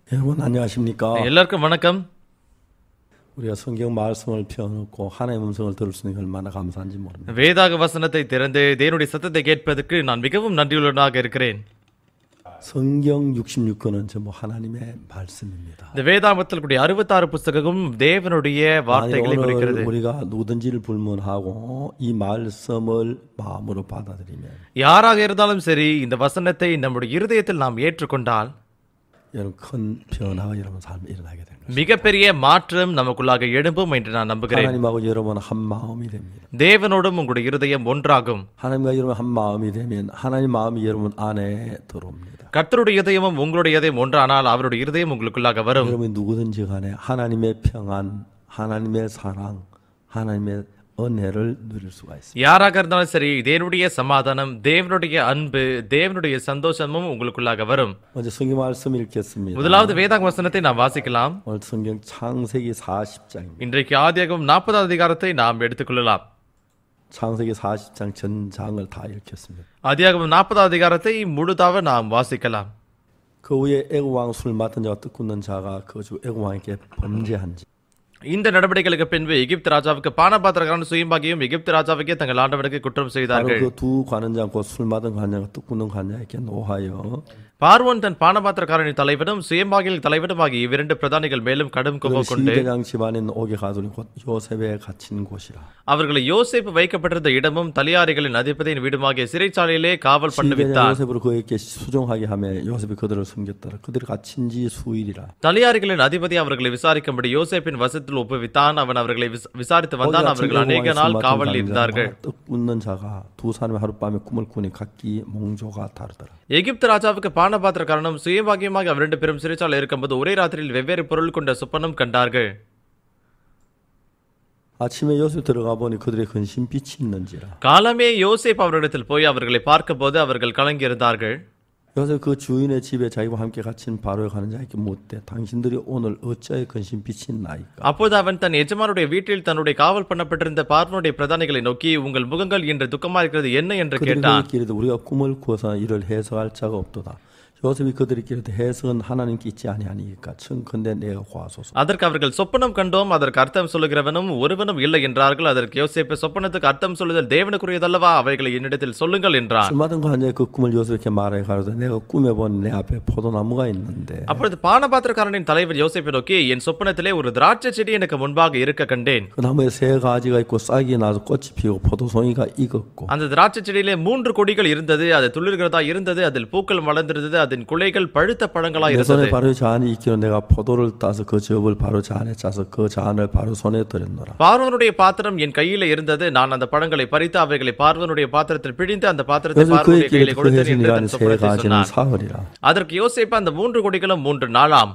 여러분 안녕하십니까? எல்லாருக்கும் வணக்கம். 우리가 성경 말씀을 펴놓고 하나님의 음성을 들을 수 있는 게 얼마나 감사한지 모릅니다. வேதாக வசனத்தை திறந்து தேவனுடைய சத்தத்தை கேட்பதற்கு நான் மிகவும் நன்றியுள்ளவனாக இருக்கிறேன். 성경 66권은 전부 하나님의 말씀입니다. இந்த வேதாகமத்தில் கூடிய 66 புத்தகமும் தேவனுடைய வார்த்தைகளை குறிக்கிறது. 오늘 우리가 누구든지를 불문하고 이 말씀을 마음으로 받아들이면 யாராக இருந்தாலும் சரி இந்த வசனத்தை நம்முடைய இருதயத்தில் நாம் ஏற்றுக்கொண்டால் 여러분 큰 변화가 여러분 삶에 일어나게 됩니다. மிகப்பெரிய மாற்றம் நமக்குள்ளாக எழும்பும் என்று நான் நம்புகிறேன். 하나님하고 여러분 한 마음이 됩니다. தேவனோடும் உங்களுடைய இருதயம் ஒன்றாகும். 하나님과 여러분 한 마음이 되면 하나님 마음이 여러분 안에 들어옵니다. கர்த்தருடைய இதயமும் உங்களுடைய இதயம் ஒன்றானால் அவருடைய இருதயம் உங்களுக்குள்ளாக வரும். 여러분이 누구든지 간에 하나님의 평안, 하나님의 사랑, 하나님의 은혜를 누릴 수가 있습니다. யாராக இருந்தாலும் சரி தேவனுடைய சமாதானம், தேவனுடைய அன்பு, தேவனுடைய சந்தோஷமும் உங்களுக்குள்ளாக வரும். 먼저 성경 말씀 읽겠습니다. முதலாவது வேதாக வசனத்தை நாம் வாசிக்கலாம். 오늘 성경 창세기 40장입니다. இன்றைக்கு ஆதியாகமம் 40வது அதிகாரத்தை நாம் எடுத்துக்கொள்ளலாம். 창세기 40장 전장을 다 읽겠습니다. ஆதியாகமம் 40வது அதிகாரத்தை முழுதாக நாம் வாசிக்கலாம். 그 후에 애굽왕 술 맡은 자와 뜻 굳는 자가 그 주 애굽왕에게 범죄한지 இந்த நடவடிக்கைகளுக்கு பின்பு எகிப்து ராஜாவுக்கு பானபாத்திரக்காரன் சுயம்பாகியும் எகிப்து ராஜாவுக்கே தங்கள் ஆண்டவருக்கு குற்றம் செய்தார்கள். 바로 그 두 관원장 곧 술 맡은 관장과 뜻 굳는 관장에게 노하여 பார்வோன் தன் பானபாத்திரக்காரனின் தலைவனும் சுயம்பாகியின் தலைவனும் ஆகிய இவ்விரண்டு பிரதானிகள் மேலும் கடும் கோபம் கொண்டு 시대장 집안에 있는 옥에 가두니 곧 요셉에 갇힌 곳이라. அவர்களை யோசேப்பு வைக்கப்பட்டிருந்த இடமும் தலியாரிகளின் அதிபதியின் வீடுமாகிய சிறைச்சாலையிலே காவல் பண்ணுவித்தார். 요셉으로 그에게 수종하게 하며 요셉이 그들을 섬겼더라. 그들이 갇힌 지 수일이라. தலியாரிகளின் அதிபதி அவர்களை விசாரிக்கும்படி யோசேப்பின் வசத்தில் ஒப்புவித்தான். அவன் அவர்களை விசாரித்து வந்தான். அவர்கள் அநேக நாள் காவலில் இருந்தார்கள். 뜻 굳는 자가 두 사람의 하룻밤에 꿈을 꾸니 각기 몽조가 다르더라. எகிப்து ராஜாவுக்கு பானபாத்திரக்காரனும் சுயபாகியமாக அவர் 2 பேரும் சிறைச்சாலை இருக்கும்போது ஒரே ராத்திரியில் வெவ்வேறு பொருள் கொண்ட சொப்பனம் கண்டார்கள். 아침에 요셉 들어가 보니 그들의 근심 빛이 있는지라. காலமே யோசேப் அவரிடத்தில் போய் அவர்களை பார்த்தபோது அவர்கள் கலங்கியிருந்தார்கள். 요셉 그 주인의 집에 자기와 함께 갇힌 바로에 가는 자에게 묻되 당신들이 오늘 어찌하여 근심 빛이 있나이까. அப்போது அவன் தன் எஜமானுடைய வீட்டில் தன்னுடைய காவல் பண்ணப்பட்டிருந்த பார்வோனுடைய பிரதானிகளை நோக்கி உங்கள் முகங்கள் இன்று துக்கமா இருக்கிறது என்ன என்று கேட்டான். 그들이 우리가 꿈을 꾸어서 이를 해석할 자가 없도다. 요셉이 그들에게 해석은 하나님께 있지 아니하니까 청컨대 내가 구하소서. அதற்கு அவர்கள் சொப்பனம் கண்டோம், அதற்கு அர்த்தம் சொல்லுகிறவனும் ஒருவனும் இல்லை என்றார்கள். அதற்கு யோசேப்பு சொப்பனத்துக்கு அர்த்தம் சொல்லுதல் தேவனுக்குரியதல்லவா, அவைகளை என்னிடத்தில் சொல்லுங்கள் என்றார். 술 맡은 관장이 그 꿈을 요셉에게 말해 가로되 내가 꿈에 본 내 앞에 포도나무가 있는데. அப்பொழுது பானபாத்திரக்காரனின் தலைவர் யோசேப்பை நோக்கி என் சொப்பனத்திலே ஒரு திராட்சை செடி எனக்கு முன்பாக இருக்க கண்டேன். 그 나무에 세 가지가 있고 싹이 나서 꽃이 피고 포도송이가 익었고. அந்த திராட்சை செடியிலே 3 கொடிகள் இருந்தது, அது துளிர்கிறதா இருந்தது, அதில் பூக்கள் மலர்ந்திருந்தது, அதன் குலைகள் பழுத்த பழங்களா 내 இருந்தது. 손에 바로 잔이 있기로 내가 포도를 따서 그 즙을 바로 잔에 짜서 그 잔을 바로 손에 들였노라. பார்வோனுடைய பாத்திரம் என் கையில இருந்தது, நான் அந்த பழங்களை பறித்து அவைகளை பார்வோனுடைய பாத்திரத்தில் பிழிந்து அந்த பாத்திரத்தை பார்வோனுடைய கையிலே கொடுத்தேன் என்று தன் சொப்பனத்தை சொன்னான். 사흘이라. அதற்கு யோசேப்பு அந்த 3 கொடிகளும் 3 நாளாம்.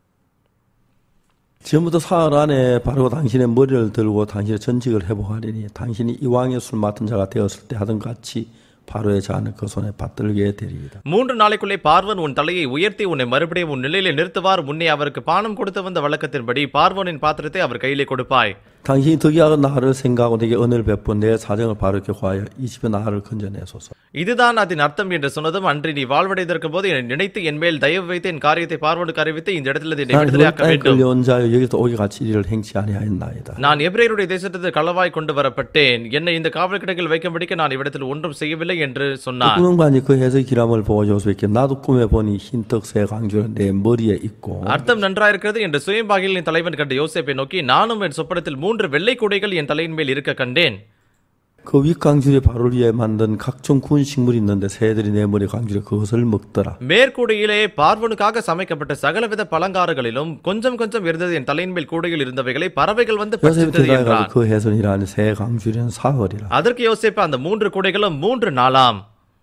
지금부터 사흘 안에 바로 당신의 머리를 들고 당신의 전직을 회복하리니 당신이 이 왕의 술 맡은 자가 되었을 때 하던 같이 바로의 잔을 그 손에 받들게 되리이다. 3 நாளைக்குள்ளே பார்வோன் உன் தலையை உயர்த்தி உன்னை மறுபடியும் உன் நிலையிலே நிறுத்துவார். முன்னே அவருக்கு பானம் கொடுத்து வந்த வழக்கத்தின்படி பார்வோனின் பாத்திரத்தை அவர் கையிலே கொடுப்பாய். 당신이 덕이하고 나를 생각하고 내게 은혜를 베푼 내 사정을 바르게 구하여 이 집에 나를 건져내소서. இதுதான் அதன் அர்த்தம் என்று சொன்னதும், அன்று நீ வாழ்வடைந்திருக்கும் போது என்னை நினைத்து என் மேல் தயவு வைத்து என் காரியத்தை பார்வோனுக்கு அறிவித்து இந்த இடத்தில் என்னை விடுதலையாக்க வேண்டும். 끌려온 자여 여기서 오게 같이 일을 행치 아니하였나이다. நான் எபிரேயருடைய தேசத்திற்கு களவாய் கொண்டு வரப்பட்டேன். என்னை இந்த காவல் கிடங்கில் வைக்கும்படிக்கு நான் இவ்விடத்தில் ஒன்றும் செய்யவில்லை என்று சொன்னார். 꾸는관이 그 해석 기람을 보고 요셉에게 나도 꿈에 보니 흰떡 새 강주는 내 머리에 있고. அர்த்தம் நன்றாயிருக்கிறது என்று சுயம்பாகிலின் தலைவன் கண்ட யோசேப்பை நோக்கி நானும் என் சொப்பனத்தில் 3 வெள்ளை கூடைகள் என் தலையின் மேல் இருக்க கண்டேன். 그 윗강줄에 바로를 위해 만든 각종 구운 식물이 있는데 새들이 내 머리 강줄에 그것을 먹더라. மேற்கூடையிலே பார்வோனுக்காக சமைக்கப்பட்ட சகலவித பலங்காரங்களிலும் கொஞ்சம் கொஞ்சம் இருந்தது. என் தலையின் மேல் கூடையில் இருந்தவைகளை பறவைகள் வந்து பறித்தது என்றார். 그 해선이라는 새 강줄에는 사흘이라. அதற்கு யோசேப்பு அந்த 3 கூடைகளும் 3 நாளாம்.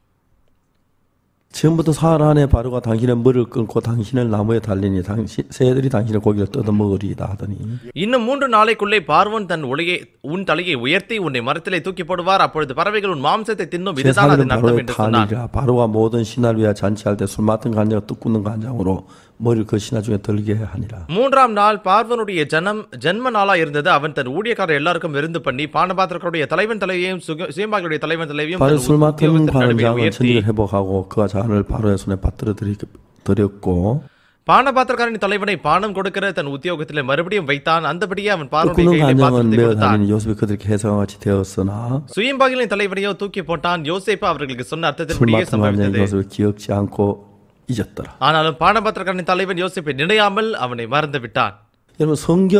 지금부터 사흘 안에 바로가 당신의 머리를 끊고 당신을 나무에 달리니 새들이 당신의 고기를 뜯어먹으리이다 하더니. இன்னும் 3 நாளைக்குள்ளே பார்வோன் தன் உன் தலையை உயர்த்தி உன்னை மரத்திலே தூக்கி போடுவார். அப்பொழுது பறவைகள் உன் மாம்சத்தை தின்னும். இதுதான் அதன் அர்த்தம் என்று சொன்னார். 바로가 모든 신하를 위하여 잔치할 때 술 맡은 간장과 뜻 굳는 간장으로 머리를 그 신하 중에 들게 하니라. 3ஆம் நாள் பார்வோனுடைய ஜன்ம நாளா இருந்தது. அவன் தன் ஊழியக்காரர் எல்லாருக்கும் விருந்து பண்ணி பானபாத்திரர்களுடைய தலைவன் தலையையும் சுயம்பாகியுடைய தலைவன் தலையையும் 바로 술 맡은 관장은 전직을 회복하고 그가 잔을 바로의 손에 받들어 드렸고. பானபாத்திரக்காரனின் தலைவனை பானம் கொடுக்கிற தன் உத்தியோகத்திலே மறுபடியும் வைத்தான். அந்தபடியே அவன் பார்வோனுடைய 끊은 கையிலே 간장은 பாத்திரத்தை 매어 கொடுத்தான். 다니는 요셉이 그들에게 해석한 같이 되었으나 சுயம்பாகிலின் தலைவனையோ தூக்கி போட்டான். யோசேப்பு அவர்களுக்கு சொன்ன 술 அர்த்தத்தின்படியே 맡은 간장이 சம்பவித்தது. 요셉을 기억지 않고 잊었더라. ஆனாலும் பானபாத்திரக்காரனின் தலைவன் யோசேப்பை நினையாமல் அவனை மறந்து விட்டான். 여러분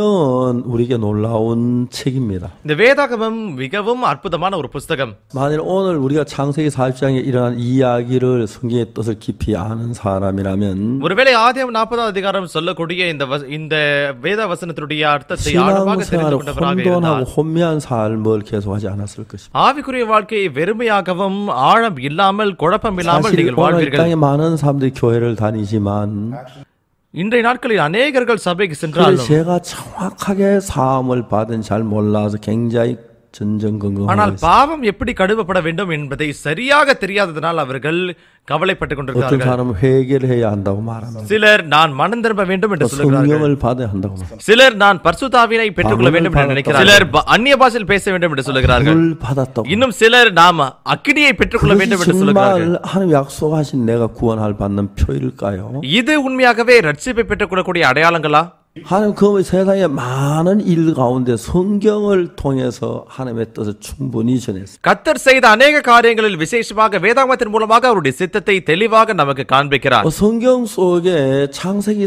성경은 우리에게 놀라운 책입니다. இந்த வேதாகமம் மிகவும் அற்புதமான ஒரு புஸ்தகம். 만일 오늘 우리가 창세기 40장에 일어난 이야기를 성경의 뜻을 깊이 아는 사람이라면 ஒருவேளை ஆதியாகமம் 40வது அதிகாரம் சொல்லக்கூடிய இந்த வேத வசனத்துடைய அர்த்தத்தை ஆழமாக தெரிந்து 신앙생활을 கொண்டவராக 혼돈하고 இருந்தார். 혼미한 삶을 계속하지 않았을 것입니다. ஆவிக்குரிய வாழ்க்கையை வெறுமையாகவும் ஆழம் இல்லாமல் குழப்பம் இல்லாமல் 사실 நீங்கள் 오늘 이 வாழ்வீர்கள். 땅에 많은 사람들이 교회를 다니지만 இன்றைய நாட்களில் அநேகர்கள் சபைக்கு 그걸 சென்றாலும் 제가 정확하게 사함을 받은 잘 몰라서 굉장히 전전긍긍하고 ஆனால் 있습니다. பாவம் எப்படி கழுவப்பட வேண்டும் என்பதை சரியாக தெரியாததனால் அவர்கள் கவலைப்பட்டுக் 어떤 கொண்டிருக்கிறார்கள். 사람은 회개를 해야 한다고 말합니다. சிலர் நான் மனம் திரும்ப வேண்டும் என்று சொல்கிறார்கள். 성령을 받아야 한다고 말합니다. சிலர் நான் பரிசுத்தாவினை பெற்றுக்கொள்ள வேண்டும் என்று நினைக்கிறார்கள். சிலர் அந்நிய பாஷையில் பேச வேண்டும் என்று சொல்கிறார்கள். 불 받았다고. இன்னும் சிலர் நாம் அக்கினியை பெற்றுக்கொள்ள வேண்டும் என்று சொல்கிறார்கள். 정말 하나님 약속하신 내가 구원할 받는 표일까요? இது உண்மையாகவே ரட்சிப்பை பெற்றுக்கொள்ளக்கூடிய அடையாளங்களா? 하나님 그 세상의 많은 일 가운데 성경을 통해서 하나님의 뜻을 충분히 전했습니다. கர்த்தர் செய்த அநேக காரியங்களில் விசேஷமாக வேதாகமத்தின் மூலமாக அவருடைய சித்தத்தை தெளிவாக நமக்கு காண்பிக்கிறார். 성경 속에 창세기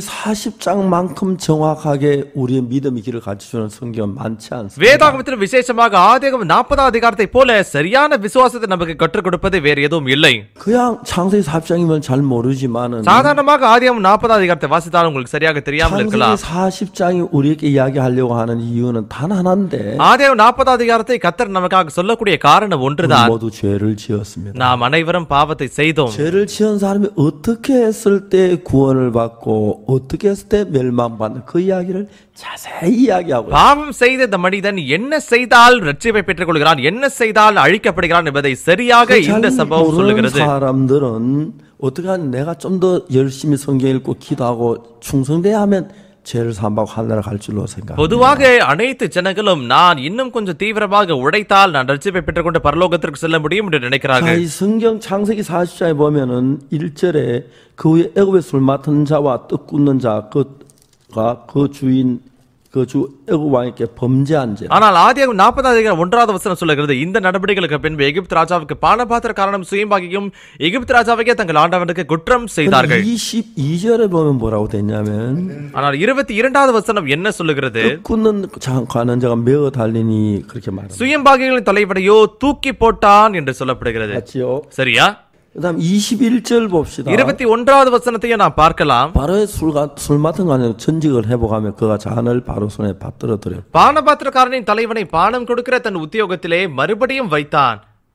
40장만큼 정확하게 우리의 믿음의 길을 가르쳐주는 성경은 많지 않습니다. வேதாகமத்தில் விசேஷமாக ஆதியாகமம் 40வது அதிகாரத்தை போல சரியான விசுவாசத்தை நமக்கு கற்றுக் கொடுப்பது வேறு எதுவும் இல்லை. 그냥 창세기 40장이면 잘 모르지만은 சாதாரணமாக ஆதியாகமம் 40வது அதிகாரத்தை வாசித்தால் உங்களுக்கு சரியாக தெரியாமல் இருக்கலாம். 창세기 40장이 우리에게 이야기하려고 하는 이유는 단 하나인데 ஆதியாகமம் 40வது அதிகாரத்தை கர்த்தர் நமக்காக சொல்லக்கூடிய காரணம் ஒன்றுதான். 모두 죄를 지었습니다. நாம் அனைவரும் பாவத்தை செய்தோம். 죄를 지은 사람이 어떻게 했을 때 구원을 받고 어떻게 했을 때 멸망받는 그 이야기를 자세히 이야기하고 있습니다. பாவம் செய்த இந்த மனிதன் என்ன செய்தால் ரட்சிப்பை பெற்றுக் கொள்கிறான், என்ன செய்தால் அழிக்கப்படுகிறான் என்பதை சரியாக இந்த சம்பவம் 모르는 சொல்லுகிறது. 사람들은 어떻게 하면 내가 좀 더 열심히 성경 읽고 기도하고 충성돼야 하면 죄를 사함받고 하늘나라 갈 줄로 생각. பொதுவாக அனைத்து ஜனங்களும் நான் இன்னும் கொஞ்சம் தீவிரமாக உழைத்தால் நான் ரட்சிப்பை பெற்றுக்கொண்டு பரலோகத்திற்கு செல்ல முடியும் என்று 자, நினைக்கிறார்கள். 이 성경 창세기 40장에 보면은 1절에 그 후에 애굽의 술 맡은 자와 떡 굽는 자 그가 그 주인 그 주 애굽 왕에게 범죄한 죄. ஆனால் ஆதியாகமம் 40வது அதிகாரம் 1வது வசனம் சொல்லுகிறது, இந்த நடவடிக்கைகளுக்கு பின்பு எகிப்து ராஜாவுக்கு பானபாத்திர காரணம் சுயம்பாகியும் எகிப்து ராஜாவுக்கே தங்கள் ஆண்டவனுக்கு குற்றம் செய்தார்கள். 22절에 보면 뭐라고 됐냐면 ஆனால் 22வது வசனம் என்ன சொல்லுகிறது? 떡 굽는 가는 자가 메어 달리니 그렇게 말합니다. சுயம்பாகிகளின் தலைவனையோ தூக்கி போட்டான் என்று சொல்லப்படுகிறது. 맞지요? சரியா? 그다음 21절 봅시다. 21வது வசனத்தையும் நாம் பார்க்கலாம். 바로의 술 맡은 간에 전직을 해보가며 그가 잔을 바로 손에 받들어 드려. பானபாத்திரக்காரனின் தலைவனை பானம் கொடுக்கிற தன் உத்தியோகத்திலே மறுபடியும் வைத்தான்.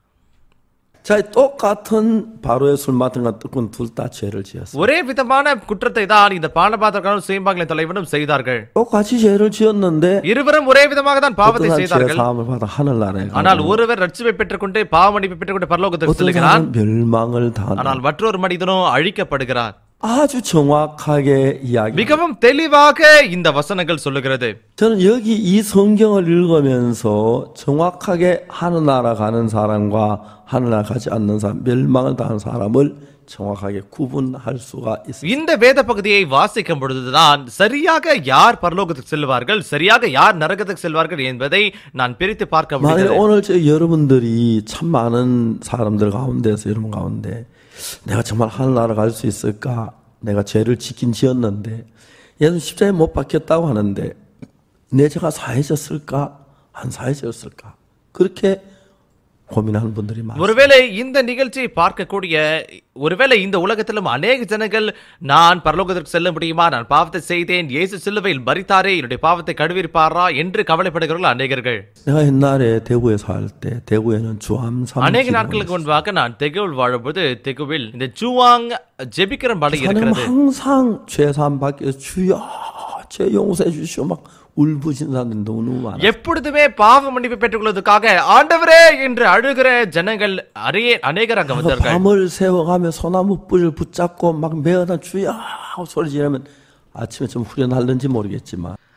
자, 똑같은 바로의 술 맡은 간 떡은 둘 다 죄를 지었어요. ஒரே விதமான குற்றத்தை தான் இந்த பானபாத்திரக்காரனும் சுயம்பாகிலின் தலைவனும் செய்தார்கள். 똑같이 죄를 지었는데 இருவரும் ஒரே விதமாக தான் பாவத்தை 어떤 죄 செய்தார்கள். 사함을 받아 하늘나라에 ஆனால் ஒருவர் ரட்சிப்பை பெற்றுக்கொண்டு பாவ மன்னிப்பை பெற்றுக்கொண்டு பரலோகத்திற்கு 어떤 செல்கிறான். 사람은 멸망을 당한다. ஆனால் மற்றொரு மனிதனோ அழிக்கப்படுகிறார். 아주 정확하게 이야기. மிகவும் தெளிவாக இந்த வசனங்கள் சொல்லுகிறது. 저는 여기 이 성경을 읽으면서 정확하게 하늘나라 가는 사람과 하늘나라 가지 않는 사람, 멸망을 당한 사람을 정확하게 구분할 수가 있습니다. இந்த வேத பகுதியை வாசிக்கும் பொழுதுதான் சரியாக யார் பரலோகத்துக்கு செல்வார்கள், சரியாக யார் நரகத்துக்கு செல்வார்கள் என்பதை நான் பிரித்து பார்க்க 만약 முடிகிறது. 오늘 여러분들이 참 많은 사람들 가운데서 여러분 가운데 내가 정말 하늘나라 갈 수 있을까? 내가 죄를 지었는데 예수 십자가에 못 박혔다고 하는데 내 죄가 사해졌을까? 안 사해졌을까? 그렇게 고민하는 분들이 많습니다. ஒருவேளை இந்த நிகழ்ச்சியை பார்க்கக்கூடிய ஒருவேளை இந்த உலகத்திலும் அநேக ஜனங்கள் நான் பரலோகத்திற்கு செல்ல முடியுமா, நான் பாவத்தை செய்தேன், இயேசு சிலுவையில் மரித்தாரே, என்னுடைய பாவத்தை கழுவிருப்பாரா என்று கவலைப்படுகிறார்கள் அநேகர்கள். 내가 옛날에 대구에 살 때 대구에는 주암산 அநேக நாட்களுக்கு முன்பாக நான் தெகுவில் வாழும்போது தெகுவில் இந்த ஜுவாங் ஜெபிக்கிற மலை இருக்கிறது. 항상 죄사함 받기 위해서 주여 죄 용서해 주시오 막 울부짖는 사람들이 너무 많아. எப்பொழுதுமே பாவ மன்னிப்பு பெற்றுக்கொள்வதற்காக ஆண்டவரே என்று அழுகிற ஜனங்கள் அநேகர் அங்க வந்தார்கள். 밤을 새워가며 소나무 뿔을 붙잡고 막 매어다 주여 하고 소리 지르면 아침에 좀 후련할는지 모르겠지만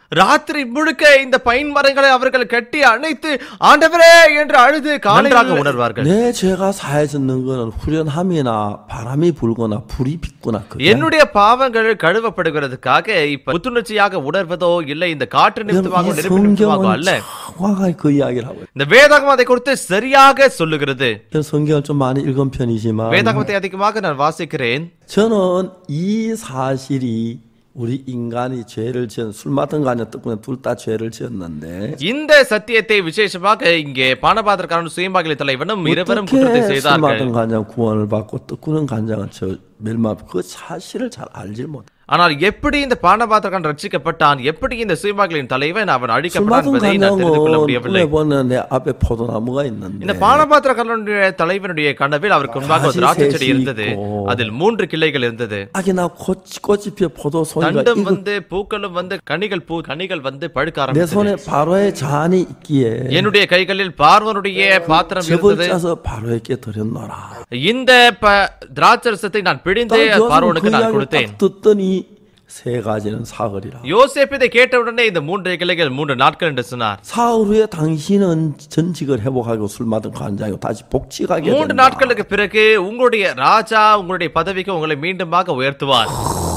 ராத்திரி முழுக்க இந்த பைன் மரங்களை அவர்கள் கட்டி அணைத்து ஆண்டவரே என்று அழுது காலையாக உணர்வார்கள். 내 죄가 사해졌는 것은 후련함이나 바람이 불거나 불이 빛거나 என்னுடைய பாவங்கள் கழுவப்படுகிறதுக்காக இப்ப புத்துணர்ச்சியாக உணர்வதோ இல்லை இந்த காற்று நிமித்தமாக நெருப்பு நிமித்தமாக அல்ல. 정확하게 그 이야기를 하고 இந்த வேதாகமம் அதை குறித்து சரியாக சொல்லுகிறது. 성경을 좀 많이 읽은 편이지만 வேதாகமத்தை அதிகமாக நான் வாசிக்கிறேன். 저는 이 사실이 우리 인간이 죄를 지은 술 맡은 가냐 뜨꾸는 둘 다 죄를 지었는데 இந்த சத்தியத்தை விசேஷமாக இங்கே பானபாத்திரக்காரன் சுயமாகிய தலைவனும் இருவரும் குற்றத்தை 술 செய்தார்கள். 맡은 간장 구원을 받고 뜨꾸는 간장은 저 멸망 그 사실을 잘 알지 못. ஆனால் எப்படி இந்த பானபாத்திரக்காரன் ரட்சிக்கப்பட்டான், எப்படி இந்த சுயமாகியின் தலைவன் அவன் அழிக்கப்பட்டான் என்பதை நான் தெரிந்து கொள்ள முடியவில்லை. 내 앞에 포도나무가 있는데 இந்த பானபாத்திரக்காரனுடைய தலைவனுடைய கனவில் அவருக்கு முன்பாக ஒரு திராட்சை செடி இருந்தது. அதில் 3 கிளைகள் இருந்தது. 아기나 꽃이 피어 포도송이가 தண்டும் வந்து பூக்களும் வந்து கனிகள் வந்து பழுக்க 내 ஆரம்பித்தது. 손에 바로의 잔이 있기에 என்னுடைய கைகளில் பார்வனுடைய பாத்திரம் 즙을 இருந்தது. 짜서 바로에게 드렸노라. இந்த திராட்சரசத்தை நான் பிழிந்து பார்வோனுக்கு நான் கொடுத்தேன். 듣더니 세 가지는 사흘이라. யோசேப்பு இதை கேட்டவுடனே இந்த 3 கிளைகள் 3 நாட்கள் என்று சொன்னார். 사흘 후에 당신은 전직을 회복하고 술 맡은 관장이고 다시 복직하게 3 된다. நாட்களுக்கு பிறகு உங்களுடைய ராஜா உங்களுடைய பதவிக்கு உங்களை மீண்டுமாக உயர்த்துவார்.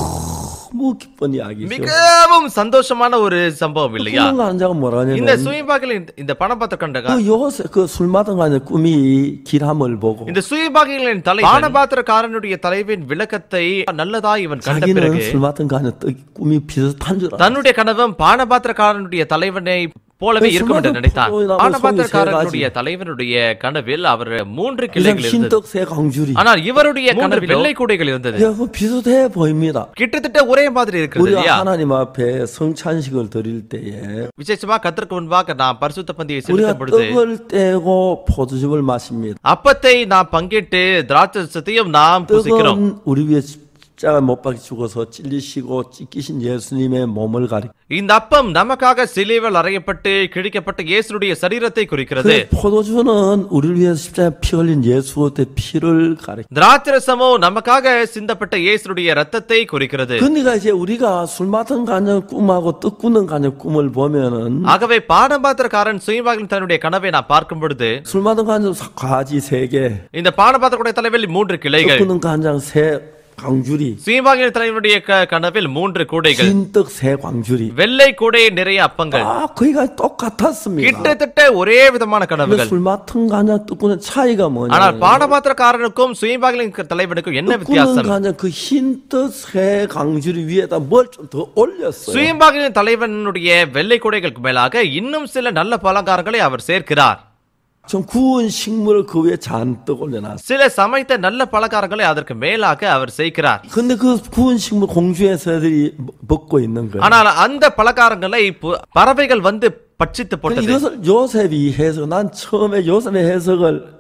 너무 기쁜 이야기죠. மிகவும் சந்தோஷமான ஒரு சம்பவம் இல்லையா? 술 관장은 뭐라냐면 இந்த சுயபாகிகளின் இந்த பணபாத்திரக்காரன் 그 요새 그 술 맡은 관장 꿈이 길함을 보고 இந்த சுயபாகிகளின் தலைவன் பானபாத்திரக்காரனுடைய தலைவின் விளக்கத்தை நல்லதா இவன் கண்ட பிறகு 자기는 술 맡은 관장 꿈이 비슷한 줄 알았어. தன்னுடைய கனவும் பானபாத்திரக்காரனுடைய தலைவனை போலவே இருக்கும் என்று நினைத்தான். பானபாத்திரக்காரனுடைய தலைவனுடைய கனவில் அவர் 3 கிளைகள் இருந்தது. 흰떡 새 광주리. ஆனால் இவருடைய கனவில் வெள்ளை கூடைகள் இருந்தது. 그 비슷해 보입니다. கிட்டத்தட்ட ஒரே மாதிரி இருக்கிறது 우리가 இல்லையா? 하나님 앞에 성찬식을 드릴 때에 விசேஷமா கர்த்தருக்கு முன்பாக நாம் பரிசுத்த பந்தியை 우리가 செலுத்தும் பொழுது 떡을 떼고 포도즙을 마십니다. அப்பத்தை நாம் பங்கிட்டு திராட்சையையும் நாம் புசிக்கிறோம். 떡은 우리 위해 십자가 못 박혀 죽어서 찔리시고 찢기신 예수님의 몸을 가리. இந்த அப்பம் நமக்காக சிலுவையில் அறையப்பட்டு கிழிக்கப்பட்ட இயேசுடைய சரீரத்தை குறிக்கிறது. 포도주는 우리를 위해 십자가에 피 흘린 예수의 피를 가리. திராட்சரசமோ நமக்காக சிந்தப்பட்ட இயேசுடைய இரத்தத்தை குறிக்கிறது. 그러니까 이제 우리가 술 맡은 간의 꿈하고 떡 굽는 간의 꿈을 보면은 ஆகவே பானபாத்திரக்காரன் சுயமாகின் தன்னுடைய கனவை நான் பார்க்கும் பொழுது 술 맡은 간의 가지 3개, இந்த பானபாத்திரக்குடைய தலைவில் 3 떡 கிளைகள், 굽는 간장 3 광주리, சுயமாகின் தலைவனுடைய கனவில் 3 கூடைகள், 흰떡 3 광주리. வெள்ளை கூடை நிறைய அப்பங்கள். 거기가 똑같았습니다. கிட்டத்தட்ட ஒரே விதமான கனவுகள். 술 맡은 간장 떡 굽는 차이가 뭐냐? ஆனால் பானபாத்திரக்காரனுக்கும் சுயமாகின் தலைவனுக்கும் என்ன 굽는 வித்தியாசம்? 간장 그 흰떡 3 광주리 위에다 뭘 좀 더 올렸어요. சுயமாகின் தலைவனுடைய வெள்ளை கூடைகளுக்கு மேலாக இன்னும் சில நல்ல பலகாரங்களை அவர் சேர்க்கிறார். 좀 구운 식물을 그 위에 잔뜩 올려놨어요. சில சமைத்த நல்ல பலகாரங்களை அதற்கு மேலாக அவர் சேர்க்கிறார். 근데 그 구운 식물 공주에서들이 먹고 있는 거예요. ஆனால் அந்த பலகாரங்களை பறவைகள் வந்து பட்சித்து போட்டது. 이것을 요셉이 해석, 난 처음에 요셉의 해석을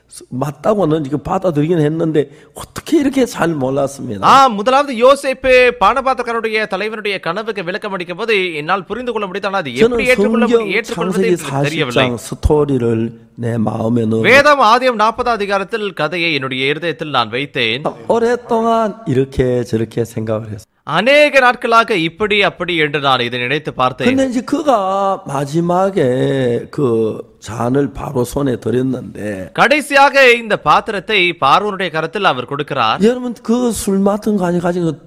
맞다고는 이거 받아들이긴 했는데 어떻게 이렇게 잘 몰랐습니다. முதலாவது யோசேப்பு பானபாத்திரக்காரனுடைய தலைவனுடைய கனவுக்கு விளக்கம் அளிக்கும் போது என்னால் புரிந்து கொள்ள முடியாது. ஆனால் அது எப்படி ஏற்றுக்கொள்வது தெரியவில்லை. 스토리를 내 마음에 넣어. வேதம் ஆதியாகமம் 40 அதிகாரத்தில் கதையை என்னுடைய இருதயத்தில் நான் வைத்தேன். 오랫동안 이렇게 저렇게 생각을 했어요. அநேக நாட்களாக இப்படி அப்படி என்று நான் இதை நினைத்து பார்த்தேன். 근데 이제 그가 마지막에 그 잔을 바로 손에 들였는데 கடைசியாக இந்த பாத்திரத்தை பார்வோனுடைய கரத்தில் அவர் கொடுக்கிறார். 여러분 그 술 맡은 간이 가진 그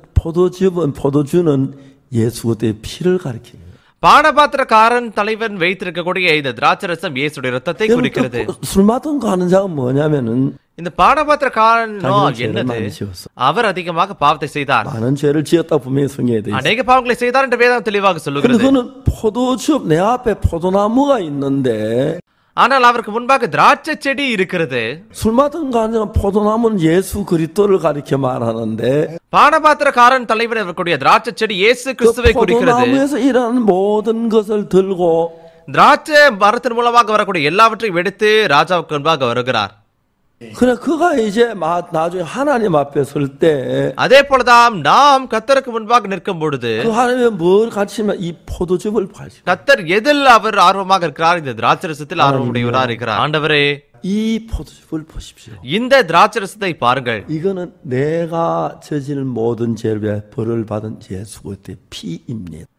포도주는 예수 그때의 피를 가리킵니다. பானபாத்திரக்காரன் தலைவன் வைத்திருக்கக்கூடிய இந்த திராட்சரசம் இயேசுடைய இரத்தத்தை குறிக்கிறது. 술 맡은 거 하는 자가 뭐냐면은 இந்த பானபாத்திரக்காரன் என்னது? அவர் அதிகமாக பாவத்தை செய்தார். 많은 죄를 지었다 분명히 성경에 돼 있어요. அநேக பாவங்களை செய்தார் என்று வேதம் தெளிவாக சொல்லுகிறது. 그는 포도즙 내 앞에 포도나무가 있는데 ஆனால் அவருக்கு முன்பாக திராட்சை செடி இருக்கிறது. 술 맡은 거 아니라 포도나무는 예수 그리스도를 가리켜 말하는데 பானபாத்திரக்காரன் தலைவர் அவர்களுடைய திராட்சை செடி இயேசு கிறிஸ்துவை குறிக்கிறது. 포도나무에서 일하는 모든 것을 들고 திராட்சை மரத்தின் மூலமாக வரக்கூடிய எல்லாவற்றையும் எடுத்து ராஜாவுக்கு முன்பாக வருகிறார். 그래 그가 이제 나중에 하나님 앞에 설 때 அதே போலதான் நாம் கர்த்தருக்கு முன்பாக நிற்கும் பொழுது 그 하나님은 뭘 가르치면 이 포도즙을 가르치. கர்த்தர் எதில் அவர் ஆர்வமாக இருக்கிறார்? இந்த திராட்சரசத்தில் ஆர்வமுடையவராக இருக்கிறார். ஆண்டவரே 이 포도즙을 보십시오. இந்த திராட்சரசத்தை பாருங்கள். 이거는 내가 저지른 모든 죄를 위해 벌을 받은 예수 그리스도의 피입니다.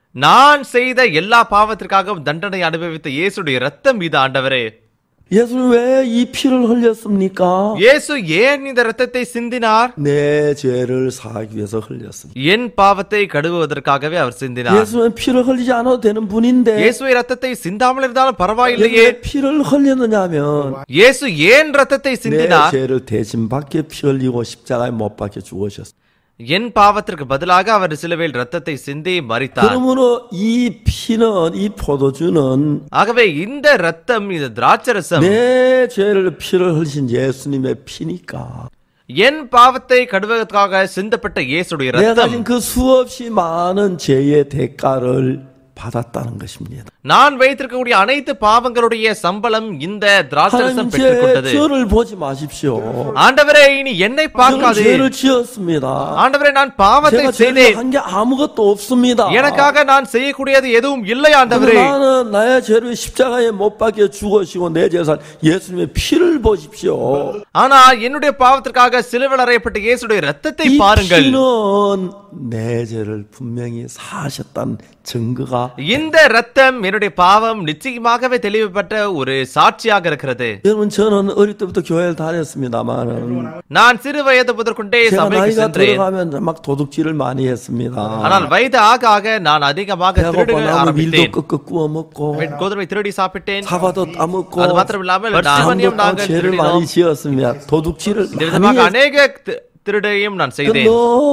நான் செய்த எல்லா பாவத்திற்காகவும் தண்டனை அனுபவித்த இயேசுடைய ரத்தம் இது ஆண்டவரே. 예수는 왜 이 피를 흘렸습니까? இயேசு ஏன் இந்த ரத்தத்தை சிந்தினார்? 내 죄를 사하기 위해서 흘렸습니다. என் பாவத்தை கழுவுவதற்காகவே அவர் சிந்தினார். 예수는 피를 흘리지 않아도 되는 분인데 இயேசுவை ரத்தத்தை சிந்தாமல் இருந்தாலும் பரவாயில்லையே. 왜 피를 흘렸느냐면 இயேசு ஏன் ரத்தத்தை 내 சிந்தினார்? 죄를 대신 받게 피 흘리고 십자가에 못 박혀 죽으셨습니다. என் பாவத்திற்கு பதிலாக அவர் சிலுவையில் ரத்தத்தை சிந்தி மரித்தார். 그러므로 이 피는 이 포도주는 ஆகவே இந்த ரத்தம், இந்த திராட்சரசம் 내 죄를 피를 흘리신 예수님의 피니까 என் பாவத்தை கழுவுவதற்காக சிந்தப்பட்ட இயேசுடைய 내가 ரத்தம் 가진 그 수없이 많은 죄의 대가를 받았다는 것입니다. நான் வைத்திருக்கக்கூடிய அனைத்து பாவங்களுடைய சம்பளம் இந்த திராட்சரசம் 하나님 பெற்றுக்கொண்டது. 제 저를 보지 마십시오. ஆண்டவரே, இனி என்னை 저는 பார்க்காதே. 죄를 지었습니다. ஆண்டவரே, நான் பாவத்தை 제가 죄를 செய்தேன். 한 게 아무것도 없습니다. எனக்காக நான் செய்யக்கூடியது எதுவும் இல்லை ஆண்டவரே. 나는 나의 죄를 십자가에 못 박혀 죽으시고 내 재산 예수님의 피를 보십시오. ஆனா என்னுடைய பாவத்திற்காக சிலுவையில் அறையப்பட்ட இயேசுடைய ரத்தத்தை 이 பாருங்கள். 피는 내 죄를 분명히 사하셨다는 증거가 இந்த ரத்தம் என்னுடைய பாவம் நிச்சயமாகவே தெளிவுபட்ட ஒரு சாட்சியாக இருக்கிறது. 여러분 저는 어릴 때부터 교회를 다녔습니다만 நான் சிறு வயது முதற்கொண்டே 제가 சபைக்கு 나이가 சென்றேன். 들어가면 막 도둑질을 많이 했습니다. ஆனால் வயது ஆக ஆக நான் அதிகமாக திருட 배고파 나무 밀도 ஆரம்பித்தேன். 끄끄 구워 먹고 கோதுமை திருடி சாப்பிட்டேன். 사과도 따먹고 அது மாத்திரமில்லாமல் 잠도 தானியம் 딱 நாங்கள் 죄를 திருடினோம். 많이 지었습니다. 도둑질을 இந்த 많이 விதமாக 했 அநேக திருடையும் நான் செய்தேன்.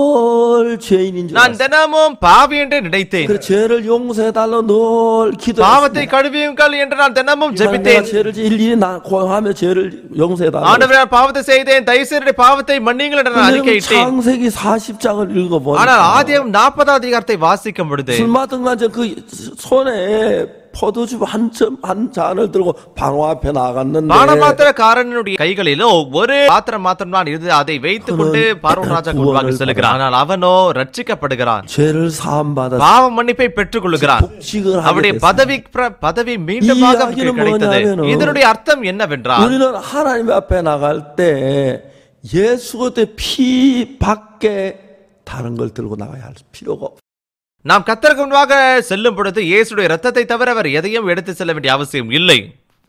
늘 죄인인 줄 நான் 알았어요. தினமும் பாவி என்று நினைத்தேன். 그래서 죄를 용서해달라 늘 பாவத்தை 기도했습니다. கழுவியுங்கள் என்று நான் தினமும் 내가 ஜெபித்தேன். 죄를 일일이 고하며 죄를 용서해달라. ஆண்டவரே, நான் பாவத்தை செய்தேன், தயவுசெய்து பாவத்தை மன்னியுங்கள் என்று நான் அறிக்கையிட்டேன். 창세기 40장을 읽어보니까 ஆனால் ஆதியாகமம் 40வது அதிகாரத்தை வாசிக்கும் பொழுது 술 마던 그 손에 포도주 한 잔을 들고 방어 앞에 나갔는데 பானபாத்திரக்காரனுடைய கைகளிலோ ஒரு பாத்திரம் மாத்திரம் தான் இருந்தது. அதை வைத்துக் கொண்டு பார்வோன் ராஜாக்கு முன்பாக செல்கிறான். ஆனால் அவனோ ரட்சிக்கப்படுகிறான். 죄를 사함받아 பாவ மன்னிப்பை பெற்றுக் கொள்கிறான். 복직을 하게 அவருடைய 됐습니다. பதவி மீண்டுமாக அவருக்கு 이야기는 கிடைத்தது. 뭐냐면은 இதனுடைய அர்த்தம் என்னவென்றால், 우리는 하나님 앞에 나갈 때 예수 그때 피 밖에 다른 걸 들고 나가야 할 필요가 없어요. நாம் கர்த்தருக்கு முன்பாக செல்லும் பொழுது இயேசுடைய ரத்தத்தை தவிர அவர் எதையும் எடுத்து செல்ல வேண்டிய அவசியம் இல்லை.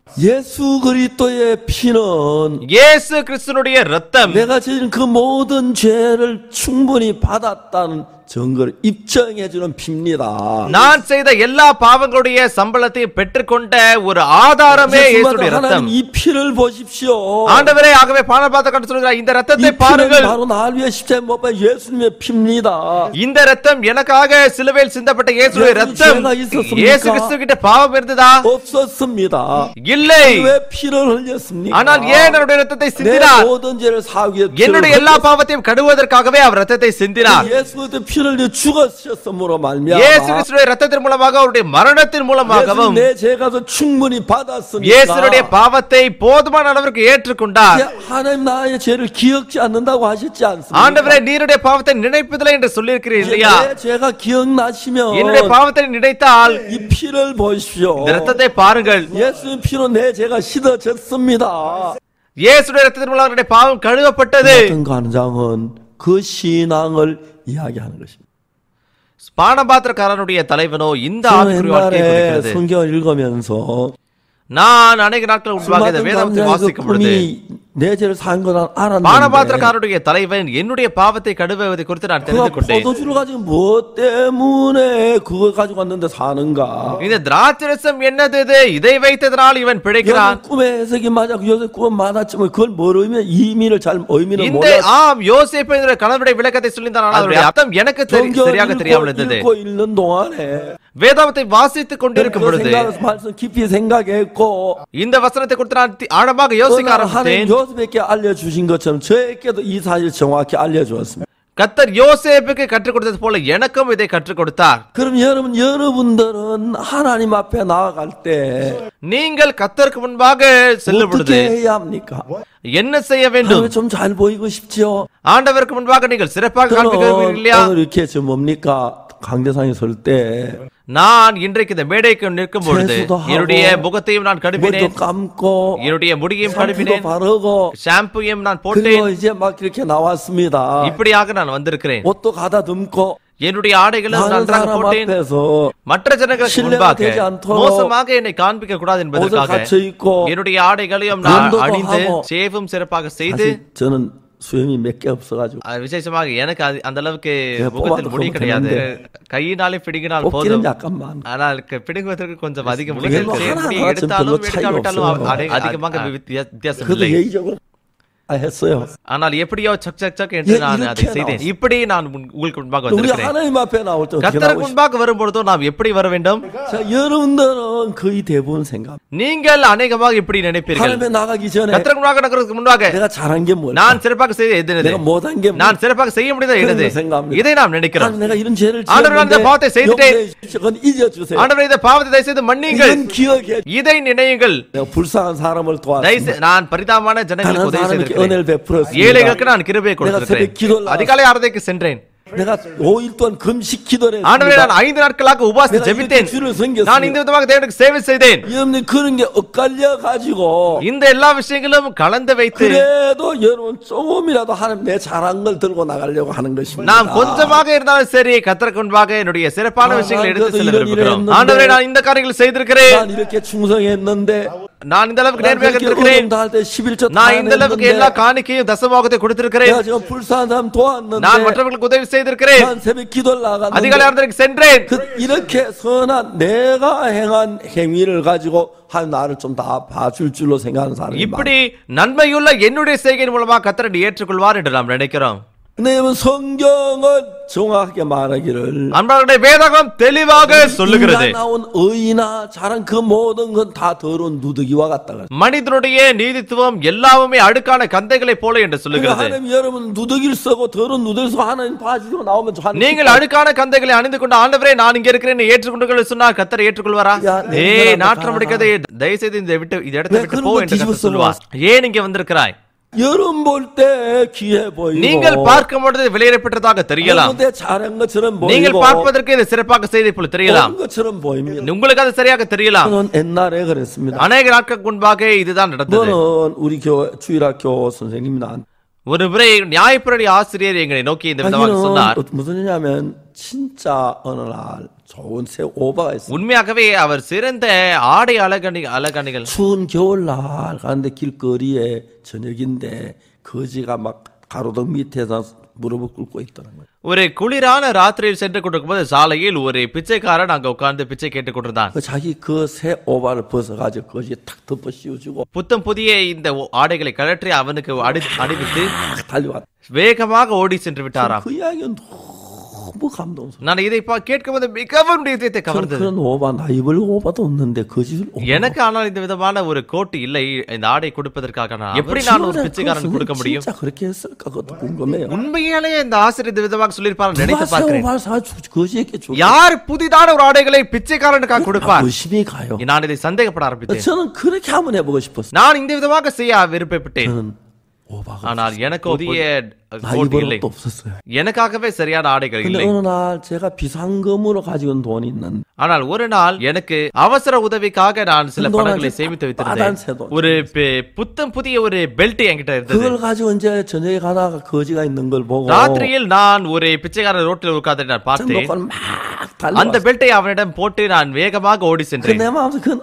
예수 그리스도의 피는 இயேசு கிறிஸ்துனுடைய ரத்தம் 내가 지은 그 모든 죄를 충분히 받았다는 증거를 입증해주는 피입니다. நான் செய்த எல்லா பாவங்களுடைய சம்பளத்தை பெற்றுக்கொண்ட ஒரு ஆதாரமே இயேசுடைய ரத்தம். 하나님 이 피를 보십시오. ஆண்டவரே, ஆகவே பானபாத்திரக்காரன் சொல்கிறார், இந்த ரத்தத்தை 이 피는 பாருங்கள். 바로 날 위해 십자가에 못 박힌 예수님의 피입니다. இந்த ரத்தம் எனக்காக சிலுவையில் சிந்தப்பட்ட இயேசுடைய ரத்தம். 죄가 있었습니까? இயேசு கிறிஸ்துவிட்ட பாவம் இருந்ததா? 없었습니다. இல்லை. 왜 피를 흘렸습니까? ஆனால் ஏன் அவருடைய ரத்தத்தை 내 சிந்தினார்? 모든 죄를 사하기 위해 என்னுடைய எல்லா பாவத்தையும் கழுவுவதற்காகவே அவர் ரத்தத்தை சிந்தினார். 예수의 피를 흘려 죽으셨으므로 말미암아 இயேசு கிறிஸ்துவின் ரத்தத்தின் மூலமாக, அவருடைய மரணத்தின் மூலமாகவும் 내 죄가서 충분히 받았으니까 இயேசுடைய பாவத்தை போதுமான அளவிற்கு ஏற்றுக்கொண்டார். 하나님 나의 죄를 기억지 않는다고 하셨지 않습니까? ஆண்டவரே, நீருடைய பாவத்தை நினைப்பதில்லை என்று சொல்லியிருக்கிறீர் இல்லையா? 내 죄가 기억나시면 என்னுடைய பாவத்தை நினைத்தால் 이 피를 보십시오. இந்த ரத்தத்தை பாருங்கள். 예수의 피로 내 죄가 씻어졌습니다. இயேசுடைய ரத்தத்தின் மூலம் அவருடைய பாவம் கழுவப்பட்டது. 어떤 관장은 그 신앙을 이야기하는 것입니다. பானபாத்திரக்காரனுடைய தலைவனோ இந்த 저는 ஆவிக்குரிய வாழ்க்கையை 옛날에 குறிக்கிறது. 성경을 읽으면서 நான் அநேக நாட்கள் முன்பாக இந்த வேதத்தை வாசிக்கும் பொழுது 내 죄를 사한 건 알았는데 பானபாத்திரக்காரனுடைய தலைவன் என்னுடைய பாவத்தை கழுவுவதை குறித்து நான் தெரிந்து 그가 கொண்டேன். 포도주를 가지고 뭐 때문에 그걸 가지고 왔는데 사는가? இந்த திராட்சரசம் என்னது இது? இதை வைத்ததனால் இவன் பிழைக்கிறான். 꿈의 해석이 맞아. 요새 꿈은 많았지만 그걸 뭘 의미는 의미를 잘 의미는 இந்த 몰랐어. ஆம், யோசேப்பு இந்த கணவனுடைய விளக்கத்தை சொல்லியிருந்தான். ஆனால் அதனுடைய அர்த்தம் எனக்கு சரியாக தெரியாமல் இருந்தது. 읽고 읽는 동안에 வேதாகமத்தை வாசித்துக் கொண்டிருக்கும் 그 பொழுது 생각을 말씀 깊이 생각했고 இந்த வசனத்தை குறித்து நான் ஆழமாக யோசிக்க 하나님 ஆரம்பித்தேன். 요셉에게 알려주신 것처럼 저에게도 이 사실 정확히 알려주었습니다. கர்த்தர் யோசேப்புக்கு கற்றுக் கொடுத்தது போல எனக்கும் இதை கற்றுக் கொடுத்தார். 그럼 여러분들은 하나님 앞에 나아갈 때 நீங்கள் கர்த்தருக்கு முன்பாக செல்லும் பொழுது 어떻게 해야 합니까? என்ன செய்ய வேண்டும்? 좀 잘 보이고 싶지요? ஆண்டவருக்கு முன்பாக நீங்கள் சிறப்பாக காண்பிக்க விரும்புகிறீர்கள் இல்லையா? 오늘 이렇게 저 뭡니까? 강대상에 설 때 நான் இன்றைக்கு இந்த மேடைக்கு நிற்கும் பொழுது என்னுடைய முகத்தையும் நான் 머리도 கழுவினேன், 감고 என்னுடைய முடியையும் 샴푸도 கழுவினேன், 바르고 ஷாம்புவையும் நான் 그리고 போட்டேன். 이제 막 이렇게 나왔습니다. இப்படியாக நான் வந்திருக்கிறேன். 옷도 가다듬고 என்னுடைய ஆடைகளும் 다른 நன்றாக 사람 போட்டேன். 앞에서 மற்ற ஜனங்களுக்கு 신뢰가 முன்பாக 되지 않도록 மோசமாக என்னை காண்பிக்க கூடாது 옷을 என்பதற்காக 갖춰 입고 என்னுடைய ஆடைகளையும் நான் 면도도 அணிந்து 하고. சேவும் சிறப்பாக செய்து 사실 저는 수염이 몇 개 없어가지고 விசேஷமாக எனக்கு அந்த அளவுக்கு ஏன் முகத்தில் போவாது முடி கொஞ்சம் கிடையாது. தெரிந்தே. கையினாலே பிடிங்கினால் 뽑기는 போதும். 약간만. ஆனால் பிடுங்குவதற்கு கொஞ்சம் அதிக 뭐 முடி 하나 முடி 하나 எடுத்தாலும் 별로 차이가 எடுக்காவிட்டாலும் 없어요. அதிகமாக வித்தியாசம் 그래도 இல்லை. 예의적으로 했어요. ஆனால் எப்படியோ சக் சக் சக் என்று நான் அதை 이렇게 செய்தேன். 나왔어. இப்படி நான் உங்களுக்கு முன்பாக 우리 வந்திருக்கிறேன். 하나님 앞에 나올 때 어떻게 கர்த்தருக்கு 나오고 முன்பாக வரும்பொழுதோ நாம் எப்படி வர வேண்டும்? 자, 여러분들은 거의 대부분 생각. நீங்கள் அநேகமாக இப்படி நினைப்பீர்கள். 하나님에 나가기 전에 கர்த்தருக்கு முன்பாக நடக்கிறதுக்கு முன்பாக 내가 잘한 게 뭘까? நான் சிறப்பாக செய்த எது 내가 못한 게 நான் சிறப்பாக செய்ய முடியாத 그런 எது 거 생각합니다. இதை நாம் நினைக்கிறோம். 하나님 내가 이런 죄를 ஆண்டவரே, நான் இந்த பாவத்தை 지었는데 செய்துட்டேன். 용서해 주시고 잊어주세요. ஆண்டவரே, இந்த பாவத்தை தயவு செய்து மன்னியுங்கள். 이런 기억에 இதை நினையுங்கள். 내가 불쌍한 사람을 도왔습니다. நான் பரிதாபமான ஜனங்களுக்கு 가난한 உதவி 사람에게 செய்திருக்கிறேன். 은혜를 베풀었습니다. ஏழைகளுக்கு நான் கிருபையை 새벽 기도를 கொடுத்திருக்கிறேன். அதிகாலை ஆராதனைக்கு சென்றேன். 내가 5일 동안 금식 기도를 ஆண்டவரே, 했습니다. நான் 5 நாட்களாக உபவாசித்து 내가 ஜெபித்தேன். 이렇게 줄을 நான் இந்த 섬겼습니다. விதமாக தேவனுக்கு சேவை செய்தேன். 여러분들 그런 게 엇갈려 가지고 இந்த எல்லா விஷயங்களும் கலந்து வைத்து 그래도 여러분 조금이라도 하나님 내 잘한 걸 들고 나가려고 하는 것입니다. நாம் கொஞ்சமாக இருந்தாலும் சரி கர்த்தருக்கு முன்பாக என்னுடைய சிறப்பான விஷயங்களை எடுத்து செல்ல 이런 விரும்புகிறோம். 일을 ஆண்டவரே, நான் இந்த காரியங்களை செய்திருக்கிறேன். 난 이렇게 충성했는데 நான் இந்த அளவுக்கு 난 நேர்மையாக 그렇게 இருந்திருக்கிறேன். 운동도 할때 11조 다 நான் இந்த அளவுக்கு எல்லா 했는데 காணிக்கையும் தசமபாகத்தை கொடுத்திருக்கிறேன். 내가 지금 불쌍한 사람 도왔는데 நான் மற்றவர்களுக்கு உதவி செய்திருக்கிறேன். 난 새벽 기도를 나갔는데 அதிகாலை ஆராதனைக்கு சென்றேன். 이렇게 선한 내가 행한 행위를 가지고 한 나를 좀 다 봐줄 줄로 생각하는 사람이 இப்படி நன்மையுள்ள என்னுடைய செய்கையின் மூலமாக கர்த்தர் ஏற்றுக்கொள்வார் என்று நாம் நினைக்கிறோம். 근데 여러분 성경은 정확하게 말하기를 அன்பாளருடைய வேதகம் தெளிவாக சொல்லுகிறது. 인간 나온 의나 잘한 그 모든 건 다 더러운 누더기와 같다. மனிதனுடைய நீதித்துவம் எல்லாமே அழுக்கான கந்தைகளை போல என்று 그러니까 சொல்லுகிறது. 하나님 여러분 누더기를 쓰고 더러운 누더기를 쓰고 하나님 봐주고 나오면 저 하나님 நீங்கள் அழுக்கான கந்தைகளை அணிந்து கொண்டு ஆண்டவரே நான் இங்க இருக்கிறேன் ஏற்றுக்கொண்டு சொன்னால் கர்த்தர் ஏற்றுக்கொள்வாரா? ஏய் நாற்றம் அடிக்காதே, தயவு செய்து இந்த இடத்தை விட்டு போ என்று கர்த்தர் சொல்வார். ஏன் இங்க வந்திருக்கிறாய்? 여러분 볼 때 귀해 보이고 நீங்கள் பார்க்கும் பொழுது விலையேறப்பட்டதாக தெரியலாம். 여러분 잘한 것처럼 நீங்கள் 보이고 பார்ப்பதற்கு இது சிறப்பாக செய்தி போல தெரியலாம். 옳은 것처럼 보입니다. உங்களுக்கு அது சரியாக தெரியலாம். 저는 옛날에 그랬습니다. அநேக நாட்களுக்கு முன்பாக இதுதான் நடந்தது. 너는 우리 주일학교 선생님이 나한테 ஒரு முறை நியாயப்பிரடி ஆசிரியர் எங்களை நோக்கி இந்த விதமாக சொன்னார். 무슨 일이냐면 진짜 어느 날 좋은 새 오바가 있어요. உண்மையாகவே அவர் சிறந்த ஆடை அழகணிகள் 추운 겨울날 가는데 길거리에 저녁인데 거지가 막 가로등 밑에서 무릎을 꿇고 있더라는 거예요. ஒரு குளிரான ராத்திரியில் சென்று கொண்டிருக்கும்போது சாலையில் ஒரு பிச்சைக்காரன் அங்க உட்கார்ந்து பிச்சை கேட்டுக் கொண்டிருந்தான். 자기 그 새 오바를 벗어가지고 거지에 탁 덮어 씌워주고 புத்தம் புதிய இந்த ஆடைகளை கழற்றி அவனுக்கு அணிவித்து 달려왔다. வேகமாக ஓடி சென்று விட்டாராம். 그 이야기는 너무 감동스러워. நான் இதை கேட்கும்போது மிகவும் இதயத்தை கவர்ந்தது. 그런 오바 나 입을 오바도 없는데 거짓을 எனக்கு ஆனால் இந்த விதமான ஒரு கோட்டு இல்லை இந்த ஆடை கொடுப்பதற்காக எப்படி நான் ஒரு பிச்சைக்காரன் கொடுக்க முடியும்? 진짜 그렇게 했을까 그것도 궁금해요. உண்மையிலே இந்த ஆசிரியர் இந்த விதமாக சொல்லியிருப்பார் நினைத்து 누가 새 பார்க்கிறேன். 오바를 사 거지에게 줘? யார் புதிதான ஒரு ஆடைகளை பிச்சைக்காரனுக்காக கொடுப்பார்? 의심이 가요. நான் இதை சந்தேகப்பட ஆரம்பித்தேன். 저는 그렇게 한번 해보고 싶었어요. நான் இந்த விதமாக செய்ய விருப்பப்பட்டேன். 저는 오바가 ஆனால் எனக்கு புதிய 나 கோட்டு 입을 இல்லை. 옷도 없었어요. எனக்காகவே சரியான ஆடைகள் 근데 இல்லை. 어느 날 제가 비상금으로 가지고 온 돈이 있는데 ஆனால் ஒரு நாள் எனக்கு அவசர உதவிக்காக நான் சில இந்த பணங்களை நாள் சேமித்து பாதான் வைத்திருந்தேன். சேதம். ஒரு புத்தம் புதிய ஒரு பெல்ட் என்கிட்ட இருந்தது. 그걸 가지고 이제 저녁에 가다가 거지가 있는 걸 보고 ராத்திரியில் நான் ஒரு பிச்சைக்காரர் ரோட்டில் உட்கார்ந்து நான் பார்த்தேன். 먹고 막 அந்த 달려왔어요. பெல்ட்டை அவனிடம் போட்டு நான் வேகமாக ஓடி சென்றேன். 내 마음속에 그건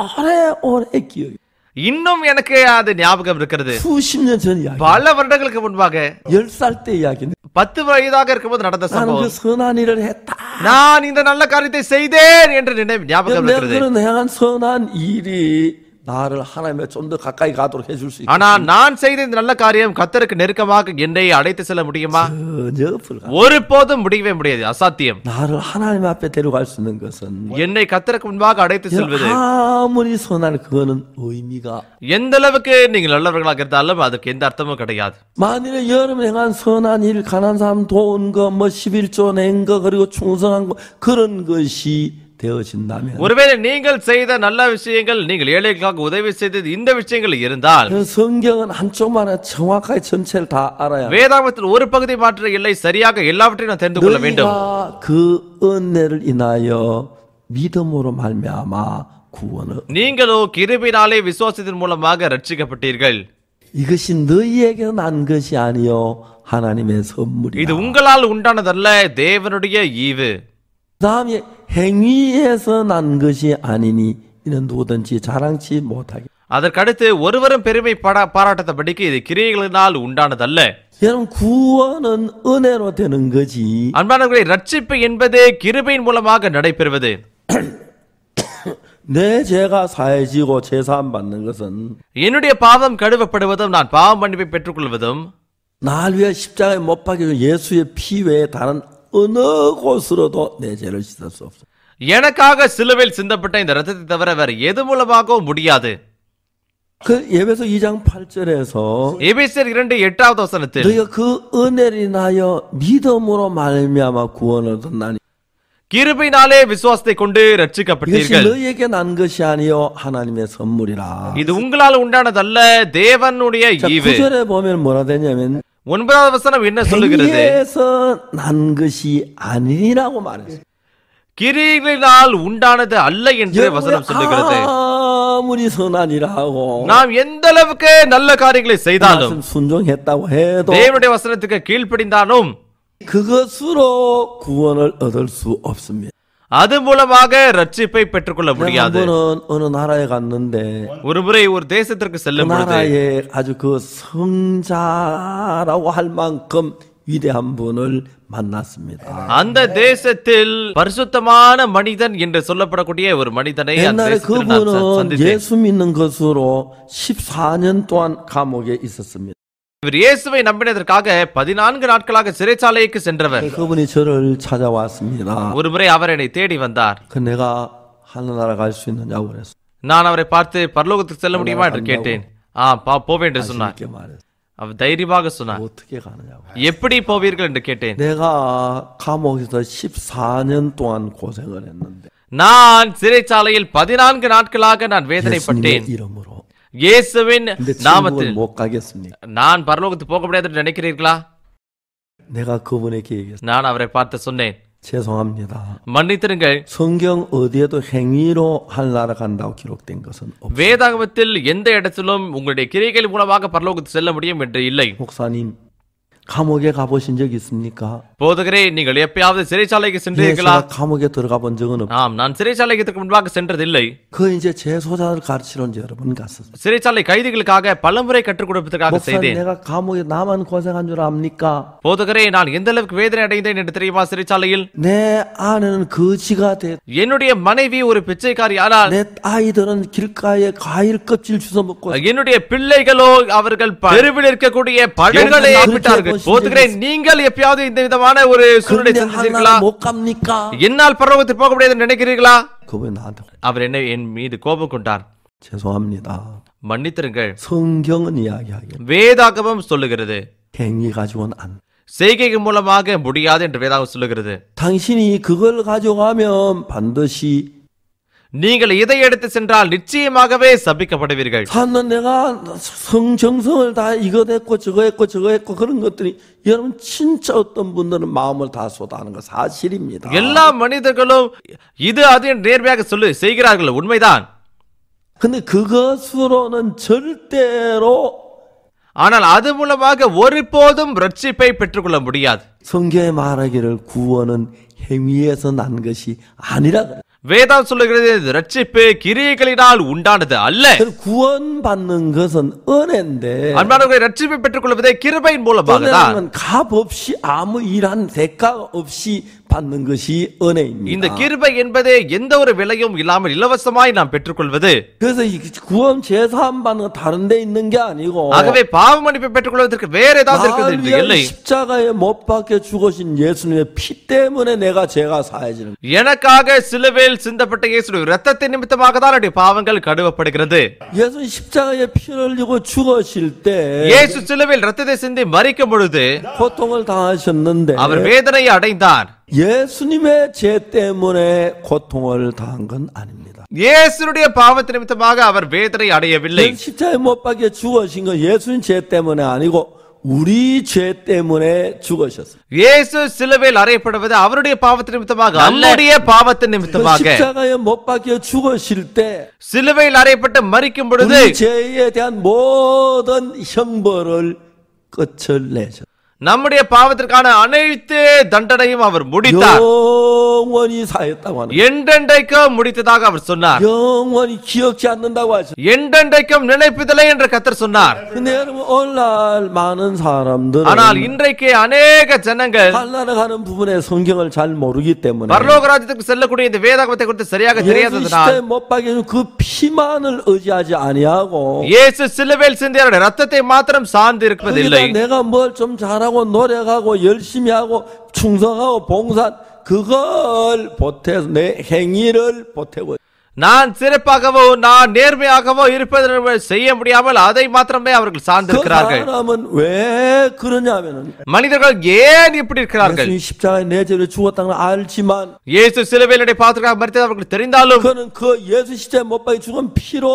오래 기억이. இன்னும் எனக்கு அது ஞாபகம் இருக்கிறது. 수십 년 전 이야기. பல வருடங்களுக்கு முன்பாக 10살 때 이야기인데 10 வயதாக இருக்கும்போது நடந்த 나는 그 சம்பவம். 선한 일을 했다. நான் இந்த நல்ல காரியத்தை செய்தேன் என்று ஞாபகம் 내가 இருக்கிறது. 그런 행한 선한 일이 나를 하나님에 좀 더 가까이 가도록 해줄 수 있다. ஆனால் நான் செய்த இந்த நல்ல காரியம் கர்த்தருக்கு நெருக்கமாக என்னை அழைத்து செல்ல முடியுமா? 전혀 불가. ஒருபோதும் முடியவே முடியாது, அசாத்தியம். 나를 하나님 앞에 데려갈 수 있는 것은 என்னை கர்த்தருக்கு முன்பாக அழைத்து செல்வது 아무리 선한 그거는 의미가 எந்த அளவுக்கு நீங்கள் நல்லவர்களாக இருந்தாலும் அதுக்கு எந்த அர்த்தமும் கிடையாது. 만일에 여러분 행한 선한 일, 가난한 사람 도운 거, 뭐 11조 낸 거, 그리고 충성한 거 그런 것이 되어진다면 ஒருவேளை நீங்கள் செய்த நல்ல விஷயங்கள், நீங்கள் ஏழைகளுக்காக உதவி செய்தது இந்த விஷயங்கள் இருந்தால் 그 성경은 한쪽만 정확하게 전체를 다 알아야 வேதாகமத்தில் ஒரு பகுதி மாற்ற இல்லை, சரியாக எல்லாவற்றையும் நான் தெரிந்து கொள்ள வேண்டும். 너희가 그 은혜를 인하여 믿음으로 말미암아 구원을 நீங்களோ கிருபையினாலே விசுவாசத்தின் மூலமாக ரட்சிக்கப்பட்டீர்கள். 이것이 너희에게 난 것이 아니요 하나님의 இது 선물이다. உங்களால் உண்டானதல்ல, தேவனுடைய ஈவு. 다음에 행위에서 난 것이 아니니 이는 누구든지 자랑치 못하게. அதற்கடுத்து ஒருவரும் பெருமை பாராட்டத்தபடிக்கு இது கிரியைகளினால் உண்டானதல்ல. 여러분 구원은 은혜로 되는 거지. அன்பானவர்களே, ரட்சிப்பு என்பது கிருபையின் மூலமாக நடைபெறுவது. 내 죄가 사해지고 제사함 받는 것은 என்னுடைய பாவம் கழுவப்படுவதும் நான் பாவ மன்னிப்பை பெற்றுக்கொள்வதும் 날 위해 십자가에 못 박혀 예수의 피 외에 다른 어느 곳으로도 내 죄를 씻을 수 없어. எனக்காக சிலுவையில் சிந்தப்பட்ட இந்த ரத்தத்தை தவிர வேற எது மூலமாகவும் முடியாது. 그 에베소 2장 8절에서 எபேசியர் 2:8வது வசனத்தில் 너희가 그 은혜를 인하여 믿음으로 말미암아 구원을 얻었나니 கிருபையினாலே விசுவாசத்தை கொண்டு 이것이 ரட்சிக்கப்பட்டீர்கள். 너희에게 난 것이 아니요 하나님의 선물이라. இது உங்களால் உண்டானதல்ல, தேவனுடைய 자, ஈவு. 9절에 보면 뭐라 되냐면 9வது வசனம் என்ன சொல்லுகிறது? 행위에서 난 것이 아니라고 말했어요. கிரியைகளினால் உண்டானது அல்ல என்று வசனம் சொல்லுகிறது. 아무리 선한이라고 நாம் எந்த அளவுக்கு நல்ல காரியங்களை செய்தாலும், 말씀 순종했다고 해도 தேவனுடைய வசனத்துக்கு கீழ்ப்படிந்தாலும் 그것으로 구원을 얻을 수 없습니다. அது மூலமாக ரட்சிப்பை பெற்றுக்கொள்ள 한 முடியாது. 번은 어느 나라에 갔는데 ஒருமுறை ஒரு தேசத்திற்கு 그 செல்லும் பொழுது 나라에 아주 그 성자라고 할 만큼 위대한 분을 만났습니다. அந்த தேசத்தில் பரிசுத்தமான மனிதன் என்று சொல்லப்படக்கூடிய ஒரு மனிதனை அந்த 옛날에 தேசத்தில் நான் 그분은 சந்தித்தேன். 예수 믿는 것으로 14년 동안 감옥에 있었습니다. இவர் இயேசுவை நம்பினதற்காக 14 நாட்களாக சிறைச்சாலைக்கு சென்றவர். 그분이 저를 찾아왔습니다. ஒருமுறை அவர் என்னை தேடி வந்தார். 그 내가 하늘나라 갈 수 있느냐고 그랬어. நான் அவரை பார்த்து பரலோகத்துக்கு செல்ல முடியுமா என்று கேட்டேன். போவேன் என்று சொன்னார். 이렇게 말했어. அவர் தைரியமாக சொன்னார். 어떻게 가느냐고. எப்படி போவீர்கள் என்று கேட்டேன். 내가 감옥에서 14년 동안 고생을 했는데 நான் சிறைச்சாலையில் 14 நாட்களாக நான் வேதனைப்பட்டேன். 예수님의 이름으로. இயேசுவின் 근데 நாமத்தில். 지금은 못 가겠습니까? நான் பரலோகத்துக்கு போக முடியாது என்று நினைக்கிறீர்களா? 내가 그분에게 얘기했어. நான் அவரை பார்த்து சொன்னேன், 죄송합니다. மன்னித்திருங்கள், 성경 어디에도 행위로 하늘나라 간다고 기록된 것은 없어요. வேதாகமத்தில் எந்த இடத்திலும் உங்களுடைய கிரியைகள் மூலமாக பரலோகத்துக்கு செல்ல முடியும் என்று இல்லை. 목사님 감옥에 가보신 적 있습니까? போதகரே, நீங்கள் எப்பயாவது சிறைச்சாலைக்கு சென்றீர்களா? 제가 감옥에 들어가 본 적은 없어요. ஆம், நான் சிறைச்சாலைக்கு முன்பாக சென்றதில்லை. 그 이제 재소자를 가르치러 여러 번 갔었어요. சிறைச்சாலை கைதிகளுக்காக பலமுறை கற்றுக் கொடுப்பதற்காக 목사님 செய்தேன். 내가 감옥에 나만 고생한 줄 압니까? போதகரே, நான் எந்த அளவுக்கு வேதனை அடைந்தேன் என்று தெரியுமா? சிறைச்சாலையில் 내 아내는 거지가 돼. என்னுடைய மனைவி ஒரு பிச்சைக்காரி. ஆனால் 내 아이들은 길가에 과일 껍질 주워 먹고 என்னுடைய பிள்ளைகளோ அவர்கள் தெருவில் இருக்கக்கூடிய பழங்களை சாப்பிட்டார்கள். போதகரே, நீங்கள் எப்பயாவது இந்த விதமான ஒரு சூழ்நிலை 그런데 சந்திச்சிருக்கீங்களா? 하늘나라 못 갑니까? என்னால் பரலோகத்துக்கு போக முடியாது என்று நினைக்கிறீர்களா? 그분이 나한테 அவர் என்ன என் மீது கோபம் கொண்டார். 죄송합니다. மன்னித்திருங்கள், 성경은 이야기하길 வேதாகமம் சொல்லுகிறது 행위 가지고는 안. செய்கை மூலமாக முடியாது என்று வேதாகம் சொல்லுகிறது. 당신이 그걸 가져가면 반드시 நீங்கள் இதை எடுத்து சென்றால் நிச்சயமாகவே சபிக்கப்படுவீர்கள். 사는 내가 정성을 다 이거 했고 저거 했고 저거 했고 그런 것들이 여러분 진짜 어떤 분들은 마음을 다 쏟아하는 거 사실입니다. எல்லா மனிதர்களும் இது அது என்று நேர்மையாக செய்கிறார்கள், உண்மைதான். 근데 그것으로는 절대로 ஆனால் அது மூலமாக ஒருபோதும் ரட்சிப்பை பெற்றுக்கொள்ள முடியாது. 성경에 말하기를 구원은 행위에서 난 것이 아니라 그래. வேதம் சொல்லுகிறது ரட்சிப்பு கிரியைகளினால் உண்டானது அல்ல. 구원받는 것은 은혜인데 அன்பானவர்களை, ரட்சிப்பை பெற்றுக்கொள்வதே கிருபையின் மூலமாக தான். 은혜는 값 없이 아무 일한 대가 없이 받는 것이 은혜입니다. இந்த கிருபை என்பது எந்த ஒரு விலையும் இல்லாமல் இலவசமாய் நாம் பெற்றுக்கொள்வது. 그래서 이 구원 제사함 받는 거 다른 데 있는 게 아니고 ஆகவே பாவ மன்னிப்பை பெற்றுக்கொள்வதற்கு வேற ஏதாவது இருக்குது என்று 나를 இல்லை. 위해 십자가에 못 박혀 죽으신 예수님의 피 때문에 내가 죄가 사해지는 거예요. எனக்காக சிலுவையில் சிந்தப்பட்ட இயேசுவின் இரத்தத்தின் நிமித்தமாக தான் என்னுடைய பாவங்கள் கழுவப்படுகிறது. 예수님 십자가에 피를 흘리고 죽으실 때 இயேசு சிலுவையில் இரத்தத்தை சிந்தி மரிக்கும் பொழுது 고통을 당하셨는데 அவர் வேதனையை அடைந்தார். 예수님의 죄 때문에 고통을 당한 건 아닙니다. இயேசுடைய பாவத்தின் நிமித்தமாக அவர் வேதனை அடையவில்லை. 십자가에 못 박혀 죽으신 건 예수님 죄 때문에 아니고 우리 죄 때문에 죽으셨어요. இயேசு சிலுவையில் அறையப்படுவது அவருடைய பாவத்தின் நிமித்தமாக நம்முடைய பாவத்தின் நிமித்தமாக. 십자가에 못 박혀 죽으실 때 சிலுவையில் அறையப்பட்டு மரிக்கும் பொழுது 우리 죄에 대한 모든 형벌을 끝을 내셨어요. நம்முடைய பாவத்திற்கான அனைத்து தண்டனையும் அவர் முடித்தார். 영원히 사했다고 하는 என்றென்றைக்கும் முடித்ததாக அவர் சொன்னார். 영원히 기억지 않는다고 하셨어요. என்றென்றைக்கும் நினைப்பதில்லை என்று கர்த்தர் சொன்னார். 근데 여러분 오늘날 많은 사람들은 ஆனால் இன்றைக்கு அநேக ஜனங்கள் 하나님 가는 부분에 성경을 잘 모르기 때문에 பரலோக ராஜ்யத்துக்கு செல்லக்கூடிய இந்த வேதாகமத்தை குறித்து சரியாக 예수 தெரியாததனால் 시대에 못 박여준 그 피만을 의지하지 아니하고 இயேசு சிலுவையில் சிந்திய அவருடைய ரத்தத்தை மாத்திரம் சார்ந்து இருப்பதில்லை. 거기다 내가 뭘 좀 잘하고 노력하고 열심히 하고 충성하고 봉사 그걸 보태서 내 행위를 보태고 நான் சிறப்பாகவோ நான் நேர்மையாகவோ இருப்பதை செய்ய முடியாமல் அதை மாத்திரமே அவர்கள் 그 சார்ந்திருக்கிறார்கள். 사람은 왜 그러냐면은 மனிதர்கள் ஏன் இப்படி இருக்கிறார்கள்? 예수님 십자가에 내 죄를 죽었다는 걸 알지만 இயேசு சிலுவையிலே பாத்திரக்காக மரித்தது அவர்கள் தெரிந்தாலும் 그는 그 예수 십자가에 못 박혀 죽은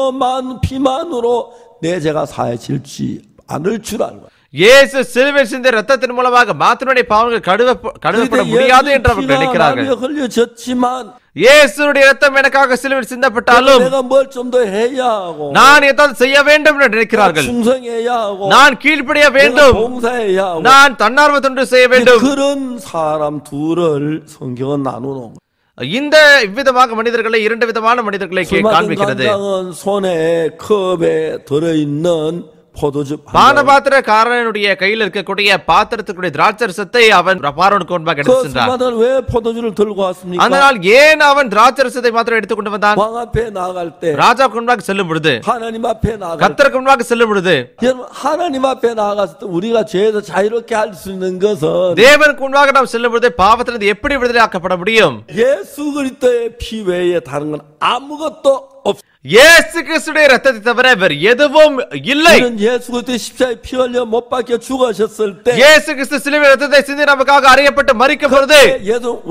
피만으로 내 죄가 사해질지 않을 줄 알고 இயேசு சிலுவையில் சிந்திய ரத்தத்தின் மூலமாக மாத்திரமே பாவங்கள் கழுவப்பட முடியாது என்று அவர்கள் நினைக்கிறார்கள். 흘려졌지만 இயேசுடைய ரத்தம் எனக்காக சிலுவையில் சிந்தப்பட்டாலும் 내가 뭘 좀 더 해야 하고 நான் ஏதாவது செய்ய வேண்டும் என்று நினைக்கிறார்கள். 충성해야 하고 நான் கீழ்ப்படிய வேண்டும், 봉사해야 하고 நான் தன்னார்வ தொண்டு செய்ய வேண்டும். 그런 사람 둘을 성경은 나누는 இந்த விதமாக மனிதர்களை இரண்டு விதமான மனிதர்களை காண்பிக்கிறது. 간장은 손에 컵에 들어있는 포도주 பானபாத்திர காரனுடைய கையில் இருக்கக்கூடிய பாத்திரத்துக்குரிய திராட்சரசத்தை அவன் பார்வோனுக்கு முன்பாக எடுத்து சென்றான். 왜 포도주를 들고 왔습니까? அதனால் ஏன் அவன் திராட்சரசத்தை மாத்திரம் எடுத்துக்கொண்டு வந்தான்? 왕 앞에 나갈 때 ராஜாவுக்கு முன்பாக செல்லும் பொழுது, 하나님 앞에 나갈 때 கர்த்தருக்கு முன்பாக செல்லும் பொழுது, 여러분 하나님 앞에 나갔을 때 우리가 죄에서 자유롭게 할 수 있는 것은 தேவனுக்கு முன்பாக நாம் செல்லும் பொழுது பாவத்திலிருந்து எப்படி விடுதலையாக்கப்பட முடியும்? 예수 그리스도의 피 외에 다른 건 아무것도 없. இயேசு கிறிஸ்துவின் ரத்தத்தை தவிர வேறு எதுவும் இல்லை. 예수 그리스도의 십자가에 피 흘려 못 박혀 죽으셨을 때 இயேசு கிறிஸ்து சிலுவையில் ரத்தத்தை சிந்தி நமக்காக அறியப்பட்டு மரிக்கும் பொழுது 예수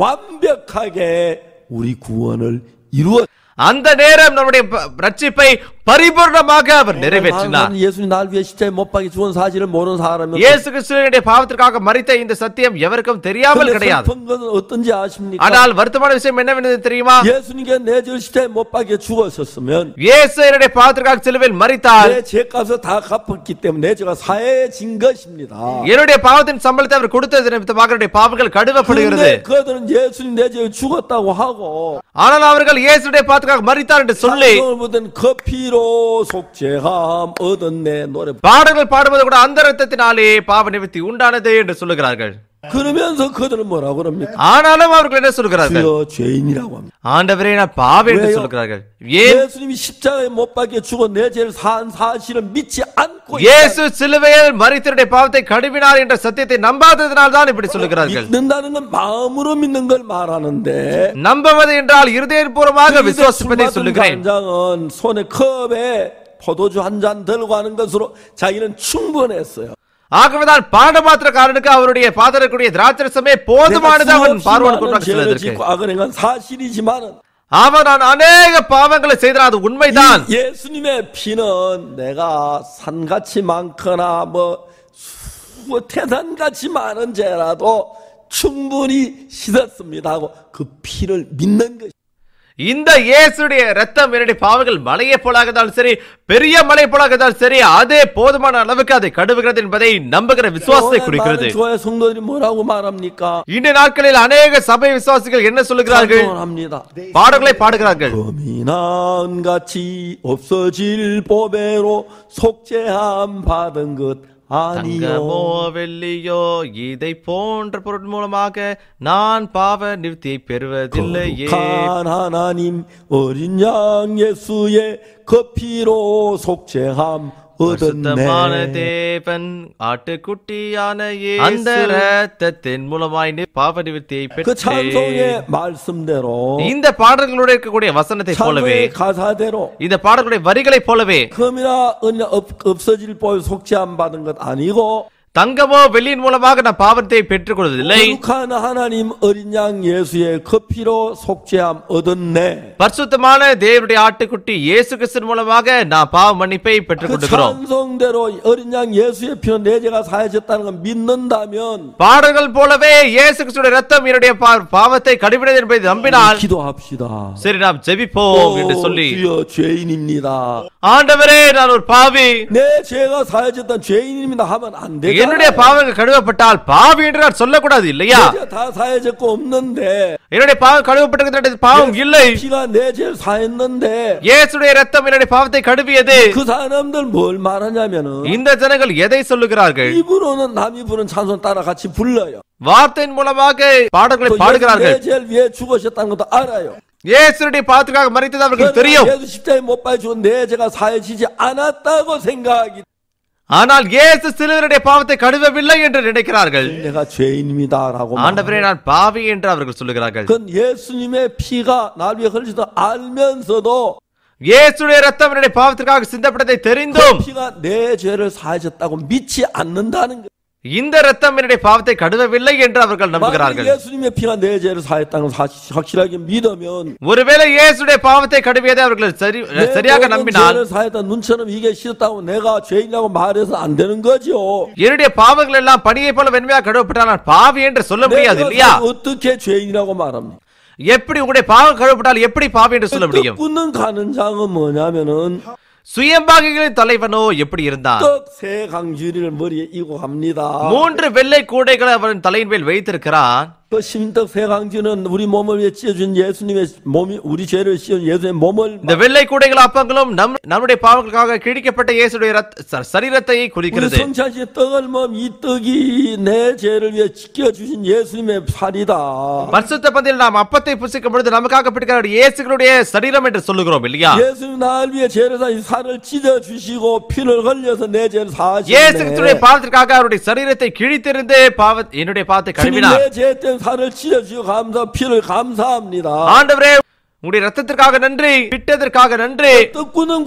완벽하게 우리 구원을 이루어 அந்த நேரம் நம்முடைய ரட்சிப்பை பரிபூர்ணமாக அவர் நிறைவேற்றினார். 예수님 날 위해 십자가에 못 박혀 죽은 사실을 모르는 사람은 இயேசு கிறிஸ்துவினுடைய பாவத்திற்காக மரித்த இந்த சத்தியம் எவருக்கும் தெரியாமல் கிடையாது. 슬픈 것은 어떤지 아십니까? ஆனால் வருத்தமான விஷயம் என்னவென்று தெரியுமா? 예수님께 내 죄를 십자가에 못 박혀 죽으셨으면 இயேசு என்னுடைய பாவத்திற்காக சிலுவையில் மரித்தார். 내 죄값을 다 갚았기 때문에 내 죄가 사해진 것입니다. என்னுடைய பாவத்தின் சம்பளத்தை அவர் கொடுத்தது நிமித்தமாக என்னுடைய பாவங்கள் கழுவப்படுகிறது. 그들은 예수님 내 죄를 죽었다고 하고 ஆனால் அவர்கள் இயேசுடைய பாவத்திற்காக மரித்தார் என்று சொல்லி 커피로 속죄함 얻었네 노래 பாடல்கள் பாடுவது கூட அந்த ரத்தத்தினாலே பாவ நிவர்த்தி உண்டானது என்று சொல்லுகிறார்கள். 그러면서 그들은 뭐라고 그럽니까? ஆனாலும் அவர்கள் என்ன சொல்கிறார்கள்? 주여 죄인이라고 합니다. ஆண்டவரே நான் பாவி என்று சொல்கிறார்கள். ஏன்? 예수님이 십자가에 못 박혀 죽어 내 죄를 산 사실을 믿지 않고 இயேசு சிலுவையில் மரித்தவருடைய பாவத்தை கழுவினார் என்ற சத்தியத்தை நம்பாததனால் தான் இப்படி சொல்லுகிறார்கள். 믿는다는 건 마음으로 믿는 걸 말하는데 நம்புவது என்றால் இருதயபூர்வமாக விசுவாசிப்பதை சொல்லுகிறேன். 간장은 손에 컵에 포도주 한 잔 들고 하는 것으로 자기는 충분했어요. ஆகவேதான் பானபாத்திரக்காரனுக்கு அவருடைய பாத்திரக்கூடிய திராட்சரசமே போதுமானது அவன் பார்வோனுக்கு முன்பாக செல்வதற்கு. 악은 사실이지만은 அவன் நான் அநேக பாவங்களை செய்தான், அது உண்மைதான். 예수님의 피는 내가 산같이 많거나 태산같이 많은 죄라도 충분히 씻었습니다 하고 그 피를 믿는 것이 இந்த இயேசுடைய ரத்தம் என்னுடைய பாவங்கள் மலையை போலாக இருந்தாலும் சரி, பெரிய மலை போலாக இருந்தாலும் சரி, அதே போதுமான அளவுக்கு அதை கழுவுகிறது என்பதை நம்புகிற விசுவாசத்தை குறிக்கிறது. 성도들이 뭐라고 말합니까? இந்த நாட்களில் அநேக சபை விசுவாசிகள் என்ன சொல்லுகிறார்கள்? பாடல்களை பாடுகிறார்கள். 거민한 같이 없어질 보배로 속죄함 받은 것 தங்கமோ வெள்ளியோ இதை போன்ற பொருள் மூலமாக நான் பாவ நிவர்த்தியை பெறுவதில்லையே. 하나님 어린 양 예수의 그 피로 속죄함 பரிசுத்தமான தேவன் ஆட்டுக்குட்டியான இயேசு அந்த இரத்தத்தின் மூலமாய் பாவ நிவர்த்தியை 그 찬송의 말씀대로 இந்த பாடல்களோடு இருக்கக்கூடிய வசனத்தை போலவே 가사대로 இந்த பாடல்களுடைய வரிகளை போலவே 금이나 없어질 보배 속죄함 받은 것 아니고 தங்கமோ வெள்ளியின் மூலமாக நான் பாவத்தை பெற்றுக் கொள்வதில்லை. 거룩한 하나님 어린 양 예수의 그 피로 속죄함 얻었네. பரிசுத்தமான தேவனுடைய ஆட்டுக்குட்டி இயேசு கிறிஸ்துவின் மூலமாக நான் பாவ மன்னிப்பை பெற்றுக் 그 கொள்கிறோம். 찬송대로 어린 양 예수의 피로 내 죄가 사해졌다는 걸 믿는다면 பாடல்கள் போலவே இயேசு கிறிஸ்துவின் இரத்தம் என்னுடைய பாவத்தை கழுவினது என்பதை நம்பினால் 기도합시다. சரி நாம் ஜெபிப்போம் என்று சொல்லி, 주여 죄인입니다. ஆண்டவரே நான் ஒரு பாவி, 내 죄가 사해졌던 죄인입니다 하면 안 되잖아요. என்னுடைய பாவங்கள் கழுவப்பட்டால் பாவி என்று நான் சொல்லக்கூடாது இல்லையா? 내 죄 다 사해졌고 없는데 என்னுடைய பாவம் கழுவப்பட்டிருக்கிறது, பாவம் இல்லை. 피가 내 죄를 사했는데 இயேசுடைய இரத்தம் என்னுடைய பாவத்தை கழுவியது. 그 사람들 뭘 말하냐면은 இந்த ஜனங்கள் எதை சொல்லுகிறார்கள்? 입으로는 남이 부른 찬송 따라 같이 불러요. வார்த்தையின் மூலமாக பாடல்களை பாடுகிறார்கள். 내 죄를 위해 죽으셨다는 것도 알아요. இயேசுடைய பாவத்துக்காக மரித்தது அவர்களுக்கு தெரியும். 예수 십자가에 못 박혀 내 죄가 사해지지 않았다고 생각하기. ஆனால் இயேசு சிலுவையுடைய பாவத்தை கழுவவில்லை என்று நினைக்கிறார்கள். 내가 죄인입니다라고. ஆண்டவரே நான் பாவி என்று அவர்கள் சொல்லுகிறார்கள். 그건 예수님의 피가 날 위해 흘리도 알면서도 இயேசுடைய இரத்தம் என்னுடைய பாவத்திற்காக சிந்தப்பட்டதை தெரிந்தும் 그 피가 내 죄를 사해졌다고 믿지 않는다는 거예요. இந்த இரத்தம் என்னுடைய பாவத்தை கழுவவில்லை என்று அவர்கள் நம்புகிறார்கள். 예수님의 피가 내 죄를 사했다는 걸 확실하게 믿으면, ஒருவேளை இயேசுடைய பாவத்தை கழுவியதை அவர்கள் சரியாக நம்பினால், 죄를 사했다 눈처럼 이게 싫다고 내가 죄인이라고 말해서 안 되는 거죠. என்னுடைய பாவங்கள் எல்லாம் பனியை போல வெண்மையாக கழுவப்பட்டால் நான் பாவி என்று சொல்ல முடியாது இல்லையா? 어떻게 죄인이라고 말합니까? எப்படி உங்களுடைய பாவம் கழுவப்பட்டால் எப்படி பாவி என்று சொல்ல முடியும்? 뜻 가는 장은 뭐냐면은 சுயம்பாகிகளின் தலைவனோ எப்படி இருந்தான்? 떡 세 강주리를 머리에 이고 갑니다. 3 வெள்ளை கூடைகளை அவன் தலையின் மேல் வைத்திருக்கிறான். 그 신떡 세 강주는 우리 몸을 위해 찢어준 예수님의 몸이, 우리 죄를 씌운 예수의 몸을, இந்த வெள்ளை கூடைகள் அப்பங்களும் நம்முடைய பாவங்களுக்காக கிழிக்கப்பட்ட இயேசுடைய சரீரத்தை 우리 குறிக்கிறது. 성찬식 떡을 먹으면 이 떡이 내 죄를 위해 지켜주신 예수님의 살이다. பரிசுத்த பந்தியில் நாம் அப்பத்தை புசிக்கும் பொழுது நமக்காக பிடிக்கிற இயேசுடைய சரீரம் என்று சொல்லுகிறோம் இல்லையா? 예수님 날 위해 죄를 사 살을 찢어 주시고 피를 흘려서 내 죄를 இயேசு 사하시네. கிறிஸ்துவின் பாவத்திற்காக அவருடைய சரீரத்தை கிழித்திருந்து என்னுடைய பாவத்தை கழுவினார். 내 죄 때문에 살을 찢어 주시고 피를 감사합니다. ஆண்டவரே உங்களுடைய ரத்தத்திற்காக நன்றி, பிட்டதற்காக நன்றி. 떡구는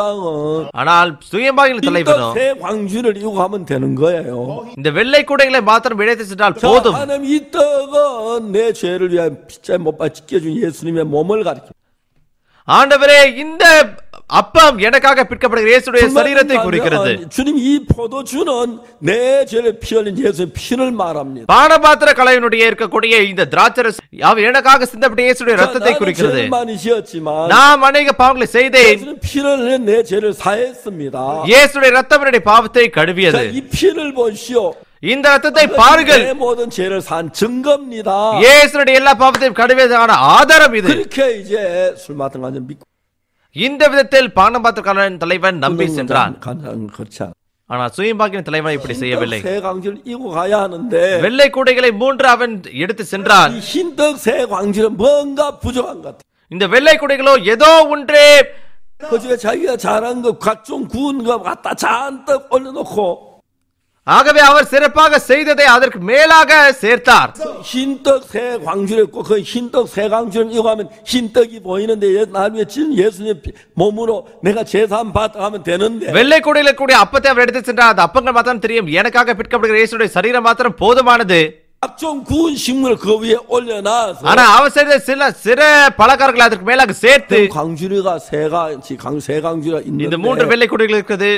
관원장은 ஆனால் சுயம்பாகிகளின் தலைவனோ 새 광주를 이고 가면 되는 거예요. இந்த வெள்ளை கூடைகளை மாத்திரம் இழைத்து சென்றால் போதும். 하나님 이 떡은 내 죄를 위해 십자가에 못 박혀 찢겨준 예수님의 몸을 가리킵니다. ஆண்டவரே இந்த அப்பம் எனக்காக பிற்கப்படுகிற இயேசுடைய சரீரத்தை குறிக்கிறது. 주님 이 포도주는 내 죄를 피 흘린 예수의 피를 말합니다. பானபாத்திர கலையினுடைய இருக்கக்கூடிய இந்த திராட்சரஸ் அவர் எனக்காக சிந்தப்பட்ட இயேசுடைய ரத்தத்தை குறிக்கிறது. 많이 지었지만 நாம் அநேக பாவங்களை செய்தேன். 예수는 피를 흘린 내 죄를 사했습니다. இயேசுடைய ரத்தம் என்னுடைய பாவத்தை கழுவியது. 이 피를 보시오. இந்த ரத்தத்தை பாருங்கள். 내 모든 죄를 산 증거입니다. இயேசுடைய எல்லா பாவத்தையும் கழுவியதான ஆதாரம் இது. 그렇게 이제 술 맡은 거 믿고 இந்த விதத்தில் பானபாத்திரக்காரன் தலைவன் நம்பி சென்றான். 그렇지 않아. ஆனால் சுயம்பாகியின் தலைவன் இப்படி செய்யவில்லை. 새 광주를 이고 가야 하는데 வெள்ளை கூடைகளை 3 அவன் எடுத்து சென்றான். 이 흰떡 새 광주는 뭔가 부족한 것 같아. இந்த வெள்ளை கூடைகளோ ஏதோ ஒன்றே 그중에 자기가 잘한 거 각종 구운 거 갖다 잔뜩 올려놓고 ஆகவே அவர் சிறப்பாக செய்ததை அதற்கு மேலாக சேர்த்தார். 흰떡 새 광주를 했고 그 흰떡 새 광주를 이거 하면 흰떡이 보이는데 날 위해 진 예수님 몸으로 내가 제사함 받아 하면 되는데 வெள்ளை கூடையில கூடிய அப்பத்தை அவர் எடுத்து சென்றார். அந்த அப்பங்கள் மாத்திரம் தெரியும். எனக்காக பிற்கப்படுகிற இயேசுடைய சரீரம் மாத்திரம் போதுமானது. 각종 구운 식물 그 위에 올려놔서 ஆனா அவர் செய்த சில பலகாரங்களை அதற்கு மேலாக சேர்த்து 광주리가 새 광주리가 இந்த 있는데 3 வெள்ளை கூடைகள் இருக்குது.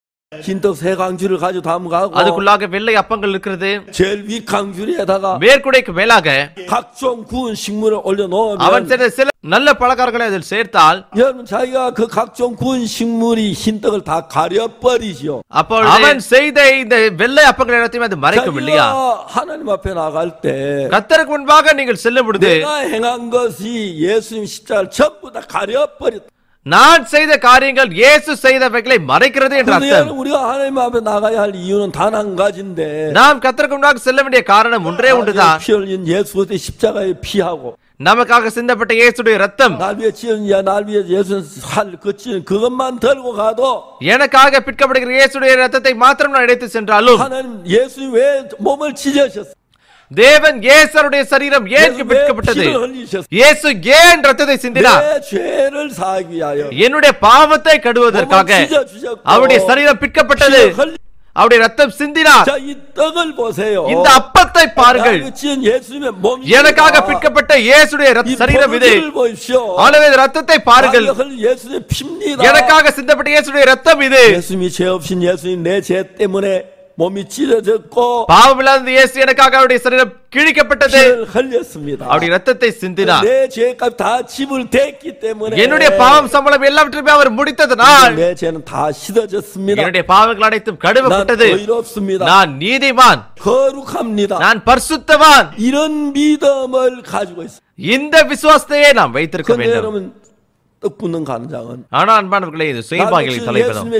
흰떡 새 광주를 가지고 다음 가고 அதுக்குள்ளாக வெள்ளை அப்பங்கள் இருக்கிறது. 제일 위 광주리에다가 மேற்கூடைக்கு மேலாக 각종 구운 식물을 올려놓으면 அவன் செய்த சில நல்ல பலகாரங்களை அதில் சேர்த்தால் 여러분 자기가 그 각종 구운 식물이 흰떡을 다 가려버리죠. அப்பொழுது அவன் செய்த இந்த வெள்ளை அப்பங்கள் எல்லாத்தையும் அது மறைக்கும் இல்லையா? 하나님 앞에 나갈 때 கர்த்தருக்கு முன்பாக நீங்கள் செல்லும் பொழுது 내가 행한 것이 예수님 십자가를 전부 다 가려버렸다. நான் செய்த காரியங்கள் இயேசு செய்தவைகளை மறைக்கிறது என்ற அர்த்தம். 우리가 하나님 앞에 나가야 할 이유는 단 한 가지인데 நாம் கர்த்தருக்கு முன்பாக செல்ல வேண்டிய காரணம் ஒன்றே ஒன்றுதான். 피 흘린 예수의 십자가의 피하고 நமக்காக சிந்தப்பட்ட இயேசுடைய ரத்தம், 날 위해 찌은 날 위해 예수 살 그치는 그것만 들고 가도 எனக்காக பிற்கப்படுகிற இயேசுடைய ரத்தத்தை மாத்திரம் நான் எடுத்து சென்றாலும் 하나님 예수님 왜 몸을 찢으셨어? தேவன் இயேசுடைய சரீரம் ஏன் பிற்கப்பட்டது? இயேசு ஏன் ரத்தத்தை சிந்தினார்? 내 죄를 사하기 위하여 என்னுடைய பாவத்தை கழுவுவதற்காக அவருடைய சரீரம் பிற்கப்பட்டது. அவருடைய ரத்தம் சிந்தினார். 자, 이 떡을 보세요. இந்த அப்பத்தை பாருங்கள். 나를 지은 예수님의 몸이 எனக்காக பிற்கப்பட்ட இயேசுடைய சரீரம் இது. 보십시오. ஆகவே இந்த ரத்தத்தை பாருங்கள். 예수의 피입니다. எனக்காக சிந்தப்பட்ட இயேசுடைய ரத்தம் இது. 예수님이 죄 없인 예수님 내 죄 때문에 몸이 찢어졌고 பாவமில்லாத இயேசு எனக்காக அவருடைய சரீரம் கிழிக்கப்பட்டது. 흘렸습니다. அவருடைய ரத்தத்தை சிந்தினார். 내 죄값 다 지불 됐기 때문에 என்னுடைய பாவம் சம்பளம் எல்லாவற்றையும் அவர் முடித்ததனால் 내 죄는 다 씻어졌습니다. என்னுடைய பாவங்கள் அனைத்தும் கழுவப்பட்டது. 난 의롭습니다. நான் நீதிமான், 거룩합니다. நான் பரிசுத்தவான். 이런 믿음을 가지고 있습니다. இந்த விசுவாசத்தையே நாம் வைத்திருக்க 근데 வேண்டும். 여러분 떡 붓는 간장은 ஆனா அன்பானவர்களே, இது சுயபாகிகளின் தலைப்பதம். 예수님의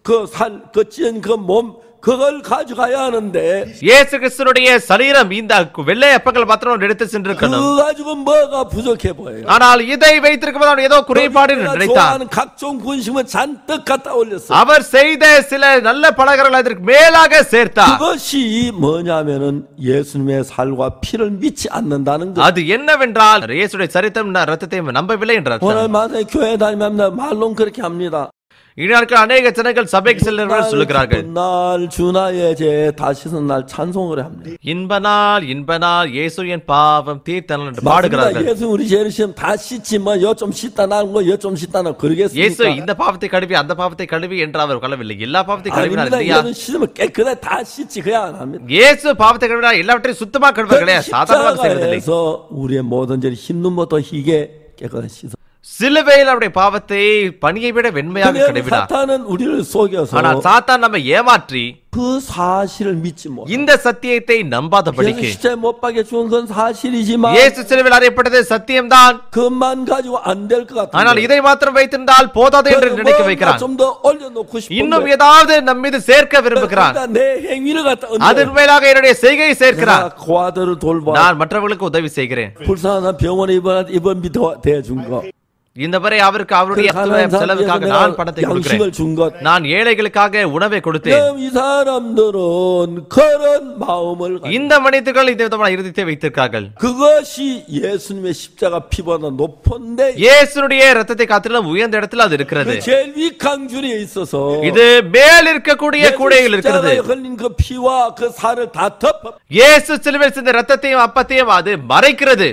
그 찌은 그 몸 그걸 가져가야 하는데 இயேசு கிறிஸ்துவினுடைய சரீரம் இந்த வெள்ளை அப்பங்கள் மாத்திரம் எடுத்து சென்றிருக்கணும். 그거 가지고 뭐가 부족해 보여요. ஆனால் இதை வைத்திருக்கும் ஏதோ குறைபாடு என்று நினைத்தார். 각종 군식은 잔뜩 갖다 올렸어. அவர் செய்த சில நல்ல பலகாரங்களை அதற்கு மேலாக சேர்த்தார். 그것이 뭐냐면은 예수님의 살과 피를 믿지 않는다는 거. அது என்னவென்றால் இயேசுடைய சரித்திரம் ரத்தத்தை நம்பவில்லை என்ற அர்த்தம். 오늘 만에 교회 다니면 말론 그렇게 합니다. இந்நாட்கள் அநேக ஜனங்கள் சபைக்கு செல்கிறவர்கள் சொல்லுகிறார்கள், 날 주나의 죄 다시는 날 찬송을 합니다. இன்ப நாள் இயேசு என் பாவம் தீர்த்தனல் என்று பாடுகிறார்கள். 예수 우리 죄를 씻으면 다 씻지 뭐 여 좀 씻다 나는 거 여 좀 씻다 나 그러겠습니까? இயேசு இந்த பாவத்தை கழுவி அந்த பாவத்தை கழுவி என்று அவர் சொல்லவில்லை. எல்லா பாவத்தை கழுவினார் இல்லையா? 이거는 씻으면 깨끗해 다 씻지 그냥 안 합니다. இயேசு பாவத்தை கழுவினார், எல்லாவற்றையும் சுத்தமாக கழுவுகிறார்களே, சாதாரணமாக செய்வதில்லை. 십자가에서 우리의 모든 죄를 흰 눈부터 희게 깨끗이 씻어. சிலுவையில் அவருடைய பாவத்தை பனியை விட வெண்மையாக கழுவினார். 사탄은 우리를 속여서 ஆனால் சாத்தான் நம்மை ஏமாற்றி 그 사실을 믿지 못. இந்த சத்தியத்தை நம்பாதபடிக்கு 십자가에 못 박혀 죽은 건 사실이지만 இயேசு சிலுவையில் அறையப்பட்டது சத்தியம்தான். 그만 가지고 안 될 것 같은데. ஆனால் இதை மாத்திரம் வைத்திருந்தால் போதாது என்று நினைக்க வைக்கிறான். 좀 더 올려놓고 싶은데. இன்னும் ஏதாவது நம் மீது சேர்க்க விரும்புகிறான். 내 행위를 갖다 அதன் மேலாக என்னுடைய செய்கையை சேர்க்கிறான். 고아들을 돌봐. நான் மற்றவர்களுக்கு உதவி செய்கிறேன். 불쌍한 병원에 입원비 대준 거. இந்த வரை அவருக்கு அவருடைய செலவுக்காக நான் பணத்தை கொடுக்கிறேன். நான் ஏழைகளுக்காக உணவை கொடுத்தேன். 이 사람들은 그런 마음을 இந்த மனிதர்கள் இந்த விதமான இருதயத்தை வைத்திருக்கார்கள். 그것이 예수님의 십자가 피보다 높은데 இயேசுனுடைய இரத்தத்தை காட்டிலும் உயர்ந்த இடத்தில் அது இருக்கிறது. 제일 위강 줄에 있어서 இது மேல் இருக்கக்கூடிய கூடையில் இருக்கிறது. 흘린 그 피와 그 살을 다 덮어. இயேசு சிலுவையில் சிந்த இரத்தத்தையும் அப்பத்தையும் அது மறைக்கிறது.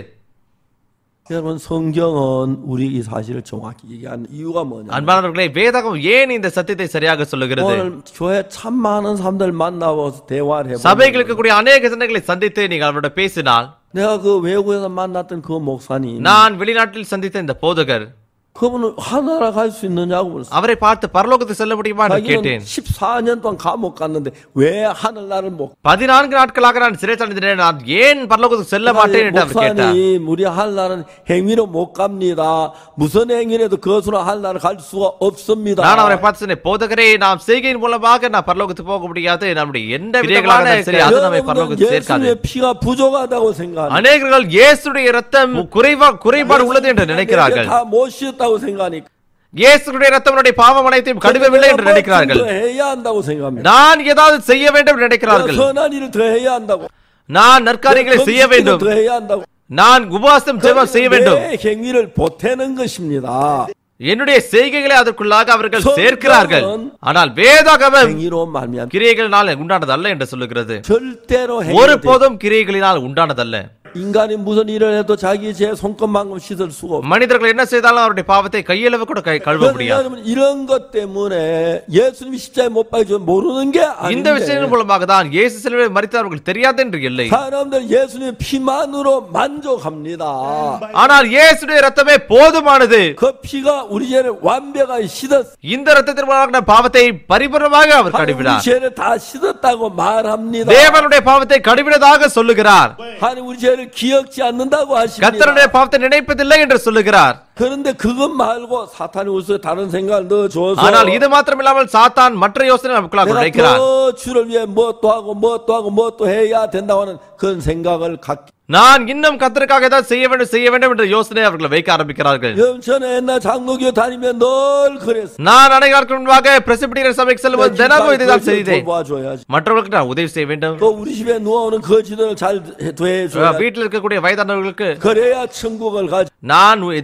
여러분 성경은 우리 이 사실을 정확히 얘기하는 이유가 뭐냐? அன்பானவர்களே, வேதகம் ஏன் இந்த சத்தியத்தை சரியாக சொல்லுகிறது? 오늘 교회 참 많은 사람들 만나서 대화를 해보면 சபைகளுக்கு கூடிய அநேக ஜனங்களை சந்தித்து நீங்கள் அவரோட பேசினால், 내가 그 외국에서 만났던 그 목사님 நான் வெளிநாட்டில் சந்தித்த இந்த போதகர், 그분은 하나라 갈 수 있느냐고 물었어요. அவரை பார்த்து பரலோகத்துக்கு செல்ல முடியுமா என்று கேட்டேன். 14년 동안 감옥 갔는데 왜 하늘나라를 못? 14 நாட்களாக நான் சிறை தண்டினேன், நான் ஏன் பரலோகத்துக்கு செல்ல மாட்டேன் என்று அவர் கேட்டார். 목사님, 우리 하늘나라는 행위로 못 갑니다. 무슨 행위라도 그것으로 하늘나라 갈 수가 없습니다. நான் அவரை பார்த்து சொன்னேன், போதகரே, நாம் செய்கையின் மூலமாக நான் பரலோகத்துக்கு போக முடியாது. நம்முடைய எந்த விதமான சரி அது நம்மை பரலோகத்துக்கு சேர்க்காது. 예수님의 피가 부족하다고 생각합니다. அநேகர்கள் இயேசுடைய இரத்தம் குறைபாடு உள்ளது என்று நினைக்கிறார்கள். 다 못 씻었다고 생각하니까. இயேசுடைய இரத்தம் பாவம் அனைத்தையும் கழுவவில்லை என்று நினைக்கிறார்கள். 해야 한다고 생각합니다. நான் ஏதாவது செய்ய வேண்டும் என்று நினைக்கிறார்கள். 선한 일을 더 해야 한다고. நான் நற்காரியங்களை செய்ய வேண்டும். 더 해야 한다고. நான் உபவாசம் ஜெபம் செய்ய வேண்டும். 내 행위를 보태는 것입니다. என்னுடைய செய்கைகளை அதற்குள்ளாக அவர்கள் சேர்க்கிறார்கள். ஆனால் வேதாகமம் 행위로 말미암아 கிரியைகளினால் உண்டானது அல்ல என்று சொல்லுகிறது. 절대로 ஒருபோதும் கிரியைகளினால் உண்டானதல்ல. 인간이 무슨 일을 해도 자기 제 손끝만큼 씻을 수가 없어. மனிதர்கள் என்ன செய்தாலும் அவருடைய பாவத்தை கையளவு கூட கழுவ முடியாது. 이런 것 때문에 예수님이 십자가에 못 박혀 모르는 게 아닌데. இந்த விஷயங்கள் மூலமாக தான் இயேசு சிலுவையில் மரித்தவர்கள் தெரியாது என்று இல்லை. 사람들 예수님의 피만으로 만족합니다. ஆனால் இயேசுடைய இரத்தமே போதுமானது. 그 피가 우리 죄를 완벽하게 씻었어. இந்த இரத்தத்தின் மூலமாக பாவத்தை பரிபூர்ணமாக அவர் கழுவினார். 우리 죄를 다 씻었다고 말합니다. தேவனுடைய பாவத்தை கழுவினதாக சொல்லுகிறார். 하나님 우리 죄를 기억지 않는다고 하십니다. கர்த்தருடைய பாவத்தை நினைப்பதில்லை என்று சொல்லுகிறார். 그런데 그것 말고 사탄이 우리에 다른 생각을 넣어줘서 ஆனால் இது மாத்திரம் இல்லாமல் சாத்தான் மற்ற யோசனை நமக்குள்ளாக நுழைக்கிறார். 더 주를 위해 뭐 또 하고 뭐 또 하고 뭐 또 해야 된다고 하는 그런 생각을 갖기. நான் இன்னும் கர்த்தருக்காக ஏதாவது செய்ய வேண்டும் என்ற யோசனை அவர்கள் வைக்க ஆரம்பிக்கிறார்கள். 전에 옛날 장로교 다니면 늘 그랬어. நான் அநேக நாட்கள் முன்பாக பிரசிபிட்டீரியர் சபைக்கு செல்லும்போது தினமும் இதைதான் செய்தேன். மற்றவர்களுக்கு நான் உதவி செய்ய வேண்டும். 또 우리 집에 누워오는 거지들을 잘 대해줘야. வீட்டில் இருக்கக்கூடிய வயதானவர்களுக்கு 그래야 천국을 가지. நான் ஏதாவது செய்ய வேண்டும்.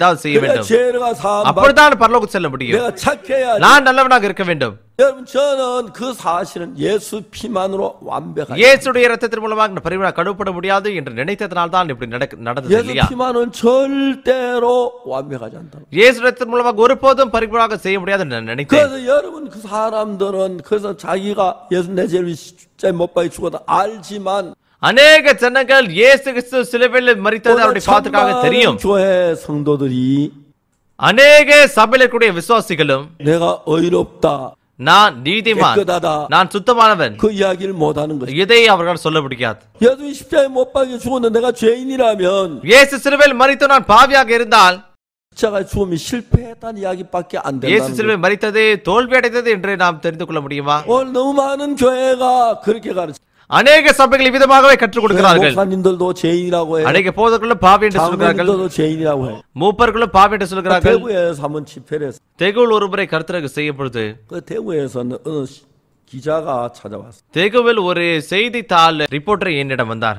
செய்ய வேண்டும். 죄가 사함 அப்பொழுதுதான் பரலோகம் செல்ல முடியும். 내가 착해야. நான் நல்லவனாக இருக்க வேண்டும். 여러분 저는 그 사실은 예수 피만으로 완벽하게. இயேசுடைய இரத்தத்தின் மூலமாக பரிபூரண கழுவப்பட முடியாது என்று நினைத்ததனால் தான் இப்படி நடந்தது 예수 இல்லையா? 피만은 절대로 완벽하지 않다. இயேசு இரத்தத்தின் மூலமாக ஒருபோதும் பரிபூரணமாக செய்ய முடியாது என்று நினைத்தேன். 그래서 여러분 그 사람들은 그래서 자기가 예수 내 죄를 십자가에 못 박혀 죽었다 알지만 அநேக ஜனங்கள் இயேசு கிறிஸ்து சிலுவையில் மரித்தது அவருடைய பாவத்திற்காக தெரியும். 교회 성도들이 அநேக சபையில் இருக்கக்கூடிய விசுவாசிகளும் 내가 의롭다. நான் நீதிமான், நான் சுத்தமானவன், 그 이야기를 못 하는 것이. இதை அவர்கள் சொல்ல முடியாது. 예수 십자가에 못 박혀 죽었는데 내가 죄인이라면 இயேசு சிலுவையில் மரித்து நான் பாவியாக இருந்தால் 십자가에 죽음이 실패했다는 이야기밖에 안 இயேசு 된다는 சிலுவை மரித்தது தோல்வி அடைந்தது என்று நாம் தெரிந்து கொள்ள முடியுமா? 오늘 너무 많은 교회가 그렇게 가르쳐. அநேக சபைகள் விதமாகவே கற்றுக் கொடுக்கிறார்கள். 목사님들도 죄인이라고 해. அநேக போதகர்களும் பாவி என்று சொல்கிறார்கள். 장로님들도 죄인이라고 해. மூப்பர்களும் பாவி என்று சொல்கிறார்கள். 대구에서 한번 집회를 했어. தெகுவில் ஒருமுறை கருத்தரங்கு செய்யும் பொழுது 그 대구에서는 어느 기자가 찾아왔어. தெகுவில் ஒரு செய்தித்தாள் ரிப்போர்ட்டர் என்னிடம் வந்தார்.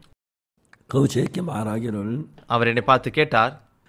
그 제게 말하기를 அவர் என்னை பார்த்து கேட்டார்,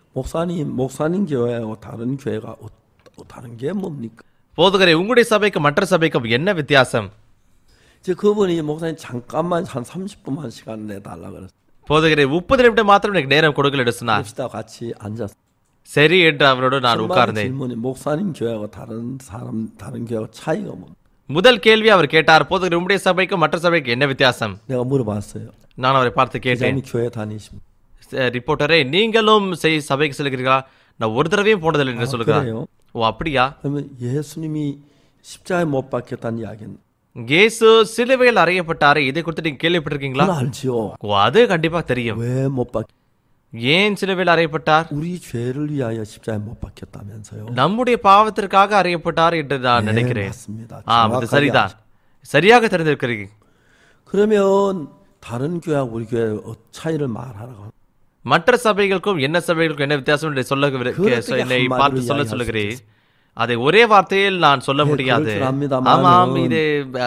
목사님 교회하고 다른 교회가 다른 게 뭡니까? போதகரே, உங்களுடைய சபைக்கும் மற்ற சபைக்கும் என்ன வித்தியாசம்? 이제 그분이 목사님 잠깐만 한 30분만 시간 내달라 그랬어. போதகரே, 30 நிமிடம் மாத்திரம் எனக்கு நேரம் கொடுங்கள் என்று சொன்னார். 그럽시다 같이 앉았어. சரி என்று அவரோடு நான் உட்கார்ந்தேன். 질문이 목사님 교회하고 다른 교회하고 차이가 뭐? முதல் கேள்வி அவர் கேட்டார், போதகரே, உங்களுடைய சபைக்கும் மற்ற சபைக்கும் என்ன வித்தியாசம்? 내가 물어봤어요. நான் அவரை பார்த்து கேட்டேன், 교회 다니십니까? ரிப்போர்ட்டரே, நீங்களும் சபைக்கு செல்கிறீர்களா? நான் ஒரு தடவையும் போனதில்லை என்று சொல்கிறார். ஓ அப்படியா? 그러면 예수님이 십자가에 못 박혔다는 이야기는 இயேசு சிலுவையில் அறையப்பட்டாரே, இதை குறித்து நீங்க கேள்விப்பட்டிருக்கீங்களா? 알지요. ஓ அது கண்டிப்பா தெரியும். 왜 못 박혔? ஏன் சிலுவையில் அறையப்பட்டார்? 우리 죄를 위하여 십자가에 못 박혔다면서요. நம்முடைய பாவத்திற்காக அறையப்பட்டார் என்று நான் நினைக்கிறேன். 맞습니다. அது சரிதான். சரியாக தெரிந்திருக்கிறீங்க. 그러면 다른 교회하고 우리 교회 차이를 말하라고. மற்ற சபைகளுக்கும் என்ன சபைகளுக்கும் என்ன வித்தியாசம் என்று என்னை பார்த்து சொல்லுகிறேன். அதை ஒரே வார்த்தையில் நான் சொல்ல முடியாது. ஆமாம், இது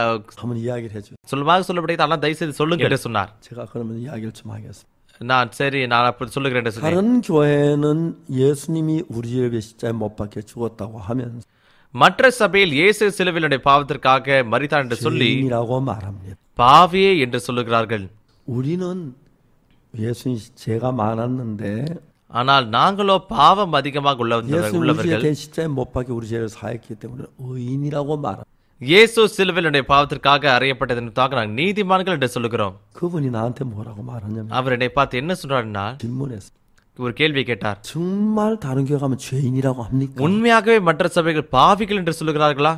சொல்லுமாக சொல்ல முடியாது. ஆனால் தயவு செய்து சொல்லுங்க என்று சொன்னார். 제가 그러면 이야기를 좀 하겠습니다. நான் சரி, நான் அப்படி சொல்லுகிறேன் என்று சொன்னேன். 다른 교회는 예수님이 우리를 위해 십자가에 못 박혀 죽었다고 하면서 மற்ற சபையில் இயேசு சிலுவையிலுடைய பாவத்திற்காக மரித்தார் என்று சொல்லி 죄인이라고 말합니다. பாவியே என்று சொல்லுகிறார்கள். 우리는 예수님 죄가 많았는데 ஆனால் நாங்களோ பாவம் அதிகமாக உள்ளவர்கள். 예수 십자가에 못 박혀 우리 죄를 사했기 때문에 의인이라고 말합니다. இயேசு சிலுவையிலுடைய பாவத்திற்காக அறையப்பட்டதற்காக நாங்கள் நீதிமான்கள் என்று சொல்லுகிறோம். 그분이 나한테 뭐라고 말하냐면 அவர் என்னை பார்த்து என்ன சொன்னார்னா, 질문했어. ஒரு கேள்வி கேட்டார். 정말 다른 교회 가면 죄인이라고 합니까? உண்மையாகவே மற்ற சபைகள் பாவிகள் என்று சொல்லுகிறார்களா?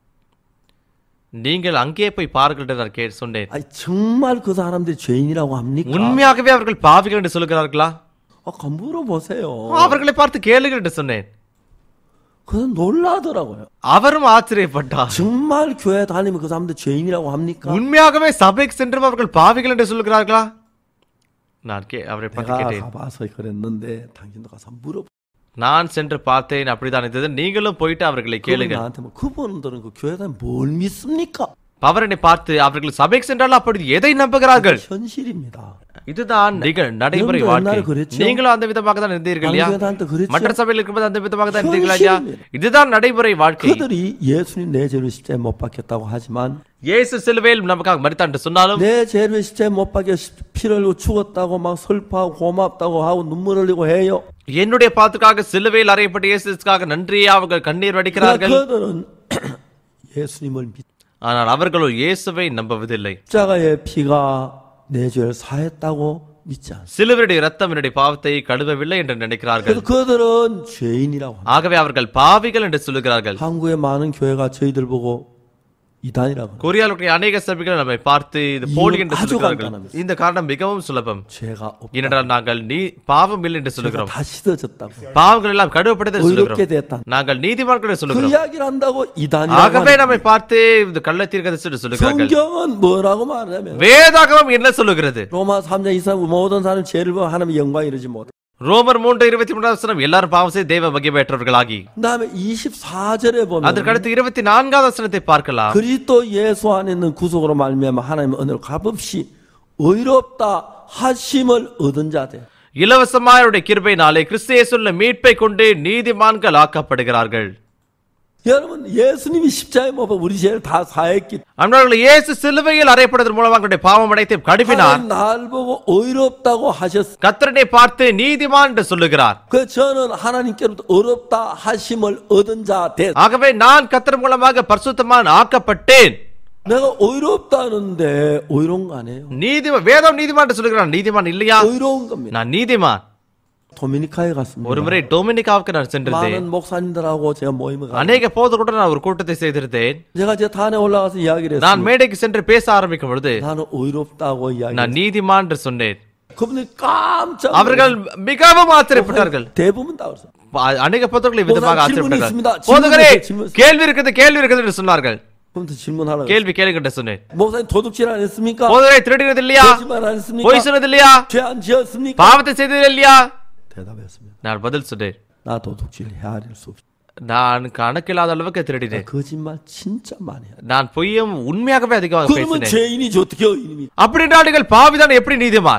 நீங்கள் அங்கே போய் பாருங்கள் என்று நான் சொன்னேன். 아니 정말 그 사람들이 죄인이라고 합니까? உண்மையாகவே அவர்கள் பாவிகள் என்று சொல்லுகிறார்களா? 물어보세요. அவர்களை பார்த்து கேளுங்கள் என்று சொன்னேன். 그건 놀라더라고요. அவரும் ஆச்சரியப்பட்டார். 정말 교회 다니면 그 사람들 죄인이라고 합니까? உண்மையாகவே சபைக்கு சென்று அவர்கள் பாவிகள் என்று சொல்லுகிறார்களா? நான் அவரை பார்த்து கேட்டேன். 내가 가봐서 그랬는데 당신도 가서 물어봐. நான் சென்று பார்த்தேன், அப்படிதான் இருந்தது. நீங்களும் போயிட்டு அவர்களை கேளுங்கள். 그분들은 그 교회 다니면 뭘 믿습니까? அவர் என்னை பார்த்து, அவர்கள் சபைக்கு சென்றால் அப்படி எதை நம்புகிறார்கள்? 현실입니다. இதுதான் நடைமுறை வாழ்க்கை. நீங்களும் அந்த விதமாக தான் இருந்தீர்கள் இல்லையா? மற்ற சபையில் இருக்கும்போது அந்த விதமாக தான் இருந்தீர்களா இல்லையா? இதுதான் நடைமுறை வாழ்க்கை. 그들이 예수님 내 죄를 십자가에 못 박혔다고 하지만 இயேசு சிலுவையில் நமக்காக மரித்தார் என்று சொன்னாலும் 내 죄를 십자가에 못 박혀 피를 흘리고 죽었다고 막 슬퍼하고 고맙다고 하고 눈물 흘리고 해요. என்னுடைய பாவத்துக்காக சிலுவையில் அறையப்பட்ட இயேசுவுக்காக நன்றியே அவர்கள் கண்ணீர் வடிக்கிறார்கள். 그들은 예수님을 믿. ஆனால் அவர்களோ இயேசுவை நம்புவதில்லை. 십자가의 피가 내 죄를 사했다고 믿지 않습니다. சிலுவையுடைய இரத்தம் என்னுடைய பாவத்தை கழுவவில்லை என்று நினைக்கிறார்கள். 그들은 죄인이라고 합니다. ஆகவே அவர்கள் பாவிகள் என்று சொல்லுகிறார்கள். 한국의 많은 교회가 저희들 보고 이단이라고. கொரியாவுடைய அநேக சபைகள் நம்மை பார்த்து இது போலி என்று சொல்லுகிறார்கள். இந்த காரணம் மிகவும் சுலபம். ஏனென்றால் நாங்கள் பாவம் இல்லை என்று சொல்லுகிறோம். 다 씻어졌다고. பாவங்கள் எல்லாம் கழுவப்பட்டது என்று சொல்லுகிறோம். நாங்கள் நீதிமான்கள் என்று சொல்லுகிறோம். 그 이야기를 한다고 이단이라고. ஆகவே நம்மை பார்த்து இந்த கள்ளத்தீர்க்கதரிசி என்று சொல்லுகிறார்கள். 성경은 뭐라고 말하냐면 வேதாகமம் என்ன சொல்லுகிறது? 로마 3장 23 모든 사람 죄를 범 하나님의 영광에 이르지 못. ரோமர் 3:23 எல்லாரும் பாவம் செய்து தேவ மகிமையற்றவர்களாகி. 그다음에 24절에 보면 அதற்கடுத்து 24வது வசனத்தை பார்க்கலாம். 그리스도 예수 안에 있는 구속으로 말미암아 하나님의 은혜로 값없이 의롭다 하심을 얻은 자들. இலவசமாய் அவருடைய கிருபையினாலே கிறிஸ்து இயேசுவின் மீட்பை கொண்டு நீதிமான்கள் ஆக்கப்படுகிறார்கள். 여러분 예수님이 십자가에 못 박혀 우리 죄를 다 사했기 அன்பர்களே, இயேசு சிலுவையில் அறையப்படுவதன் மூலமாக அவருடைய பாவம் அனைத்தையும் கழுவினார். 하나님 날 보고 의롭다고 하셨어요. கர்த்தரை பார்த்து நீதிமான் என்று சொல்லுகிறார். 그 저는 하나님께로부터 의롭다 하심을 얻은 자 됐. ஆகவே நான் கர்த்தர் மூலமாக பரிசுத்தமான் ஆக்கப்பட்டேன். 내가 의롭다는데 의로운 거 아니에요. வேதம் நீதிமான் என்று சொல்லுகிறார். நீதிமான் இல்லையா? 의로운 겁니다. நான் நீதிமான். 도미니카에 갔습니다. ஒருமுறை டொமினிகாவுக்கு நான் சென்றிருந்தேன். 많은 목사님들하고 제가 모임을 갔어요. அநேக போதகருடன் நான் ஒரு கூட்டத்தை செய்திருந்தேன். 제가 제 단에 올라가서 이야기를 했어요. நான் மேடைக்கு சென்று பேச ஆரம்பிக்கும் பொழுது 나는 의롭다고 이야기했어요. நான் நீதிமான் என்று சொன்னேன். 그분들이 깜짝 அவர்கள் மிகவும் ஆச்சரியப்பட்டார்கள். 대부분 다 그랬어요. அநேக போதகர்கள் விதமாக ஆச்சரியப்பட்டார்கள். 질문이 있습니다. போதகரே, 질문. கேள்வி இருக்குது என்று சொன்னார்கள். 그럼 질문하라고. கேள்வி கேளுங்க என்று சொன்னேன். 목사님 도둑질 안 했습니까? போதகரே, திருடினது இல்லையா? 거짓말 안 했습니까? பொய் சொன்னது இல்லையா? 죄 안 지었습니까? பாவத்தை செய்தது இல்லையா? 대답했습니다. நான் பதில் சொன்னேன். 나 도둑질 헤아릴 수 없어. நான் கணக்கில்லாத அளவுக்கு திருடினேன். 거짓말 진짜 많이 해. நான் பொய்யும் உண்மையாகவே அதிகமாக 그러면 பேசினேன். 죄인이지 어떻게 의인입니까? அப்படின்னா நீங்கள் பாவிதான் எப்படி நீதிமான்?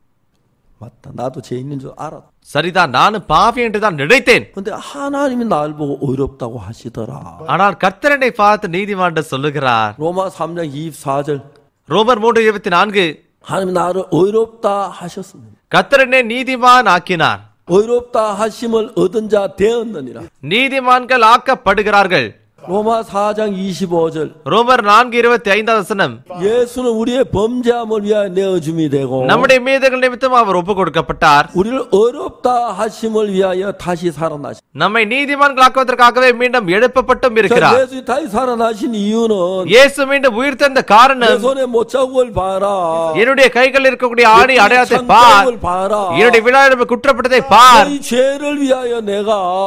맞다. 나도 죄인인 줄 알았다. சரிதான், நானும் பாவி என்று தான் நினைத்தேன். 근데 하나님이 날 보고 의롭다고 하시더라. ஆனால் கர்த்தர் என்னை பார்த்து நீதிமான் என்று சொல்லுகிறார். 로마 3장 24절. ரோமர் 3:24 하나님 나를 의롭다 하셨습니다. கர்த்தர் என்னை நீதிமான் ஆக்கினார். 의롭다 하심을 얻은 자 되었느니라. நீதிமான்கள் ஆக்கப்படுகிறார்கள். 로마 4장 25절. ரோமர் 4:25 예수는 우리의 범죄함을 위하여 내어줌이 되고 நம்முடைய மீறுதல்கள் நிமித்தம் அவர் ஒப்புக் கொடுக்கப்பட்டார். 우리를 의롭다 하심을 위하여 다시 살아나시. நம்மை நீதிமான்கள் ஆக்குவதற்காகவே மீண்டும் எழுப்பப்பட்டும் இருக்கிறார். 예수 다시 살아나신 이유는 இயேசு மீண்டும் உயிர்த்தெழுந்த 내 காரணம், 손에 못자국을 봐라. என்னுடைய கைகளில் இருக்கக்கூடிய ஆணி 내 அடையாளத்தை 창자국을 பார், 봐라. என்னுடைய விழாவின் குற்றப்பட்டதை பார். 너희 죄를 위하여 내가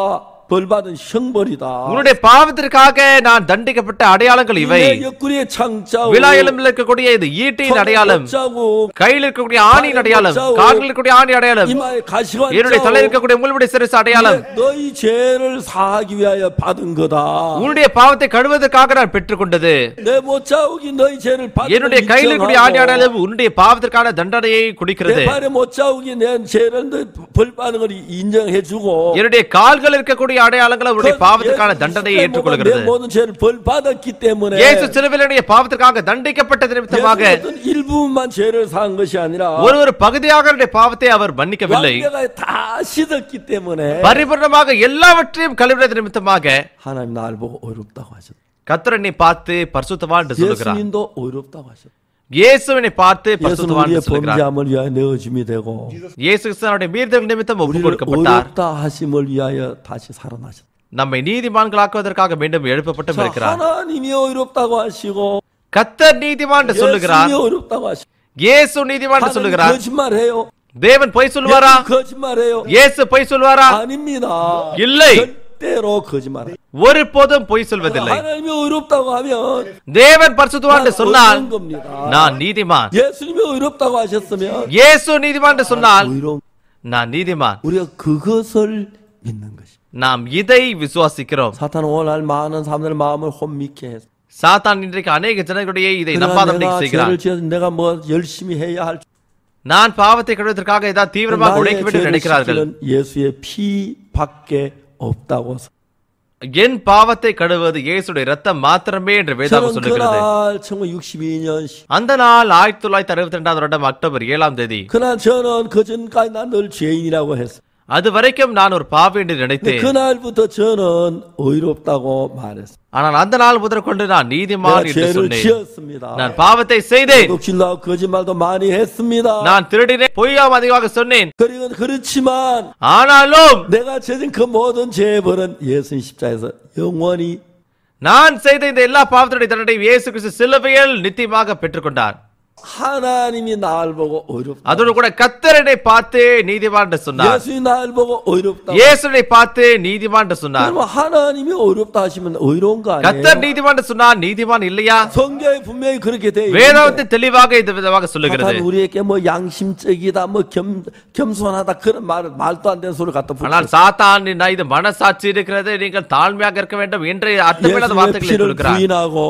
벌받은 형벌이다. உன்னுடைய பாவத்திற்காக நான் தண்டிக்கப்பட்ட அடையாளங்கள் இவை. 내 옆구리의 창자국, விழா எலும்பில் இருக்கக்கூடிய இது ஈட்டியின் அடையாளம், 못자국, கையில் இருக்கக்கூடிய ஆணியின் அடையாளம், கால்களில் இருக்கக்கூடிய ஆணி அடையாளம், 이마에 가시관 என்னுடைய தலையில் 자국, இருக்கக்கூடிய முள்முடி சிரசு அடையாளம். 너희 죄를 사하기 위하여 받은 거다. உன்னுடைய பாவத்தை கழுவதற்காக நான் பெற்றுக்கொண்டது. 내 못자국이 너희 죄를 받은 என்னுடைய கையில் இருக்கக்கூடிய ஆணி அடையாளம் உன்னுடைய பாவத்திற்கான தண்டனையை குடிக்கிறது. 내 발에 못자국이 내 죄를 벌 받는 걸 인정해주고 என்னுடைய கால்கள் இருக்கக்கூடிய அடையாளங்கள் அவருடைய பாவத்திற்கான தண்டனையை ஏற்றுக்கொள்கிறது. 내 모든 죄를 벌 받았기 때문에 இயேசு சிலுவையிலே பாவத்திற்காக தண்டிக்கப்பட்டது நிமித்தமாக 어떤 일부분만 죄를 사한 것이 아니라 ஒரு பகுதியாக அவருடைய பாவத்தை அவர் மன்னிக்கவில்லை. 완벽하게 다 씻었기 때문에 பரிபூர்ணமாக எல்லாவற்றையும் கழுவினது நிமித்தமாக 하나님 날 보고 의롭다고 하셨다. கர்த்தர் என்னை பார்த்து பரிசுத்தவான் என்று சொல்லுகிறார். 예수님도 의롭다고 하셨다. இயேசுவினை பார்த்து 예수는 பரிசுத்தவான் 우리의 என்று சொல்லுகிறார். 범죄함을 위하여 내어줌이 되고 இயேசு கிறிஸ்துவினுடைய மீறுதல் நிமித்தம் ஒப்புக் 우리를 கொடுக்கப்பட்டார். 의롭다 하심을 위하여 다시 살아나셨다. நம்மை நீதிமான்களாக்குவதற்காக மீண்டும் எழுப்பப்பட்டும் இருக்கிறார். 하나님이 의롭다고 하시고 கர்த்தர் நீதிமான் என்று சொல்லுகிறார். 예수님이 의롭다고 하시고 இயேசு நீதிமான் என்று 하나님 சொல்லுகிறார். 거짓말해요. தேவன் பொய் சொல்வாரா? 예수 거짓말해요. இயேசு பொய் சொல்வாரா? 아닙니다. இல்லை, 절대로 거짓말. ஒருபோதும் பொய் சொல்வதில்லை. 하나님이 의롭다고 하면 தேவன் பரிசுத்தவான் என்று சொன்னால் 의로운 겁니다. நான் நீதிமான். 예수님이 의롭다고 하셨으면 இயேசு நீதிமான் என்று சொன்னால் 의로운 நான் நீதிமான். 우리가 그것을 믿는 것이. நாம் இதை விசுவாசிக்கிறோம். 사탄은 오늘 많은 사람들의 마음을 혼미케 했어. சாத்தான் இன்றைக்கு அநேக ஜனங்களுடைய இதை 그러나 நம்பாதபடி 내가 செய்கிறான். 죄를 지어서 내가 뭐 열심히 해야 할 நான் பாவத்தை கழுவதற்காக ஏதாவது தீவிரமாக உழைக்க 나의 வேண்டும் 죄를 நினைக்கிறார்கள். 씻기는 예수의 피밖에 없다고. என் பாவத்தை கழுவது இயேசுடைய ரத்தம் மாத்திரமே என்று வேதாகம் 저는 சொல்லுகிறது. 그날 1962년 அந்த நாள் 1962 வருடம் அக்டோபர் 7ஆம் தேதி. 그날 저는 그 전까지 난 늘 죄인이라고 했어. அது வரைக்கும் நான் ஒரு பாவி என்று நினைத்தேன். 그날부터 저는 의롭다고 말했어. ஆனால் அந்த நாள் முதற்கொண்டு நான் நீதிமான் 내가 என்று 죄를 சொன்னேன். 지었습니다. நான் பாவத்தை செய்தேன். 도둑질도 하고 거짓말도 많이 했습니다. நான் திருடினேன், பொய்யாம் அதிகமாக சொன்னேன். 그렇지만 ஆனாலும் 내가 저진 그 모든 죄의 벌은 예수님 십자에서 영원히 நான் செய்த இந்த எல்லா பாவத்துடைய தண்டனை இயேசு கிறிஸ்து சிலுவையில் நித்தியமாக பெற்றுக்கொண்டார். 하나님이 날 보고 의롭다. அதோடு கூட கர்த்தர் என்னை பார்த்து நீதிமான் என்று சொன்னார். 예수님 날 보고 의롭다. இயேசுவை பார்த்து நீதிமான் என்று சொன்னார். 그러면 하나님이 의롭다 하시면 의로운 거 아니에요? கர்த்தர் நீதிமான் என்று சொன்னார், நீதிமான் இல்லையா? 성경에 분명히 그렇게 돼 있는데 வேதாகமத்தில் தெளிவாக இந்த விதமாக சொல்லுகிறது. 사탄 우리에게 뭐 양심적이다, 뭐 겸손하다 그런 말도 안 되는 소리 갖다 ஆனால் 붙여. சாத்தான் இது மனசாட்சி இருக்கிறது, நீங்கள் தாழ்மையாக இருக்க வேண்டும் என்று அர்த்தமில்லாத 예수의 வார்த்தைகளை 피를 சொல்கிறார். 부인하고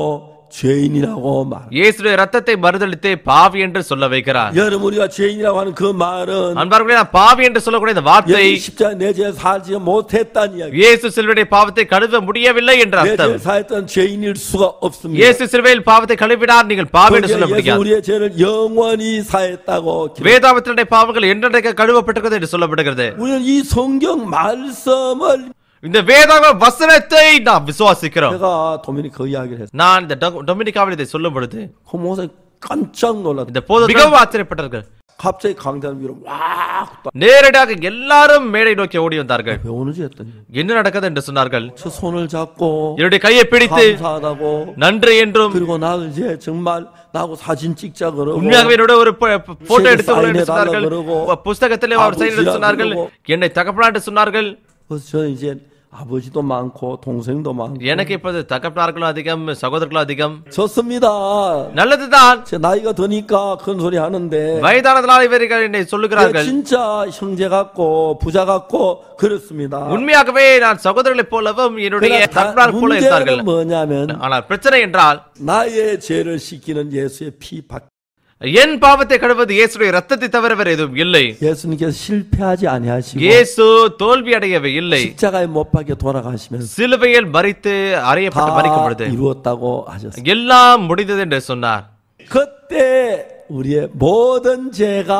죄인이라고 말. இயேசுடைய ரத்தத்தை மறுதலித்து பாவி என்று சொல்ல வைக்கிறார். 여러분 우리가 죄인이라고 하는 그 말은 அன்பார்களே, நான் பாவி என்று சொல்லக்கூடிய இந்த வார்த்தை 예수 십자가 내 죄 살지 못했다는 이야기. இயேசு சிலுவையுடைய பாவத்தை கழுவ முடியவில்லை என்ற 내 அர்த்தம். 죄 사했던 죄인일 수가 없습니다. இயேசு சிலுவையில் பாவத்தை கழுவினார், நீங்கள் பாவி என்று சொல்ல 예수 முடியாது. 우리의 죄를 영원히 사했다고. வேதாகமத்தினுடைய பாவங்கள் என்றென்றைக்கு கழுவப்பட்டிருக்கிறது என்று சொல்லப்படுகிறது. 우리는 이 성경 말씀을 இந்த வேதாகம வசனத்தை நாம் விசுவாசிக்கிறோம். 제가 도미니카 이야기를 했어요. நான் இந்த டொமினிகாவில் இதை சொல்லும் பொழுது 그 목사님 깜짝 놀랐어요. இந்த போது மிகவும் ஆச்சரியப்பட்டார்கள். 갑자기 강단 위로 와 நேரடியாக எல்லாரும் மேடை நோக்கி ஓடி வந்தார்கள். 왜 오는지 했더니 என்ன நடக்குது என்று சொன்னார்கள். 저 손을 잡고 என்னுடைய கையை பிடித்து 감사하다고 நன்றி என்றும் 그리고 나를 이제 정말 나하고 사진 찍자 그러고 உண்மையாகவே என்னோட ஒரு போட்டோ எடுத்துக்கொள்ள என்று சொன்னார்கள். 그러고 புஸ்தகத்திலே அவர் சைன் எடுத்து சொன்னார்கள். என்னை தகப்பனா என்று சொன்னார்கள். 그래서 저는 이제 아버지도 많고 동생도 많고 எனக்கு இப்போது தகப்பனார்களும் அதிகம், சகோதரர்களும் அதிகம். 좋습니다. நல்லதுதான். 제 나이가 드니까 큰 소리 하는데 வயதானதனால் இவர்கள் என்னை சொல்லுகிறார்கள். 진짜 형제 같고 부자 같고 그렇습니다. உண்மையாகவே நான் சகோதரர்களைப் போலவும் என்னுடைய 그러나 தகப்பனார் போல இருந்தார்கள். 문제는 뭐냐면 ஆனால் பிரச்சனை என்றால் 나의 죄를 씻기는 예수의 피 밖. என் பாவத்தை கழுவது இயேசுடைய ரத்தத்தை தவிர வேறு எதுவும் இல்லை. 예수님께서 실패하지 아니하시고 இயேசு தோல்வி அடையவே இல்லை. 십자가에 못 박혀 돌아가시면서 சிலுவையில் மரித்து அறையப்பட்டு மரிக்கும் பொழுது 다 이루었다고 하셨어요. எல்லாம் முடிந்தது என்று சொன்னார். 그때 우리의 모든 죄가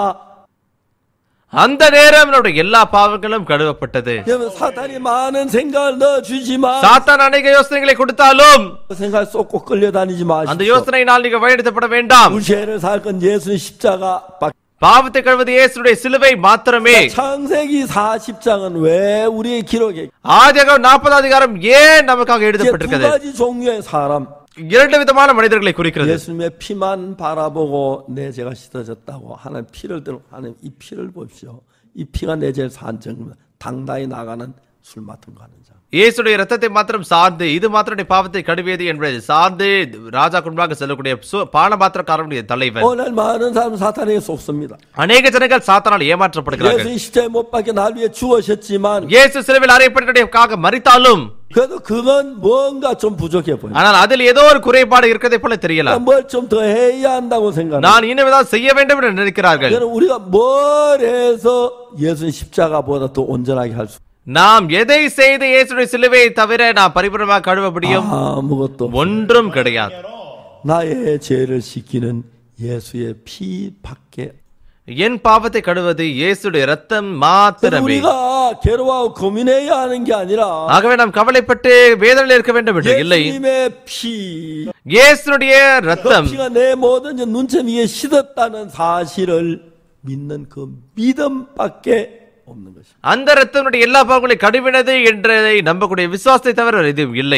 அந்த நேரம் நம்முடைய எல்லா பாவங்களும் கழுவப்பட்டது. 여러분 사탄이 많은 생각을 넣어주지만 சாத்தான் அநேக யோசனைகளை கொடுத்தாலும் 그 생각 쏟고 끌려다니지 அந்த 마십시오. யோசனையினால் நீங்க வழிநடத்தப்பட வேண்டாம். 우리 죄를 살 건 예수의 십자가 밖. பாவத்தை கழுவது இயேசுடைய சிலுவை மாத்திரமே. 창세기 40장은 왜 우리의 기록에 ஆதியாகமம் 40 அதிகாரம் ஏன் நமக்காக 이제 두 எழுதப்பட்டிருக்கிறது? 가지 종류의 사람 இரண்டு விதமான மனிதர்களை குறிக்கிறது. 예수님의 피만 바라보고 내 죄가 씻어졌다고 하나님 피를 들고 하나님 이 피를 보십시오. 이 피가 내 죄를 산 증거입니다. 당당히 나가는 술 맡은 거 하는 자. இயேசுடைய ரத்தத்தை மாத்திரம் சார்ந்து இது மாத்திரம் பாவத்தை கழுவியது என்பது சார்ந்து ராஜா குடும்பமாக செல்லக்கூடிய பானபாத்திரக்காரனுடைய தலைவர். 오늘 많은 사람 사탄에게 속습니다. அநேக ஜனங்கள் சாத்தானால் ஏமாற்றப்படுகிறார்கள். 예수님 십자가에 못 박혀 날 위해 죽으셨지만 இயேசு சிலுவையில் அறையப்பட்டதற்காக மரித்தாலும் 그래도 그건 뭔가 좀 부족해 보여요. ஆனால் அதில் ஏதோ ஒரு குறைபாடு இருக்கிறதை போல தெரியலாம். 뭘 좀 더 해야 한다고 생각해요. நான் இன்னும் ஏதாவது செய்ய வேண்டும் என்று நினைக்கிறார்கள். 우리가 뭘 해서 예수님 십자가보다 더 온전하게 할 수? நாம் எதை செய்து இயேசுடைய சிலுவையை தவிர நாம் பரிபூரணமாக கழுவ முடியும்? 아무것도 ஒன்றும் கிடையாது. 나의 죄를 씻기는 예수의 피 밖에. என் பாவத்தை கழுவது இயேசுடைய ரத்தம் மாத்திரமே. 우리가 괴로워하고 고민해야 하는 게 아니라 ஆகவே நாம் கவலைப்பட்டு வேதனையில் இருக்க வேண்டும் என்று இல்லை. 예수님의 피, இயேசுடைய ரத்தம் 피가 내 모든 눈처 위에 씻었다는 사실을 믿는 그 믿음밖에 없는 것입니다. அந்த ரத்தனுடைய எல்லா பாவங்களையும் கழுவினது என்றதை நம்பக்கூடிய விசுவாசத்தை தவிர எதுவும் இல்லை.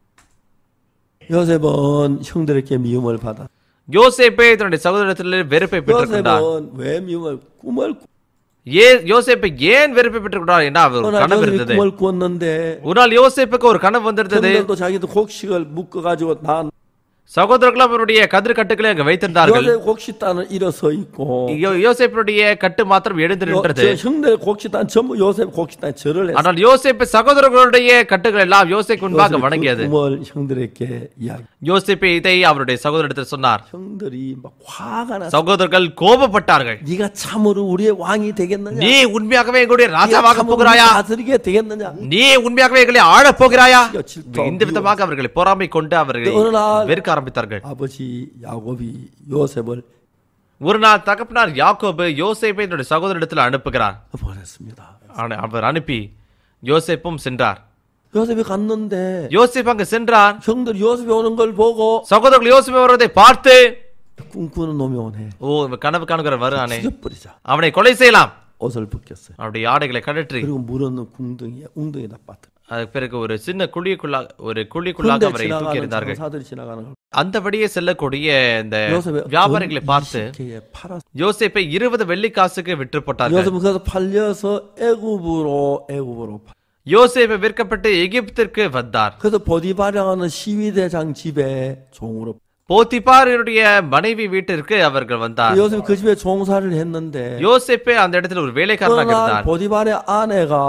요셉은 형들에게 미움을 받아. யோசேப்பே தன்னுடைய சகோதரத்தில் வெறுப்பை பெற்றுக்கொண்டார். 요셉은 왜 미움을 꿈을 யோசேப்பு ஏன் வெறுப்பை பெற்றுக்கொண்டார் என்றால் அவர் ஒரு கனவு இருந்தது. 꿈을 꿨는데 ஒரு நாள் யோசேப்புக்கு ஒரு கனவு வந்திருந்தது. 형들도 자기도 곡식을 묶어 가지고 난 சகோதரர்கள் அவருடைய கதிர் கட்டுகளை அங்கு வைத்திருந்தார்கள். 요셉 곡식단은 일어서 있고 யோசேப்புடைய கட்டு மாத்திரம் எழுந்து நின்றது. 형들 곡식단 전부 요셉 곡식단에 절을 했어요. ஆனால் யோசேப்பு சகோதரர்களுடைய கட்டுகள் எல்லாம் யோசேப்பு முன்பாக வணங்கியது. 꿈을 형들에게 이야기. யோசேப்பு இதை அவருடைய சகோதரத்தில் சொன்னார். 형들이 막 화가 났어. சகோதரர்கள் கோபப்பட்டார்கள். 네가 참으로 우리의 왕이 되겠느냐? நீ உண்மையாகவே எங்களுடைய ராஜாவாக போகிறாயா? 다스리게 되겠느냐? நீ உண்மையாகவே எங்களை ஆளப் போகிறாயா? இந்த விதமாக அவர்களை பொறாமை கொண்டு அவர்களை வெறுக்க ஆரம்பித்தார்கள். 아버지 야곱이 요셉을 ஒரு நாள் தகப்பனார் யாக்கோபு யோசேப்பை தன்னுடைய சகோதரரிடத்தில் அனுப்புகிறார். 보냈습니다. அவர் அனுப்பி யோசேப்பும் சென்றார். 요셉이 갔는데 யோசேப்பு அங்கு சென்றார். 형들 요셉이 오는 걸 보고 சகோதரர்கள் யோசேப்பு வருவதை பார்த்து 꿈꾸는 놈이 오네. ஓ கனவு காணுகிற வருவானே, 죽여버리자. அவனை கொலை செய்யலாம். 옷을 벗겼어요. அவருடைய ஆடைகளை கழற்றி 그리고 물었는 궁둥이에 웅덩이다 빠뜨려. அதுக்கு பிறகு ஒரு சின்ன குழிக்குள்ளாக அவரை தூக்கி எறிந்தார்கள். 장사들이 지나가는 걸 அந்த வழியே செல்லக்கூடிய இந்த வியாபாரிகளை பார்த்து யோசேப்பை 20 வெள்ளிக்காசுக்கு விற்று போட்டார்கள். 요셉은 그래서 팔려서 애굽으로 யோசேப்பு விற்கப்பட்டு எகிப்திற்கு வந்தார். 그래서 보디바라는 시위대장 집에 종으로 போத்திபாருடைய மனைவி வீட்டிற்கு அவர்கள் வந்தார். 요셉이 그 집에 종사를 했는데 யோசேப்பு அந்த இடத்துல ஒரு வேலைக்காரனாக இருந்தார். 보디바의 아내가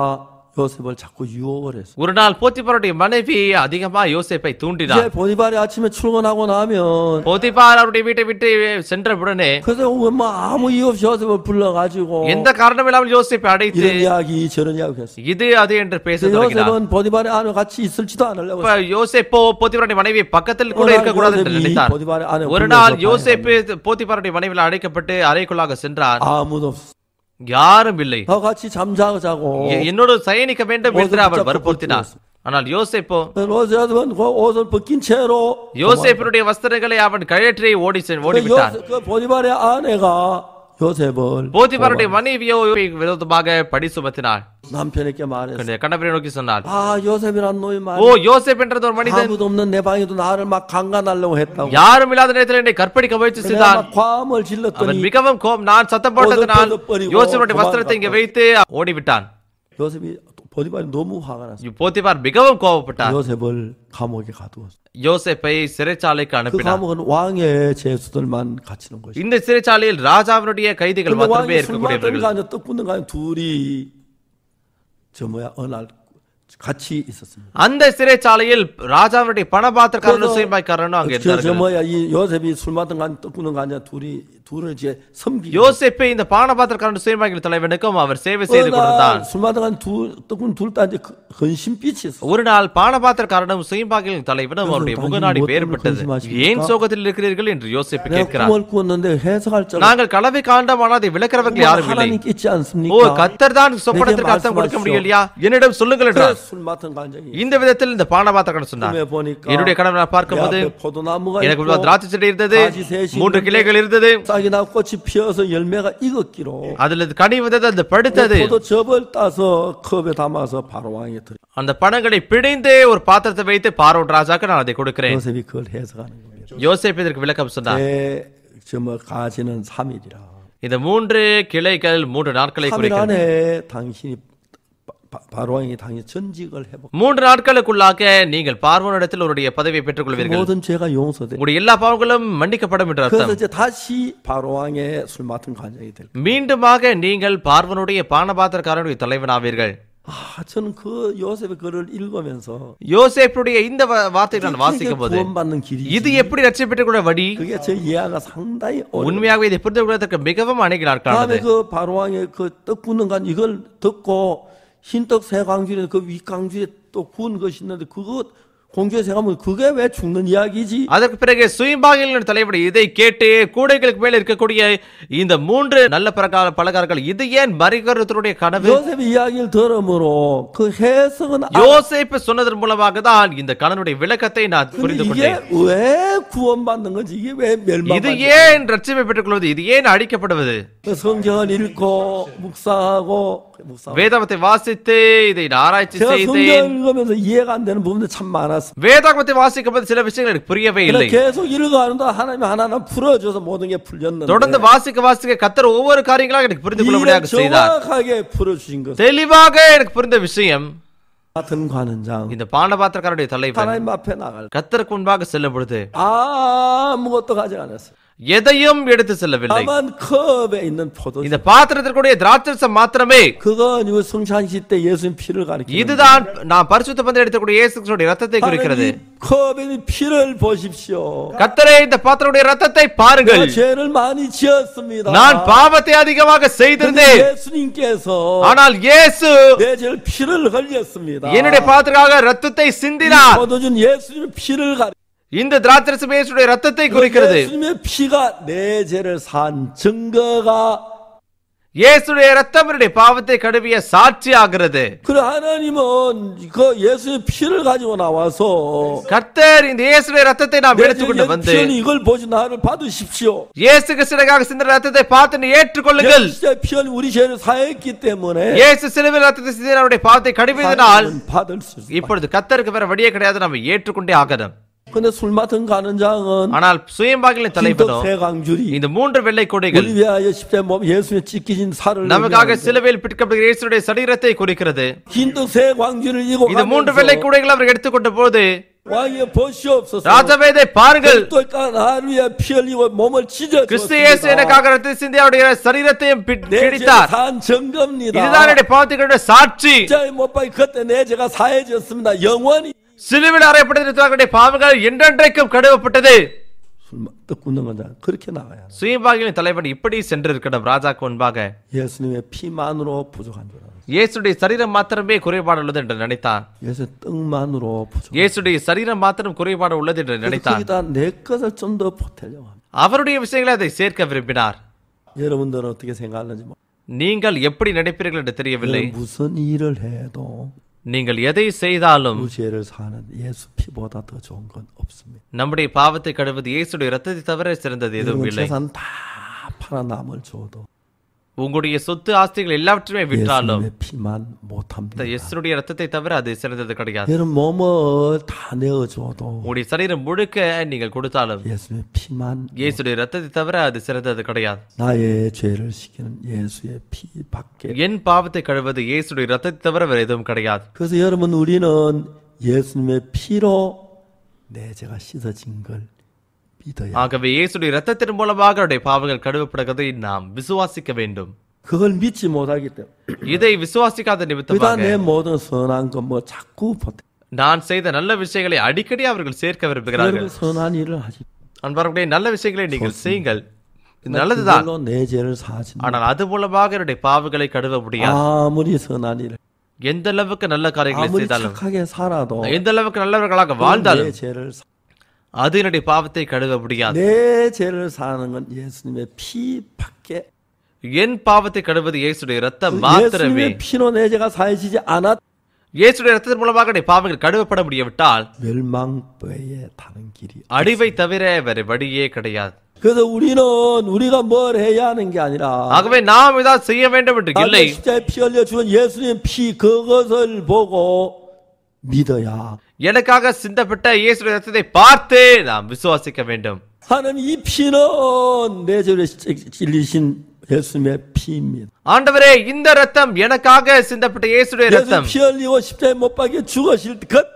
요셉을 자꾸 유혹을 했어. ஒரு நாள் போத்திபாருடைய மனைவி அதிகமா யோசேப்பை தூண்டினார். 이제 보디발이 아침에 출근하고 나면 போத்திபார் அவருடைய வீட்டை விட்டு சென்ற உடனே 그래서 뭐 아무 이유 없이 요셉을 불러가지고 எந்த காரணம் இல்லாமல் யோசேப்பை அழைத்து 이런 이야기 저런 이야기 했어. இது அது என்று பேச தொடங்கினார். 요셉은 보디발의 안에 같이 있을지도 않으려고 இப்ப யோசேப்போ போத்திபாருடைய மனைவி பக்கத்தில் கூட இருக்க கூடாது என்று நினைத்தார். 보디발의 안에 ஒரு நாள் யோசேப்பு போத்திபாருடைய மனைவியில் அழைக்கப்பட்டு அறைக்குள்ளாக சென்றார். 아무도 없어. யாரும் இல்லை. 더 같이 잠자자고 என்னோடு சயனிக்க வேண்டும் என்று அவர் வற்புறுத்தினார். ஆனால் யோசேப்போ 요셉은 그 옷을 벗긴 채로 யோசேப்பினுடைய வஸ்திரங்களை அவன் கழற்றி ஓடிவிட்டார். 그 보디발의 아내가 요셉을 போத்திபாருடைய மனைவியோ விரோதமாக பழி சுமத்தினார். 남편에게 말했어. கணவரை நோக்கி சொன்னார், 아 요셉이란 놈이 ஓ யோசேப் என்றது ஒரு மனிதன் 아무도 없는 내 방에도 나를 막 강간하려고 했다고. யாரும் இல்லாத நேரத்தில் என்னை கற்பழிக்க முயற்சி செய்தான். 내가 막 과음을 அவன் 질렀더니 மிகவும் நான் சத்தம் போட்டதனால் யோசேப்புடைய வஸ்திரத்தை இங்கே வைத்து ஓடிவிட்டான். 요셉이 보디발이 너무 화가 났어. போத்திபார் மிகவும் கோபப்பட்டார். 요셉을 감옥에 가두었어. யோசேப்பை சிறைச்சாலைக்கு 그 அனுப்பினார். 감옥은 왕의 제수들만 갇히는 것이. இந்த சிறைச்சாலையில் ராஜாவினுடைய கைதிகள் 근데 மாத்திரமே 왕이 술 இருக்கக்கூடியவர்கள். 마던 간에 떡 굽는 간에 둘이 어느 날 같이 있었습니다. அந்த சிறைச்சாலையில் ராஜாவினுடைய பணபாத்திரக்காரனும் சேமாய்க்காரனும் அங்கே இருந்தார்கள். 이 요셉이 술 마던 간에 떡 굽는 간에 둘을 이제 섬기고. யோசேப்பை இந்த பானபாத்திரக்காரன் சேமாய்க்கிற தலைவனுக்கும் அவர் சேவை செய்து கொண்டிருந்தான். 술 마던 간에 떡 굽는 둘 다 이제 근심빛이 있어. ஒரு நாள் பானபாத்திரக்காரனும் சேமாய்க்கிற தலைவனும் அவருடைய முகநாடி வேறுபட்டது. ஏன் சோகத்தில் இருக்கிறீர்கள் என்று யோசேப்பு கேட்கிறார். 꿈을 꾸었는데 해석할 줄 நாங்கள் கனவை காண்டோம், ஆனால் அதை விளக்கிறவர்கள் யாரும் இல்லை. 하나님께 있지 ஓ 않습니까? கர்த்தர் தான் சொப்பனத்திற்கு அர்த்தம் கொடுக்க முடியலையா? என்னிடம் சொல்லுங்கள் என்றார். 술 맡은 간증이 இந்த விதத்தில் இந்த பானபாத்திரக்காரன் சொன்னார், 꿈에 보니까 என்னுடைய கனவை நான் பார்க்கும்போது 포도나무가 எனக்கு 있고 திராட்சை செடி இருந்தது, 가지 셋이 3 கிளைகள் இருந்தது, 싹이 나 꽃이 피어서 열매가 익었기로 அதுல கனி வந்தது, அது படுத்தது. 포도 즙을 따서 컵에 담아서 바로 왕에 드려. அந்த பழங்களை பிழிந்து ஒரு பாத்திரத்தை வைத்து பார்வோன் ராஜாக்கு நான் அதை கொடுக்கிறேன். 요셉이 그걸 해석하는 겁니다. யோசேப்பு இதற்கு விளக்கம் சொன்னார். 가지는 3일이라. இந்த 3 கிளைகள் 3 நாட்களை 3일 குறிக்கிறது. 안에 당신이 바로왕이 당신 전직을 회복. 3 நாட்களுக்குள்ளாக நீங்கள் பார்வோனிடத்தில் உங்களுடைய பதவியை பெற்றுக் கொள்வீர்கள். 모든 죄가 용서돼. உங்களுடைய எல்லா பாவங்களும் மன்னிக்கப்படும் என்று 그래서 அர்த்தம். 이제 다시 바로왕의 술 맡은 관장이 될 거예요. மீண்டுமாக நீங்கள் பார்வோனுடைய பானபாத்திரக்காரனுடைய தலைவனாவீர்கள். 저는 그 요셉의 글을 읽으면서 யோசேப்புடைய இந்த வார்த்தையை நான் வாசிக்கும் போது 구원받는 길이 இது எப்படி ரட்சிப்பு பெற்றுக்கொள்ள வழி, 그게 제 이해가 상당히 어려워요. உண்மையாகவே இதை புரிந்து கொள்வதற்கு மிகவும் அநேக நாட்களானது. 다음에 그 바로왕의 그 떡 굽는 간 이걸 듣고 흰떡 새 광주에 그 윗광주에 또 구운 것이 있는데 그거 공주에 생각하면 그게 왜 죽는 이야기지? அதற்கு பிறகு சுயம்பாகிகளின் தலைவர் இதை கேட்டு கூடைகளுக்கு மேல் இருக்கக்கூடிய இந்த 3 நல்ல பலகாரங்கள் இது ஏன் மறிகருத்தருடைய கனவு? 요셉의 이야기를 들음으로 그 해석은 யோசேப்பு சொன்னதன் மூலமாக தான் இந்த கனவுடைய விளக்கத்தை நான் புரிந்து 이게 கொண்டேன். 왜 구원받는 건지 이게 왜 இது 멸망받는 ஏன் ரட்சிப்பை பெற்றுக் கொள்வது, இது ஏன் அழிக்கப்படுவது? 성경을 읽고 묵상하고 வேதாகமத்தை வாசித்து இதை ஆராய்ச்சி 제가 செய்தேன். 성경을 읽으면서 이해가 안 되는 부분들 참 많았어요. வேதாகமத்தை வாசிக்கும் போது சில விஷயங்கள் எனக்கு புரியவே இல்லை. 계속 읽어가는데 하나님 하나하나 풀어줘서 모든 게 풀렸는데 தொடர்ந்து வாசிக்க கர்த்தர் ஒவ்வொரு காரியங்களாக எனக்கு புரிந்து கொள்ளும்படியாக செய்தார். 정확하게 풀어주신 것. தெளிவாக எனக்கு புரிந்த விஷயம், 같은 관원장 இந்த பானபாத்திரக்காரருடைய தலைவர் 하나님 앞에 나갈 கர்த்தருக்கு முன்பாக செல்லும் பொழுது 아무것도 가져가 않았어요. எதையும் எடுத்து செல்லவில்லை. 다만 컵에 있는 포도. இந்த பாத்திரத்திற்குரிய திராட்சரசம் மாத்திரமே. 그건 이 성찬식 때 예수님 피를 가리키는. இதுதான் நான் பரிசுத்த பந்தி எடுக்கக்கூடிய இயேசு கிறிஸ்துவின் இரத்தத்தை குறிக்கிறது. 컵에 있는 피를 보십시오. கர்த்தரே இந்த பாத்திரத்துடைய இரத்தத்தை பாருங்கள். 죄를 많이 지었습니다. நான் பாவத்தை அதிகமாக செய்திருந்தேன். 예수님께서 ஆனால் இயேசு 내 죄를 피를 흘렸습니다. என்னுடைய பாத்திரக்காக இரத்தத்தை சிந்தினார். 포도준 예수님의 피를 가리. இந்த திராட்சரசம் இயேசுடைய இரத்தத்தை குறிக்கிறது. 예수님의 피가 내 죄를 산 증거가 இயேசுடைய இரத்தம் என்னுடைய பாவத்தை கழுவிய சாட்சியாகிறது. 그래 하나님은 그 예수의 피를 가지고 나와서 கர்த்தர் இந்த இயேசுடைய இரத்தத்தை நாம் எடுத்துக்கொண்டு வந்து 이걸 보시 나를 받으십시오. இயேசு கிறிஸ்துவுக்காக சிந்தின இரத்தத்தை பார்த்து ஏற்றுக்கொள்ளுங்கள். 예수의 피는 우리 죄를 사했기 때문에 இயேசு சிலுவையில் இரத்தத்தை சிந்தின அவருடைய பாவத்தை கழுவியதனால் 받을 수 있어요. இப்பொழுது கர்த்தருக்கு வேற வழியே கிடையாது, நாம் ஏற்றுக்கொண்டே ஆகணும். 근데 술 맡은 간원장은 ஆனால் சுயம்பாகிலின் தலைவனோ 흰떡 새 광줄이 இந்த 3 வெள்ளை கொடைகள் 우리 위하여 십자가에 몸 예수의 찢기신 살을 நமக்காக சிலுவையில் பிடிக்கப்படுகிற இயேசுடைய சரீரத்தை குறிக்கிறது. 흰떡 새 광줄을 இந்த 3 வெள்ளை கொடைகள் அவர் எடுத்துக்கொண்ட போது 왕이여 보시옵소서. ராஜாவே இதை பாருங்கள். 그리스도가 나를 위해 피 흘리고 몸을 찢어 கிறிஸ்து இயேசு எனக்காக ரத்தம் சிந்தி அவருடைய சரீரத்தையும் 내 பிடித்தார். 산 증거입니다. இதுதான் என்னுடைய பாவத்துக்கு சாட்சி. 십자가에 못 박혀 그때 내 죄가 사해졌습니다. 영원히. சிலுவையில் அறையப்பட்டதற்காக பாவங்கள் என்றென்றைக்கும் கழுவப்பட்டது. 떡 굽는 건자 그렇게 나가야. சுயபாகியின் தலைவன் இப்படி சென்றிருக்கணும் ராஜாக்கு முன்பாக. 예수님의 피만으로 부족한 줄 알았어. இயேசுடைய சரீரம் மாத்திரமே குறைபாடு உள்ளது என்று நினைத்தான். 예수 떡만으로 부족. இயேசுடைய சரீரம் மாத்திரம் குறைபாடு உள்ளது என்று நினைத்தான். 거기다 내 것을 좀 더 보태려고 합니다. அவருடைய விஷயங்களை அதை சேர்க்க விரும்பினார். 여러분들은 어떻게 생각하는지 நீங்கள் எப்படி நினைப்பீர்கள் என்று தெரியவில்லை. 무슨 일을 해도 நீங்கள் எதை செய்தாலும் 우리 죄를 사는 예수 피보다 더 좋은 건 없습니다. நம்முடைய பாவத்தை கழுவது இயேசுடைய ரத்தத்தை தவிர சிறந்தது எதுவும் இல்லை. 재산 다 팔아 남을 줘도 உங்களுடைய சொத்து ஆஸ்திகள் எல்லாவற்றையுமே விற்றாலும் 예수님의 피만 못합니다. இயேசுடைய ரத்தத்தை தவிர அது சிறந்தது கிடையாது. 여러분 몸을 다 내어줘도 உங்களுடைய சரீரம் முழுக்க நீங்கள் கொடுத்தாலும் 예수의 피만 இயேசுடைய ரத்தத்தை தவிர அது சிறந்தது கிடையாது. 나의 죄를 시키는 예수의 피밖에. என் பாவத்தை கழுவது இயேசுடைய ரத்தத்தை தவிர வேறு எதுவும் கிடையாது. 그래서 여러분 우리는 예수님의 피로 내 죄가 씻어진 걸 믿어야. ஆகவே இயேசுடைய ரத்தத்தின் மூலமாக அவருடைய பாவங்கள் கழுவப்படுவதை நாம் விசுவாசிக்க வேண்டும். 그걸 믿지 못하기 때문에 இதை விசுவாசிக்காத 그다 நிமித்தமாக 내 모든 선한 것 뭐 자꾸 보태. நான் செய்த நல்ல விஷயங்களை அடிக்கடி அவர்கள் சேர்க்க விரும்புகிறார்கள். 여러분 선한 일을 하시. அன்பார்களே நல்ல விஷயங்களை நீங்கள் செய்யுங்கள், இது நல்லதுதான். 그걸로 내 죄를 사하신. ஆனால் அது மூலமாக என்னுடைய பாவங்களை கழுவ முடியாது. 아무리 선한 일을 எந்த அளவுக்கு நல்ல காரியங்களை 아무리 செய்தாலும் 착하게 살아도 எந்த அளவுக்கு நல்லவர்களாக 내 வாழ்ந்தாலும் 죄를 அது என்னுடைய பாவத்தை கழுவ முடியாது. 내 죄를 사는 건 예수님의 피밖에. என் பாவத்தை கழுவது இயேசுடைய ரத்தம் மாத்திரமே. 예수님의 피로 내 죄가 사해지지 않았. இயேசுடைய ரத்தத்தின் மூலமாக என்னுடைய பாவங்கள் கழுவப்பட முடியவிட்டால் 멸망 외에 다른 길이. அழிவை தவிர வேறு வழியே கிடையாது. 그래서 우리는 우리가 뭘 해야 하는 게 아니라 ஆகவே நாம் ஏதாவது செய்ய வேண்டும் என்று இல்லை. 십자가에 피 흘려 죽은 예수님 피 그것을 보고 믿어야. எனக்காக சிந்தப்பட்ட இயேசுடைய ரத்தத்தை பார்த்து நாம் விசுவாசிக்க வேண்டும். 하나님 이 피는 내 죄를 찔리신 예수님의 피입니다. ஆண்டவரே இந்த ரத்தம் எனக்காக சிந்தப்பட்ட இயேசுடைய ரத்தம். 예수 피 흘리고 십자가에 못 박혀 죽으실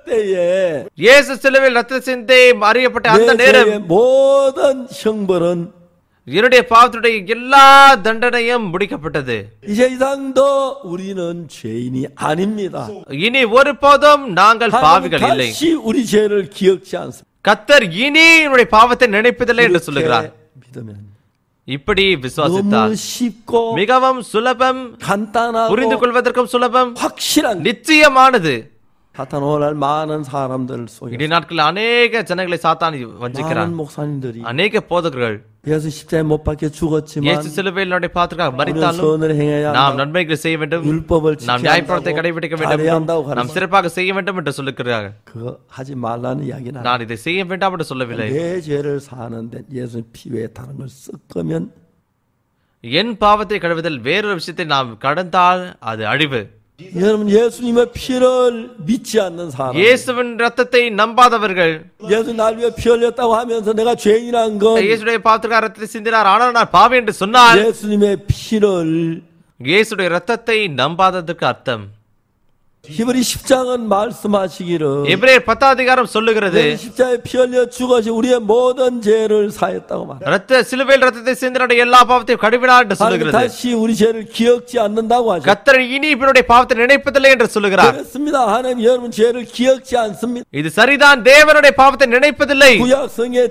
그때에 இயேசு சிலுவையில் ரத்த சிந்தை அறியப்பட்ட அந்த 내 நேரம் 죄의 모든 형벌은 என்னுடைய பாவத்துடைய எல்லா தண்டனையும் முடிக்கப்பட்டது. 이제 이상 더 우리는 죄인이 아닙니다. இனி ஒருபோதும் நாங்கள் 하나님 பாவிகள் இல்லை. 다시 우리 죄를 기억지 않습니다. கர்த்தர் இனி என்னுடைய பாவத்தை நினைப்பதில்லை என்று சொல்லுகிறார். 믿으면 இப்படி விசுவாசித்தால் 너무 쉽고 மிகவும் சுலபம், 간단하고 புரிந்து கொள்வதற்கும் சுலபம், 확실한. நிச்சயமானது. 사탄 오늘 많은 사람들 속에 இடி நாட்களில் அநேக ஜனங்களை சாத்தான் வஞ்சிக்கிறான். 많은 목사님들이 அநேக போதகர்கள் 예수 십자가에 못 박혀 죽었지만 இயேசு சிலுவையில் நம்முடைய பாவத்திற்காக 우리는 மரித்தாலும் 선을 행해야 நாம் 한다. நன்மைகளை செய்ய வேண்டும், 율법을 நாம் 지켜야 நியாயப்பிரமாணத்தை 한다고 கடைபிடிக்க 잘해야 வேண்டும், 한다고 நாம் 가르쳐. சிறப்பாக செய்ய வேண்டும் என்று சொல்லுகிறார்கள். 그거 하지 말라는 이야기는 நான் இதை செய்ய வேண்டாம் என்று சொல்லவில்லை. 내 죄를 사는데 예수 피 외에 다른 걸 섞으면 என் பாவத்தை கழுவுதல் வேறொரு விஷயத்தை நாம் கடந்தால் அது அழிவு. 여러분 예수님의 피를 믿지 않는 사람, இயேசுவின் ரத்தத்தை நம்பாதவர்கள், 예수 날 위해 피 흘렸다고 하면서 내가 죄인이란 건 இயேசுடைய பாவத்திற்காக ரத்தத்தை சிந்தினார் ஆனால் நான் பாவி என்று சொன்னால் 예수님의 피를. இயேசுடைய ரத்தத்தை நம்பாததற்கு அர்த்தம். 히브리 10장은 말씀하시기를 எபிரேயர் 10 அதிகாரம் சொல்லுகிறது, 십자가에 피 흘려 죽어서 우리의 모든 죄를 사했다고 말합니다. ரத்த சிலுவையில் ரத்தத்தை சிந்தினுடைய எல்லா பாவத்தையும் கழுவினார் என்று 하나님 சொல்லுகிறது. 다시 우리 죄를 기억지 않는다고 하죠. கர்த்தர் இனி இவருடைய பாவத்தை நினைப்பதில்லை என்று சொல்லுகிறார். 그렇습니다. 하나님 여러분 죄를 기억지 않습니다. இது சரிதான், தேவனுடைய பாவத்தை நினைப்பதில்லை. 구약성의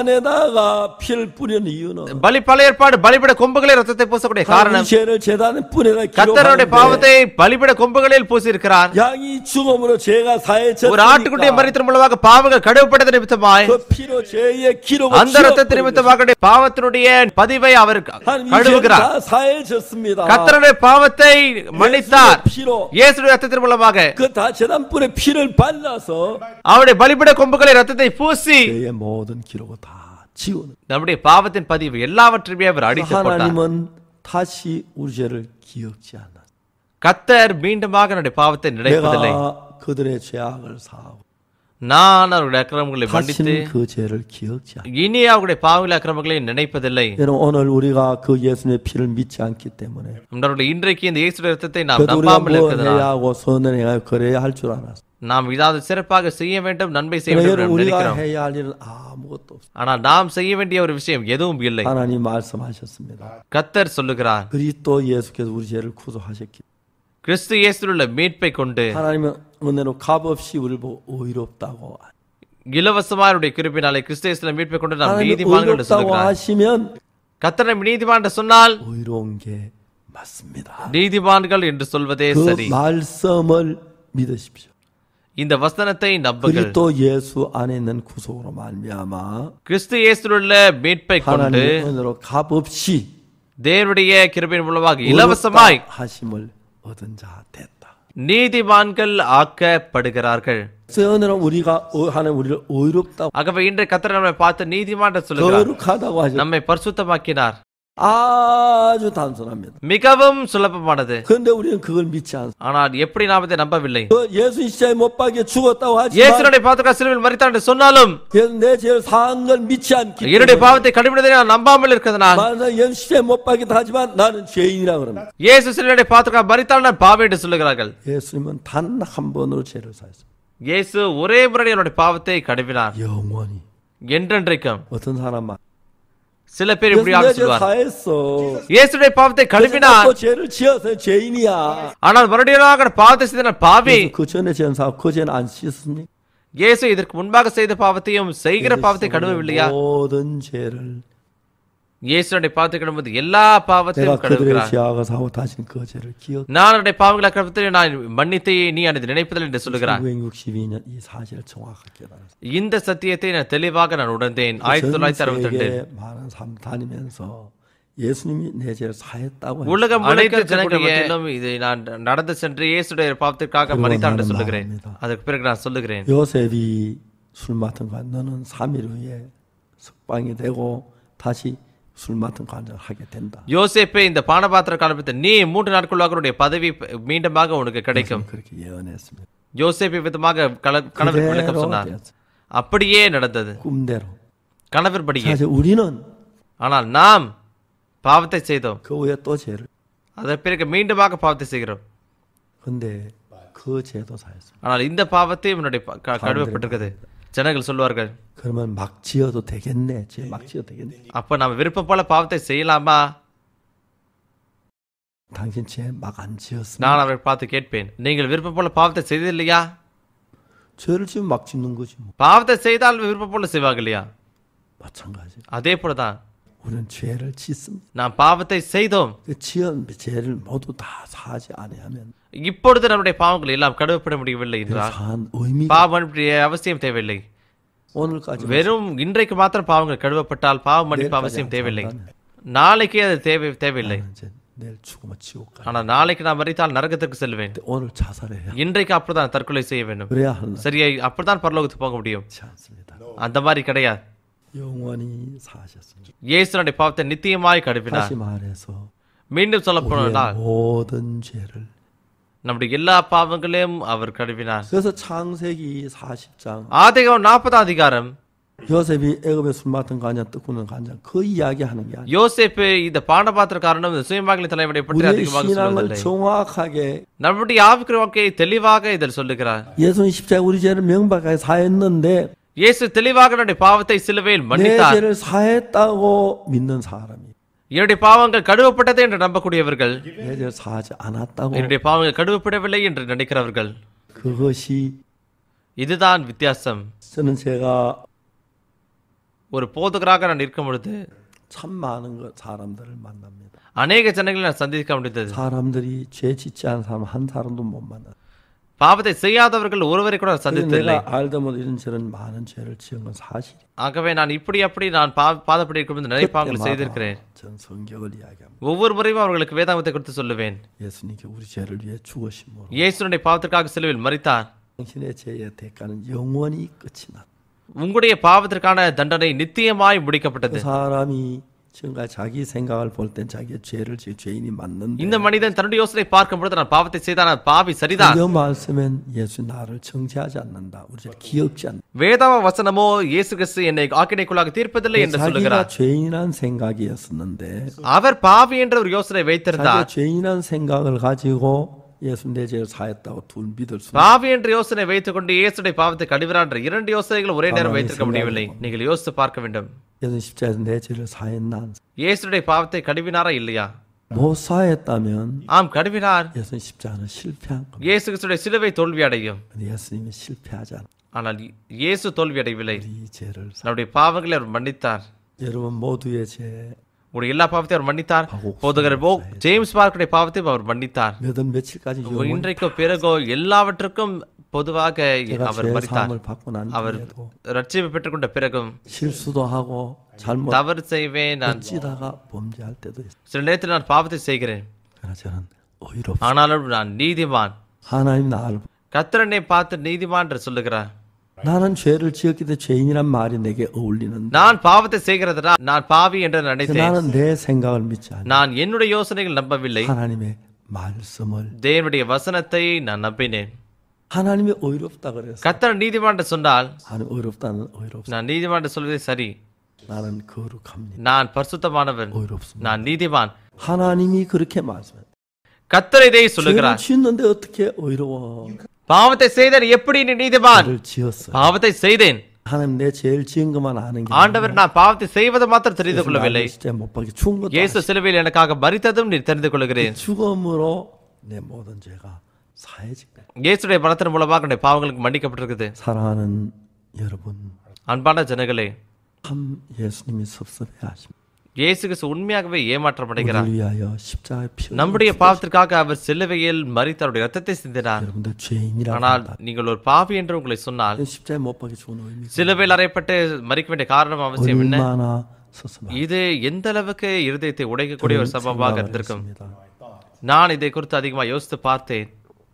제단에다가 피를 뿌리는 이유는 பழைய ஏற்பாடு பலிபீட கொம்புகளில் ரத்தத்தை பூசக்கூடிய 하나님 காரணம் 죄를 제단에 뿌리라 கர்த்தருடைய 기록하는데 பாவத்தை பலிபீட கொம்புகளில் பூசியிருக்கிறார். 양이 죽음으로 죄가 ஒரு ஆட்டுக்குட்டியை 사해졌으니까 மரித்ததன் மூலமாக பாவங்கள் கழுவப்பட்டது நிமித்தமாய் 그 피로 죄의 기록을 அந்த ரத்தத்தின் நிமித்தமாக பாவத்தினுடைய பதிவை அவர் 하나님 이 죄가 கழுவுகிறார். 다 사해졌습니다. கர்த்தருடைய பாவத்தை மன்னித்தார். 피로 இயேசுடைய ரத்தத்தின் மூலமாக 그 다 제단불에 피를 발라서 அவருடைய பலிபீட கொம்புகளை ரத்தத்தை பூசி 죄의 모든 기록을 다 지우는. நம்முடைய பாவத்தின் பதிவு எல்லாவற்றையுமே அவர் அடித்து போட்டார். 하나님은 다시 우리 죄를 기억지 않아. கர்த்தர் மீண்டுமாக நம்முடைய பாவத்தை நினைப்பதில்லை. 내가 그들의 죄악을 사하고 நான் அவருடைய அக்கிரமங்களை மன்னித்து 다시는 그 죄를 기억지 않아. இனி அவருடைய பாவங்களை அக்கிரமங்களை நினைப்பதில்லை. 여러분 오늘 우리가 그 예수님의 피를 믿지 않기 때문에 நம்மளுடைய இன்றைக்கு இந்த இயேசு ரத்தத்தை நாம் 그래도 우리가 நம்பாமல் 뭐 இருக்கிறதுனால் 해야 하고 선을 해야 그래야 할 줄 알았어. நாம் ஏதாவது சிறப்பாக செய்ய வேண்டும், நன்மை செய்ய 그러나 வேண்டும் 여러분 என்று 우리가 நினைக்கிறோம். 해야 할 일은 아무것도 없어. ஆனால் நாம் செய்ய வேண்டிய ஒரு விஷயம் எதுவும் இல்லை. 하나님 말씀하셨습니다. கர்த்தர் சொல்லுகிறார், 그리스도 예수께서 우리 죄를 구속하셨기. கிறிஸ்து இயேசுவில் உள்ள மீட்பை கொண்டு 하나님은 은혜로 값없이 우리를 보고 의롭다고. இலவசமாருடைய கிருபையினாலே கிறிஸ்து இயேசுவின் மீட்பை கொண்டு நாம் 하나님 நீதிமான்கள் என்று 의롭다고 சொல்லுகிறார். 하시면 கர்த்தர் நம்மை நீதிமான் என்று சொன்னால் 의로운 게 맞습니다. நீதிமான்கள் என்று சொல்வதே 그 சரி. 말씀을 믿으십시오. இந்த வசனத்தை நம்புங்கள். 그리스도 예수 안에 있는 구속으로 말미암아 கிறிஸ்து இயேசுவில் உள்ள மீட்பை கொண்டு 하나님의 은혜로 값없이 தேவனுடைய கிருபையின் மூலமாக இலவசமாய் 의롭다 하심을 얻은 자 됐다. நீதிமான்கள் ஆக்கப்படுகிறார்கள். 그 은혜로 우리가 하나님 우리를 의롭다고 ஆகவே இன்று கர்த்தர் நம்மை பார்த்து நீதிமான் என்று சொல்லுகிறார். 거룩하다고 하셨. நம்மை பரிசுத்தமாக்கினார். 아주 단순합니다. மிகவும் சுலபமானது. 그런데 우리는 그걸 믿지 않습니다. ஆனால் எப்படி நாம் இதை நம்பவில்லை? 예수 십자가에 못 박혀 죽었다고 하지만 இயேசுனுடைய பாவத்துக்காக சிலுவையில் மரித்தார் என்று சொன்னாலும் 내 죄를 사한 걸 믿지 않기 என்னுடைய பாவத்தை கடுமையானதை நான் நம்பாமல் இருக்கிறதுனால் 만약 예수 십자가에 못 박히다 하지만 나는 죄인이라 그럽니다. இயேசு சிலுவையுடைய பாவத்துக்காக மரித்தால் நான் பாவி என்று சொல்லுகிறார்கள். 예수님은 단 한 번으로 죄를 사했습니다. இயேசு ஒரே முறை அவருடைய பாவத்தை கழுவினார், 영원히. என்றென்றைக்கும். 어떤 사람 말 சில பேர் 예수 இப்படியாக 내 죄 சொல்வார், 사했어. இயேசுடைய பாவத்தை கழுவினார், 또 죄를 지어서 죄인이야. ஆனால் மறுபடியும் பாவத்தை செய்த நான் பாவி. 그 전에 죄는 사고 그 죄는 안 씻습니까? இயேசு இதற்கு முன்பாக செய்த பாவத்தையும் செய்கிற பாவத்தை கழுவவில்லையா? 모든 죄를 இயேசுடைய பாவத்தை கழுவும்போது எல்லா 내가 பாவத்தையும் 그들의 கழுவுகிறார். 죄악을 사고 다시는 그 죄를 기억. நான் அவருடைய பாவங்களை கழுவத்தை நான் மன்னித்தே நீ அதை நினைப்பதில்லை என்று சொல்லுகிறார். 1962년 이 사실을 정확하게 깨달았어요. இந்த சத்தியத்தை நான் தெளிவாக நான் உணர்ந்தேன். 1962 세계에 많은 삶 다니면서 예수님이 내 죄를 사했다고 உலகம் 했어요. அனைத்து ஜனங்களிலும் இதை நான் நடந்து சென்று இயேசுடைய பாவத்திற்காக மரித்தார் என்று சொல்லுகிறேன். அதற்கு பிறகு நான் சொல்லுகிறேன், 요셉이 술 맡은 간 너는 3일 후에 석방이 되고 다시 술 맡은 관장을 하게 된다. யோசேப்பே இந்த பானபாத்திர காலத்தை நீ 3 நாட்களுக்குள்ளாக உன்னுடைய பதவி மீண்டுமாக உனக்கு கிடைக்கும். 그렇게 예언했습니다. யோசேப்பு விதமாக கனவு விளக்கம் சொன்னார். அப்படியே நடந்தது, 꿈대로. கனவின்படியே. 사실 우리는 ஆனால் நாம் பாவத்தை செய்தோம், 그 후에 또 죄를. அதற்கு பிறகு மீண்டுமாக பாவத்தை செய்கிறோம். 근데 그 죄도 사했습니다. ஆனால் இந்த பாவத்தை உன்னுடைய கழுவப்பட்டிருக்கிறது. ஜனங்கள் சொல்வார்கள், 그러면 막 지어도 되겠네. 죄 막 지어도 되겠네. அப்ப நம்ம விருப்பம் போல பாவத்தை செய்யலாமா? 당신 죄 막 안 지었습니다. நான் அவரை பார்த்து கேட்பேன், நீங்கள் விருப்பம் போல பாவத்தை செய்ததில்லையா? 죄를 지으면 막 짓는 거지 뭐. பாவத்தை செய்தால் விருப்பம் போல செய்வாங்க இல்லையா? 마찬가지. அதே போலதான் 우리는 죄를 짓습니다. நாம் பாவத்தை செய்தோம். 그 지은 죄를 모두 다 사하지 아니하면 இப்பொழுது நம்முடைய பாவங்கள் எல்லாம் கழுவப்பட முடியவில்லை என்றால் 사한 의미. பாவம் அவசியம் தேவையில்லை. 오늘까지 வெறும் இன்றைக்கு மாத்திரம் பாவங்கள் கழுவப்பட்டால் பாவ மன்னிப்பு அவசியம் தேவையில்லை. நாளைக்கு அது தேவையில்லை. 이제 내일 죽으면 지옥 가. ஆனால் நாளைக்கு நான் மரித்தால் நரகத்திற்கு செல்வேன். 오늘 자살해야. இன்றைக்கு அப்படிதான் தற்கொலை செய்ய வேண்டும். 그래야 하는. சரியா? அப்படிதான் பரலோகத்துக்கு போக முடியும். 그렇지 않습니다. அந்த மாதிரி கிடையாது. 영원히 사하셨습니다. இயேசுனுடைய பாவத்தை நித்தியமாய் கழுவினார். 다시 말해서 மீண்டும் சொல்ல 우리의 போனால் 모든 죄를. நம்முடைய எல்லா பாவங்களையும் அவர் கழுவினார். 그래서 창세기 40장 ஆதிகாரம் 40 அதிகாரம் 요셉이 애굽에 술 맡은 간장 뜨꾸는 간장 그 이야기하는 게 아니에요. யோசேப்பு இந்த பானபாத்திர காரணம் சுயமாகலின் தலைவனை பற்றி 우리의 அதிகமாக 신앙을 சொல்வதில்லை. 정확하게 நம்முடைய ஆவிக்குரிய வாழ்க்கையை தெளிவாக இதில் சொல்லுகிறார். 예수님 십자가에 우리 죄를 명백하게 사했는데 இயேசு தெளிவாக நம்முடைய பாவத்தை சிலுவையில் 내 மன்னித்தார். 죄를 사했다고 믿는 사람이 என்னுடைய பாவங்கள் கழுவப்பட்டது என்று நம்பக்கூடியவர்கள், 내 죄를 사하지 않았다고 என்னுடைய பாவங்கள் கழுவப்படவில்லை என்று நினைக்கிறவர்கள், 그것이 இதுதான் வித்தியாசம். 저는 제가 ஒரு போதகராக நான் இருக்கும் பொழுது 참 많은 사람들을 만납니다. அநேக ஜனங்களை நான் சந்திக்க முடிந்தது. 사람들이 죄 짓지 않은 사람 한 사람도 못 만나. பாவத்தை செய்யாதவர்கள் ஒருவரை கூட சந்தித்ததில்லை. 내가 알다 못해 이런 저런 많은 죄를 지은 건 사실이. ஆகவே நான் இப்படி அப்படி நான் பாதப்படி இருக்கும் நிறைய பாவங்களை செய்திருக்கிறேன். 전 성경을 이야기합니다. ஒவ்வொரு முறையும் அவர்களுக்கு வேதாகமத்தை குறித்து சொல்லுவேன். 예수님께 우리 죄를 위해 죽으심으로 இயேசுனுடைய பாவத்திற்காக சிலுவையில் மரித்தார். 당신의 죄의 대가는 영원히 끝이 났다. உங்களுடைய பாவத்திற்கான தண்டனை நித்தியமாய் முடிக்கப்பட்டது. 그 사람이 지금까지 자기 생각을 볼 땐 자기의 죄를 지은 죄인이 맞는데 இந்த மனிதன் தன்னுடைய யோசனை பார்க்கும் பொழுது நான் பாவத்தை செய்தான் நான் பாவி சரிதான் 성경 말씀엔 예수 나를 정죄하지 않는다. 우리를 기억지 않는다. வேதாவ வசனமோ இயேசு கிறிஸ்து என்னை ஆக்கினைக்குள்ளாக தீர்ப்பதில்லை என்று 자기가 சொல்லுகிறார். 죄인이란 생각이었었는데 அவர் பாவி என்ற ஒரு யோசனை வைத்திருந்தார். 자기가 죄인이란 생각을 가지고 예수 내 죄를 사했다고 둘 믿을 수 பாவி என்ற யோசனை வைத்துக் கொண்டு இயேசுடைய பாவத்தை கழுவினார் என்ற இரண்டு யோசனைகள் ஒரே நேரம் வைத்திருக்க முடியவில்லை. நீங்கள் யோசித்து பார்க்க வேண்டும். 예수 십자가에서 내 죄를 사했나? இயேசுடைய பாவத்தை கழுவினாரா இல்லையா? 못 사했다면 ஆம் கழுவினார். 예수 십자가는 실패한 겁니다. இயேசு கிறிஸ்துடைய சிலுவை தோல்வி அடையும். 근데 예수님이 실패하지 않아. ஆனால் இயேசு தோல்வி அடையவில்லை. 우리 죄를 நம்முடைய பாவங்களை அவர் மன்னித்தார். 여러분 모두의 죄 உடைய எல்லா பாவத்தையும் அவர் மன்னித்தார். போதகர் ஜேம்ஸ் பார்க்குடைய பாவத்தையும் அவர் மன்னித்தார். 몇월 며칠까지 இன்றைக்கோ பிறகோ எல்லாவற்றுக்கும் பொதுவாக அவர் மரித்தார். 사함을 받고 난 அவர் 뒤에도 ரட்சிப்பு பெற்றுக்கொண்ட பிறகும் 실수도 하고 잘못 தவறு செய்வேன் நான் 찌다가 범죄할 때도 있어요. சில நேரத்தில் நான் பாவத்தை செய்கிறேன். 그러나 저는 의롭. ஆனாலும் நான் நீதிமான். 하나님 나를 கர்த்தரனை பார்த்து நீதிமான் என்று சொல்லுகிறார். 나는 죄를 지었기 때문에 죄인이란 말이 내게 어울리는데 நான் பாவத்தை செய்கிறதுனா நான் பாவி என்று நினைத்தேன். 나는 내 생각을 믿지 않아. நான் என்னுடைய யோசனைகள் நம்பவில்லை. 하나님의 말씀을 தேவனுடைய வசனத்தை நான் நம்பினேன். 하나님이 의롭다 그랬어. கர்த்தர் நீதிமான் என்று சொன்னால் 하나님 의롭다는 의롭다. நான் நீதிமான் என்று சொல்வதே சரி. 나는 거룩합니다. நான் பரிசுத்தமானவன். 의롭습니다. நான் நீதிமான். 하나님이 그렇게 말씀해. கர்த்தர் இதை 죄를 சொல்லுகிறார். 지었는데 어떻게 의로워? பாவத்தை செய்தேன் எப்படி நீ நீதிமான்? 죄를 지었어. பாவத்தை செய்தேன். 하나님 내 죄를 지은 것만 아는 게 ஆண்டவர் நான் பாவத்தை செய்வது மாத்திரம் தெரிந்து கொள்ளவில்லை. 진짜 못 박혀 죽은 것도 இயேசு சிலுவையில் எனக்காக மரித்ததும் நீ தெரிந்து கொள்கிறேன். 죽음으로 내 모든 죄가 사해진 거야. இயேசுடைய பலத்தின் மூலமாக என்னுடைய பாவங்களுக்கு மன்னிக்கப்பட்டிருக்குது. 사랑하는 여러분, அன்பான ஜனங்களே, 참 예수님이 섭섭해하십니다. இயேசு கிறிஸ்து உண்மையாகவே ஏமாற்றம் அடைகிறார். 우리를 위하여 십자가에 피 நம்முடைய பாவத்திற்காக அவர் சிலுவையில் மரித்து அவருடைய ரத்தத்தை சிந்தினார். 여러분들 죄인이라고 ஆனால் 한다. நீங்கள் ஒரு பாவி என்று உங்களை சொன்னால் 십자가에 못 박혀 죽은 의미 சிலுவையில் அறையப்பட்டு மரிக்க வேண்டிய காரணம் அவசியம் என்ன? 얼마나 섭섭합니다. இது எந்த அளவுக்கு இருதயத்தை உடைக்கக்கூடிய ஒரு சம்பவமாக இருந்திருக்கும். நான் இதை குறித்து அதிகமாக யோசித்து பார்த்தேன்.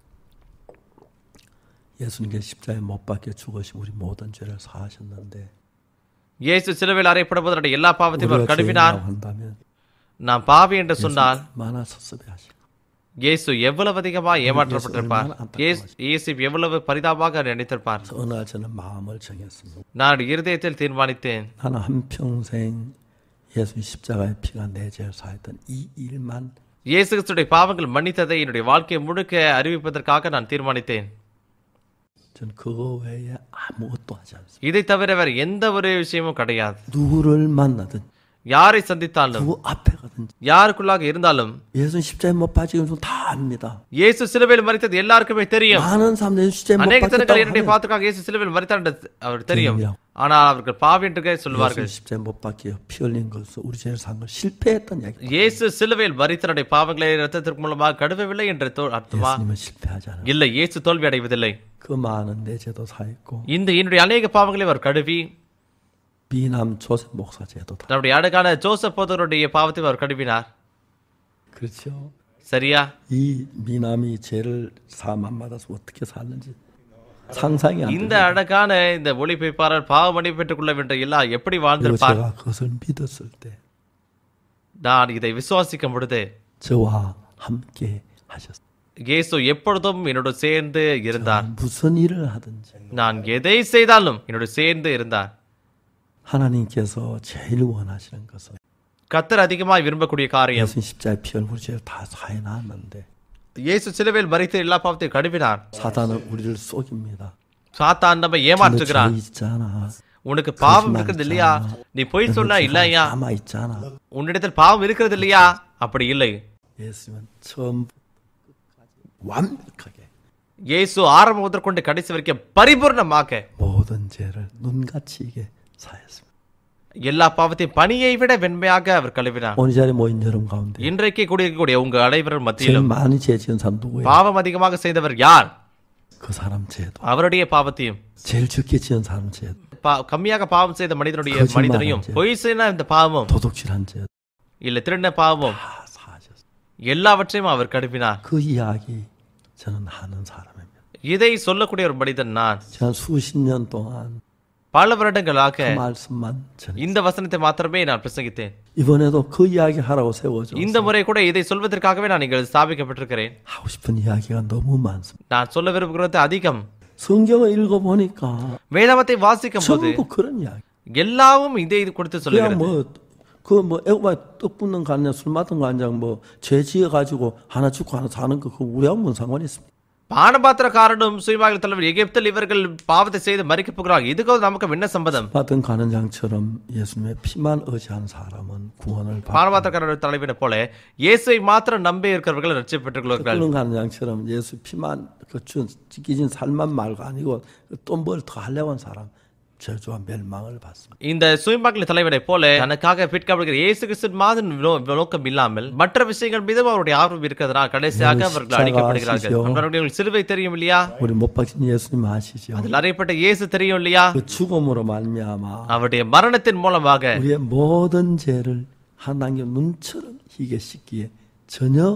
예수님께 십자가에 못 박혀 죽으신 우리 모든 죄를 사하셨는데 இயேசு சிலுவையில் அறையப்படும்போது அவருடைய எல்லா பாவத்தையும் அவர் 우리가 கழுவினார். 죄인이라고 한다면 நான் பாவி என்று சொன்னால் 얼마나 섭섭해하실까? இயேசு எவ்வளவு அதிகமாக ஏமாற்றப்பட்டிருப்பார். இயேசு எவ்வளவு பரிதாபமாக நினைத்திருப்பார். 어느 날 저는 마음을 정했습니다. நான் இருதயத்தில் தீர்மானித்தேன். 나는 한평생 예수님 십자가의 피가 내 죄를 사했던 이 일만 இயேசு கிறிஸ்துடைய பாவங்கள் மன்னித்ததை என்னுடைய வாழ்க்கையை முழுக்க அறிவிப்பதற்காக நான் தீர்மானித்தேன். 전 그거 외에 아무것도 하지 않습니다. இதை தவிர வேற எந்த ஒரு விஷயமும் கிடையாது. 누구를 만나든 யாரை சந்தித்தாலும் 누구 앞에 가든지 யாருக்குள்ளாக இருந்தாலும் 예수님 십자가에 못 박힌 건 다 압니다. இயேசு சிலுவையில் மரித்தது எல்லாருக்குமே தெரியும். 많은 사람들이 십자가에 못 அநேக ஜனங்கள் 박혔다고 என்னுடைய 하면 பாவத்துக்காக இயேசு சிலுவையில் மரித்தார் என்று அவர் தெரியும். ஆனால் அவர்கள் பாவி என்று சொல்வார்கள். 예수님 십자가에 못 박혀 피 흘린 것은 우리 죄를 산 걸 실패했던 이야기. இயேசு சிலுவையில் மரித்தனுடைய பாவங்களை இரத்தத்திற்கு மூலமாக கழுவவில்லை என்று அர்த்தமா? 예수님은 실패하지 않아요. இல்லை, இயேசு தோல்வி அடைவதில்லை. 그 많은 내 죄도 사했고 இந்த என்னுடைய அநேக பாவங்களை அவர் கழுவி 비남 조셉 목사 죄도 다. நம்முடைய அழகான ஜோசப் போதருடைய பாவத்தை அவர் கழுவினார். 그렇죠. சரியா? 이 미남이 죄를 사함 받아서 어떻게 살는지 상상이 안 இந்த 돼요. அழகான இந்த ஒளிபெய்ப்பாளர் பாவ மன்னிப்பு பெற்றுக் கொள்ள வேண்டிய எல்லாம் எப்படி 그리고 வாழ்ந்திருப்பார்? 제가 그것을 믿었을 때 நான் இதை விசுவாசிக்கும் பொழுது 저와 함께 하셨어요. இயேசு எப்பொழுதும் என்னோடு சேர்ந்து இருந்தார். 무슨 일을 하든지 நான் எதை செய்தாலும் என்னோடு சேர்ந்து இருந்தார். 하나님께서 제일 원하시는 것은 கர்த்தர் அதிகமாக விரும்பக்கூடிய காரியம் 예수님 십자가에 피 흘린 우리 죄를 다 사해 놨는데 இயேசு சிலுவையில் மரித்து எல்லா பாவத்தையும் கழுவினார். 사단은 우리를 속입니다. சாத்தான் நம்ம 너 ஏமாற்றுகிறான். 죄 있잖아. உனக்கு பாவம் இருக்கிறது இல்லையா? நீ பொய் சொன்னா இல்லையா? 남아 있잖아. உன்னிடத்தில் பாவம் இருக்கிறது இல்லையா? அப்படி இல்லை. 예수님은 처음 완벽하게 இயேசு ஆரம்பம் முதற்கொண்டு கடைசி வரைக்கும் பரிபூர்ணமாக 모든 죄를 눈같이 이게 사했습니다. எல்லா பாவத்தையும் பனியை விட வெண்மையாக அவர் கழுவினார். 오늘 자리에 모인 여러분 가운데 இன்றைக்கு கூடியிருக்கக்கூடிய உங்க அனைவரும் 제일 மத்தியிலும் 많이 죄 지은 사람 누구예요? பாவம் அதிகமாக செய்தவர் யார்? 그 사람 죄도 அவருடைய பாவத்தையும் 제일 적게 지은 사람 죄도 கம்மியாக பாவம் செய்த மனிதனுடைய 거짓말한 மனிதனையும் 죄. பொய் செய்த இந்த பாவமும் 도둑질한 죄도 இல்ல திருடின பாவமும் 다 사하셨어요. எல்லாவற்றையும் அவர் கழுவினார். 그 이야기 저는 하는 사람입니다. இதை சொல்லக்கூடிய ஒரு மனிதன் நான். 제가 수십 년 동안 பல வருடங்களாக 그 말씀만 전해. இந்த வசனத்தை மாத்திரமே நான் பிரசங்கித்தேன். 이번에도 그 이야기 하라고 세워줘. இந்த முறை கூட இதை சொல்வதற்காகவே நான் இங்கே ஸ்தாபிக்கப்பட்டிருக்கிறேன். 하고 싶은 이야기가 너무 많습니다. நான் சொல்ல விரும்புகிறது அதிகம். 성경을 읽어보니까 வேதாகமத்தை வாசிக்கும் போது 전부 그런 이야기. எல்லாவும் இதை கொடுத்து 그냥 சொல்லுகிறது. 뭐 애고가 떡 붓는 거 아니냐, 술 맡은 거 아니냐, 죄 지어가지고 하나 죽고 하나 사는 거, 그거 우리하고 무슨 상관이 있습니까? பானபாத்திரக்காரனும் சுயமாக தலைவர் எகிப்தில் இவர்கள் பாவத்தை செய்து மறிக்கப் போகிறார்கள். இதுக்கு நமக்கு என்ன சம்பந்தம்? 받은 가는 장처럼 예수님의 피만 의지한 사람은 구원을 받고 பானபாத்திரக்காரர் தலைவனை போல இயேசுவை மாத்திரம் நம்பி இருக்கிறவர்கள் ரட்சிக்கப்பட்டிருக்கிறார்கள். 끓는 가는 장처럼 예수 피만 찢기진 살만 말고 아니고 또 뭘 더 하려고 한 사람 저주와 멸망을 받습니다. இந்த சுயமாக்கின தலைவனை போல தனக்காக பிற்கப்படுகிற இயேசு கிறிஸ்து மாதிரி நோக்கம் இல்லாமல் மற்ற விஷயங்கள் மீதும் அவருடைய ஆர்வம் இருக்கிறதுனால் கடைசியாக அவர்கள் அடிக்கப்படுகிறார்கள். அவர்களுடைய சிலுவை தெரியும் இல்லையா? 우리 못 박힌 예수님 아시죠? அதில் அறையப்பட்ட இயேசு தெரியும் இல்லையா? 그 죽음으로 말미암아 அவருடைய மரணத்தின் மூலமாக 우리의 모든 죄를 하나님의 눈처럼 희게 씻기에 전혀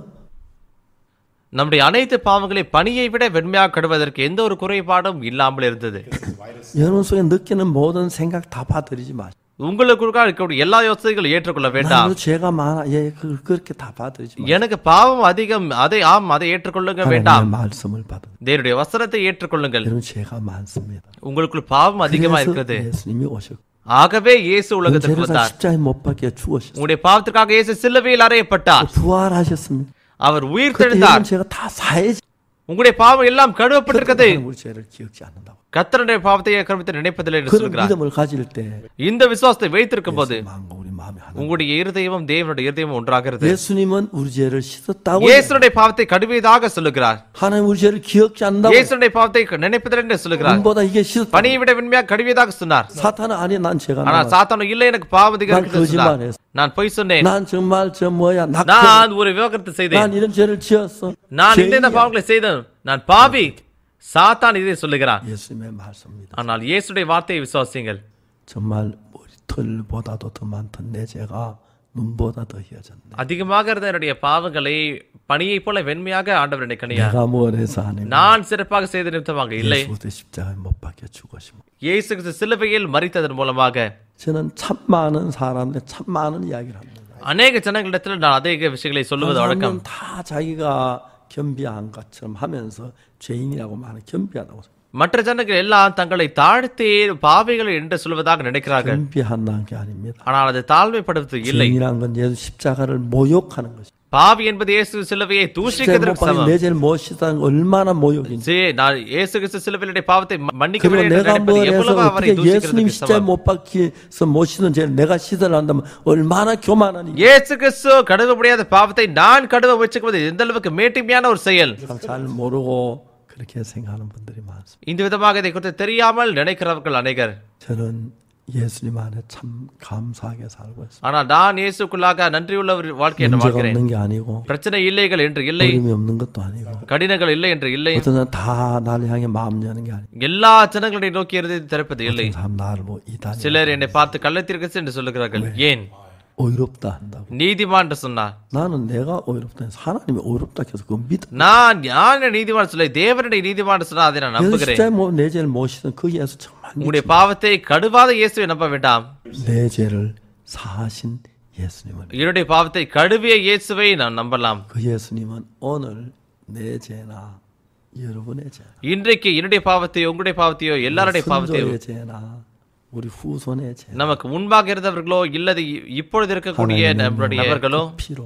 நம்முடைய அனைத்து பாவங்களை பனியை விட வெண்மையாக கடுவதற்கு எந்த ஒரு குறைபாடும் இல்லாமல் இருந்தது. 여러분 속에 느끼는 모든 생각 다 받아들이지 마시고. உங்களுக்குள்ளாக இருக்கக்கூடிய எல்லா யோசனைகளும் ஏற்றுக்கொள்ள வேண்டாம். 나도 죄가 많아. 예, 그렇게 다 받아들이지 마시고. எனக்கு பாவம் அதிகம், அதை ஏற்றுக்கொள்ளுங்க வேண்டாம். 하나님의 말씀을 받아. தேவனுடைய வசனத்தை ஏற்றுக்கொள்ளுங்கள். 여러분 죄가 많습니다. உங்களுக்குள் பாவம் அதிகமா இருக்கிறது. 예수님이 오셨고. ஆகவே இயேசு உலகத்துக்கு வந்தார். 십자가에 못 박혀 죽으셨어요. உங்களுடைய பாவத்திற்காக இயேசு சிலுவையில் அறையப்பட்டார். 부활하셨습니다. அவர் உயிர்த்தெழுந்தார். 제가 다 사해지. உங்களுடைய பாவம் எல்லாம் கழுவப்பட்டிருக்கிறது. 우리 죄를 기억지 않는다고. கர்த்தருடைய பாவத்தை ஏற்கனவே நினைப்பதில்லை என்று சொல்கிறார். 믿음을 가질 때 இந்த விசுவாசத்தை வைத்திருக்கும் போது 우리 마음이 하나. உங்களுடைய இருதயமும் தேவனுடைய இருதயமும் ஒன்றாகிறது. 예수님은 우리 죄를 씻었다고. இயேசுடைய பாவத்தை கழுவியதாக சொல்லுகிறார். 하나님 우리 죄를 기억지 않는다고. இயேசுடைய பாவத்தை நினைப்பதில்லை என்று சொல்லுகிறார். 눈보다 이게 씻었다. பனியை விட வெண்மையாக கழுவியதாக சொன்னார். 사탄은 아니 난 죄가 ஆனா சாத்தானோ இல்லை எனக்கு பாவம் அதிகம் 난 இருக்கிறது சொன்னார். 거짓말했어. நான் பொய் சொன்னேன். 난 정말 낙태. நான் ஒரு விவாகரத்து செய்தேன். 난 이런 죄를 지었어. நான் இந்த பாவங்களை செய்தேன். நான் பாவி. சாத்தான் இதை சொல்லுகிறான். 예수님의 말씀입니다. ஆனால் இயேசுடைய வார்த்தையை விசுவாசியுங்கள். 정말 머리털보다도 더 많던 내 죄가 눈보다 더 희어졌네. அதிகமாக இருந்த என்னுடைய பாவங்களை பனியை போல வெண்மையாக ஆண்டவர் என்னை கனியார். 내가 뭘 해서 아니면 நான் சிறப்பாக செய்த நிமித்தமாக இல்லை. 예수의 십자가에 못 박혀 죽으시고. இயேசு கிறிஸ்து சிலுவையில் மரித்ததன் மூலமாக 저는 참 많은 사람들 참 많은 이야기를 합니다. அநேக ஜனங்களிடத்தில் நான் அதே விஷயங்களை சொல்லுவது வழக்கம். 다 자기가 겸비한 것처럼 하면서 죄인이라고 말하는 겸비하다고. மற்ற ஜனங்கள் எல்லாம் தங்களை தாழ்த்தி பாவிகள் என்று சொல்வதாக நினைக்கிறார்கள். 겸비한다는 게 아닙니다. ஆனால் அது தாழ்மைப்படுவது இல்லை. 죄인이란 건 예수 십자가를 모욕하는 것이. பாவி என்பது இயேசு சிலுவையை தூஷிக்கிறதற்கு சமம். 내 죄를 못 씻다는 얼마나 모욕인지. நான் இயேசு கிறிஸ்து சிலுவையிலுடைய பாவத்தை மன்னிக்கவில்லை 그리고 என்று 내가 뭘 நினைப்பது 해서 எவ்வளவு அவரை 어떻게 예수님 தூஷிக்கிறதற்கு 십자가에 சமம். 못 박혀서 못 씻은 죄를 내가 씻으려 한다면 얼마나 교만한 일이야. இயேசு கிறிஸ்து கழுவ முடியாத பாவத்தை நான் கழுவ முயற்சிக்குவது எந்த அளவுக்கு மேட்டிமையான ஒரு செயல். 잘 모르고 그렇게 생각하는 분들이 많습니다. இந்த விதமாக இதை குறித்து தெரியாமல் நினைக்கிறவர்கள் அநேகர். 저는 예수님 안에 참 감사하게 살고 있습니다. ஆனால் நான் இயேசுக்குள்ளாக நன்றியுள்ள ஒரு வாழ்க்கையை 문제가 வாழ்கிறேன். 없는 게 아니고 பிரச்சனை இல்லைகள் என்று இல்லை, 어려움이 없는 것도 아니고 கடினங்கள் இல்லை என்று இல்லை, 어떤 사람 다 나를 향해 마음 여는 게 아니고 எல்லா ஜனங்களை நோக்கி இருந்ததை திறப்பது இல்லை. 어떤 사람 나를 뭐 이단이 சிலர் என்னை பார்த்து கள்ளத்திற்கு என்று சொல்லுகிறார்கள். ஏன் 어이롭다 한다고. நீதிமான் என்று சொன்னார். 나는 내가 어이롭다 해서 하나님이 어이롭다 해서 그거 믿어. நான் நீதிமான் சொல்ல தேவனுடைய நீதிமான் என்று சொன்னால் அதை நான் நம்புகிறேன். 진짜 내 죄를 못 씻은 그 예수 정말 உங்களுடைய பாவத்தை கடுவாத இயேசுவை நம்ப வேண்டாம். 내 죄를 사하신 예수님을. என்னுடைய பாவத்தை கடுவிய இயேசுவை நான் நம்பலாம். 그 예수님은 오늘 내 죄나 여러분의 죄, இன்றைக்கு என்னுடைய பாவத்தையோ உங்களுடைய பாவத்தையோ எல்லாருடைய பாவத்தையோ 선조의 죄나 우리 후손의 죄, நமக்கு முன்பாக இருந்தவர்களோ இல்லது இப்பொழுது இருக்கக்கூடிய நம்முடைய நபர்களோ 피로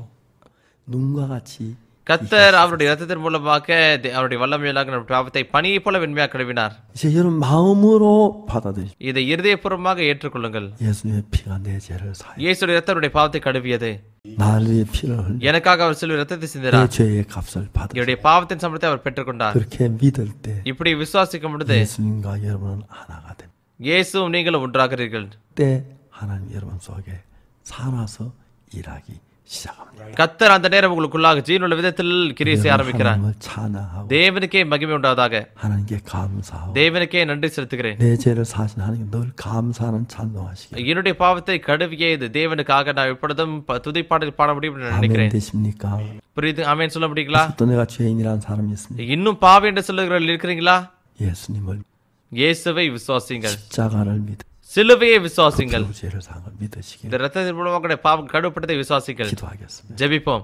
눈과 같이 கர்த்தர் அவருடைய இரத்தத்தின் மூலமாக அவருடைய வல்லமையிலாக நம்முடைய பாவத்தை பனியை போல வெண்மையாக கழுவினார். 이제 여러분 마음으로 받아들이죠. இதை இருதயபூர்வமாக ஏற்றுக்கொள்ளுங்கள். 예수님의 피가 내 죄를 사해. இயேசுடைய இரத்தம் பாவத்தை கழுவியது. 나를 위해 피를 흘려 எனக்காக அவர் சிலுவை இரத்தத்தை 내 சிந்தினார். 죄의 값을 받으. என்னுடைய பாவத்தின் சம்பளத்தை அவர் பெற்றுக்கொண்டார். 그렇게 믿을 때 இப்படி விசுவாசிக்கும் பொழுது 예수님과 여러분은 하나가 됩니다. இயேசுவும் நீங்களும் ஒன்றாகிறீர்கள். 때 하나님 여러분 속에 살아서 일하기 시작합니다. கர்த்தர் அந்த நேரம் உங்களுக்குள்ளாக ஜீவனுள்ள விதத்தில் கிரியை செய்ய ஆரம்பிக்கிறார். 하나님을 찬양하고 தேவனுக்கே மகிமை உண்டாவதாக. 하나님께 감사하고 தேவனுக்கே நன்றி செலுத்துகிறேன். 내 죄를 사신 하나님 늘 감사하는 찬송하시기. என்னுடைய பாவத்தை கழுவிய இது தேவனுக்காக நான் எப்பொழுதும் துதிப்பாடல் பாட முடியும் என்று 아멘 நினைக்கிறேன். 되십니까? புரியுது? ஆமென் சொல்ல முடியுங்களா? 또 내가 죄인이라는 사람이 있습니다. இன்னும் பாவி என்று சொல்லுகிறவர்கள் இருக்கிறீங்களா? 예수님을 இயேசுவை விசுவாசிங்கள், 십자가를 믿으 சிலுவையை விசுவாசிங்கள், 그 죄를 상을 믿으시길 இந்த ரத்தத்தின் மூலமாக உங்களுடைய பாவம் கழுவப்பட்டதை விசுவாசிங்கள். 기도하겠습니다. ஜெபிப்போம்.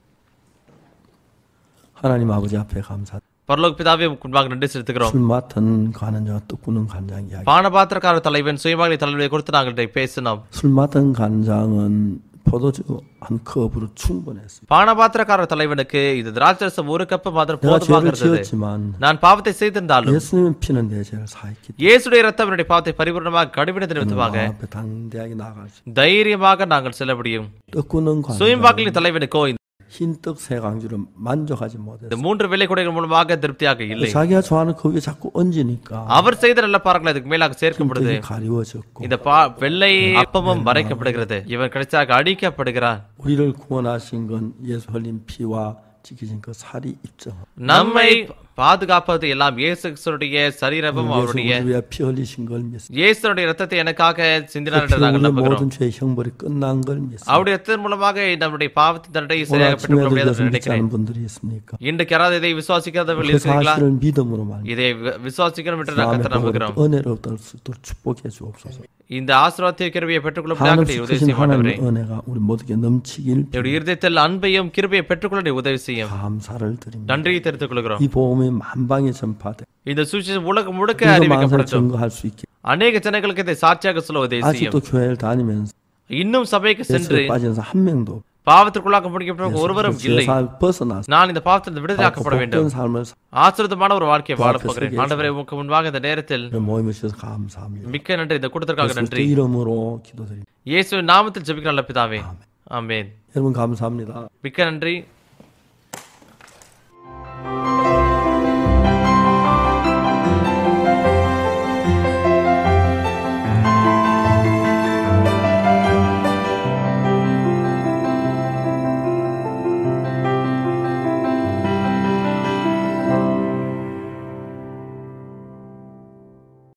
하나님 아버지 앞에 감사. பரலோக பிதாவே உமக்கு முன்பாக நன்றி செலுத்துகிறோம். 술 맡은 간원자와 떡구는 간장 이야기. பானபாத்திரக்கார தலைவன் சுயமாக தலைவரை குறித்து நாங்கள் இதை பேசினோம். 술 맡은 간장은 포도주 한 컵으로 충분했어요. பானபாத்திரக்கார தலைவனுக்கு இது திராட்சரசம் ஒரு கப் மாத்திரம் 내가 போதுமாக 죄를 இருந்தது. 지었지만 நான் பாவத்தை செய்திருந்தாலும் 예수님 피는 내 죄를 사했기 때문에 இயேசுடைய ரத்தம் என்னுடைய பாவத்தை பரிபூர்ணமாக கழுவினது நிமித்தமாக 하나님 앞에 당대하게 나아갈 수. தைரியமாக நாங்கள் செல்ல முடியும். 떡구는 சுயம்பாக்கிலின் 간장 தலைவனுக்கோ 흰떡 세 강주로 만족하지 இந்த 못했어. 3 வெள்ளை குடைகள் மூலமாக திருப்தியாக இல்லை. 자기가 좋아하는 그 위에 자꾸 얹으니까 அவர் செய்த நல்ல பாரங்களை அதுக்கு மேலாக சேர்க்கும் பொழுது 흰떡이 가리워졌고 இந்த வெள்ளை அப்பமும் மறைக்கப்படுகிறது. இவன் கடைசியாக அடிக்கப்படுகிறான். 우리를 구원하신 건 예수 흘린 피와 지키신 그 살이 입증. நம்மை பாதுகாப்பது எல்லாம் இயேசுடைய சரீரமும் அவருடைய 예수 우리 위해 피 흘리신 걸 믿습니다. இயேசுடைய ரத்தத்தை எனக்காக சிந்தினார் என்று 그 நாங்கள் 피로 நம்புகிறோம். 모든 죄의 형벌이 끝난 걸 믿습니다. அவருடைய ரத்தத்தின் மூலமாக நம்முடைய பாவத்தின் தண்டனை 오늘 சரியாக பெற்றுக் கொள்ள 아침에도 முடியாது 이것을 என்று 믿지 நினைக்கிறேன். 않은 분들이 있습니까? இன்றைக்கு யாராவது இதை விசுவாசிக்காதவர்கள் 그 இருக்கிறீர்களா? 사실을 믿음으로 말합니다. இதை விசுவாசிக்கணும் என்று 마음에 நாங்கள் நம்புகிறோம். 은혜를 얻을 수 있도록 축복해 주옵소서. இந்த ஆசீர்வாதத்தை கிருபையை பெற்றுக்கொள்ள 하나님 உதவி 크신 செய்யும் ஆண்டவரே. 하나님의 은혜가 우리 모두에게 넘치길 என்னுடைய இருதயத்தில் அன்பையும் கிருபையை பெற்றுக்கொள்ள உதவி செய்யும். 감사를 드립니다. நன்றியை தெரிவித்துக் கொள்கிறோம். 이 복음이 만방에 전파돼 இந்த சுவிசேஷம் உலகம் முழுக்க 이거 만사에 அறிவிக்கப்படட்டும். 증거할 수 있게 அநேக ஜனங்களுக்கு இதை சாட்சியாக சொல்ல உதவி செய்யும். 아직도 교회를 다니면서 இன்னும் சபைக்கு சென்று 예수에 빠진 사람 한 명도 பாவத்திற்குள்ளாக முடிக்கப்பட்ட ஒருவரும் இல்லை. 죄살 벗어나서 நான் இந்த பாவத்திலிருந்து விடுதலையாக்கப்பட வேண்டும். 복된 삶을 ஆசீர்வாதமான ஒரு வாழ்க்கையை வாழப் 앞에 போகிறேன். 서게 ஆண்டவரே உமக்கு முன்பாக இந்த நேரத்தில் 모임에 주셔서 감사합니다. மிக்க நன்றி. இந்த கூட்டத்திற்காக 예수 நன்றி. 이름으로 기도드립니다. இயேசுவின் நாமத்தில் ஜெபிக்கிற நல்ல பிதாவே. ஆமென். 여러분 감사합니다. மிக்க நன்றி.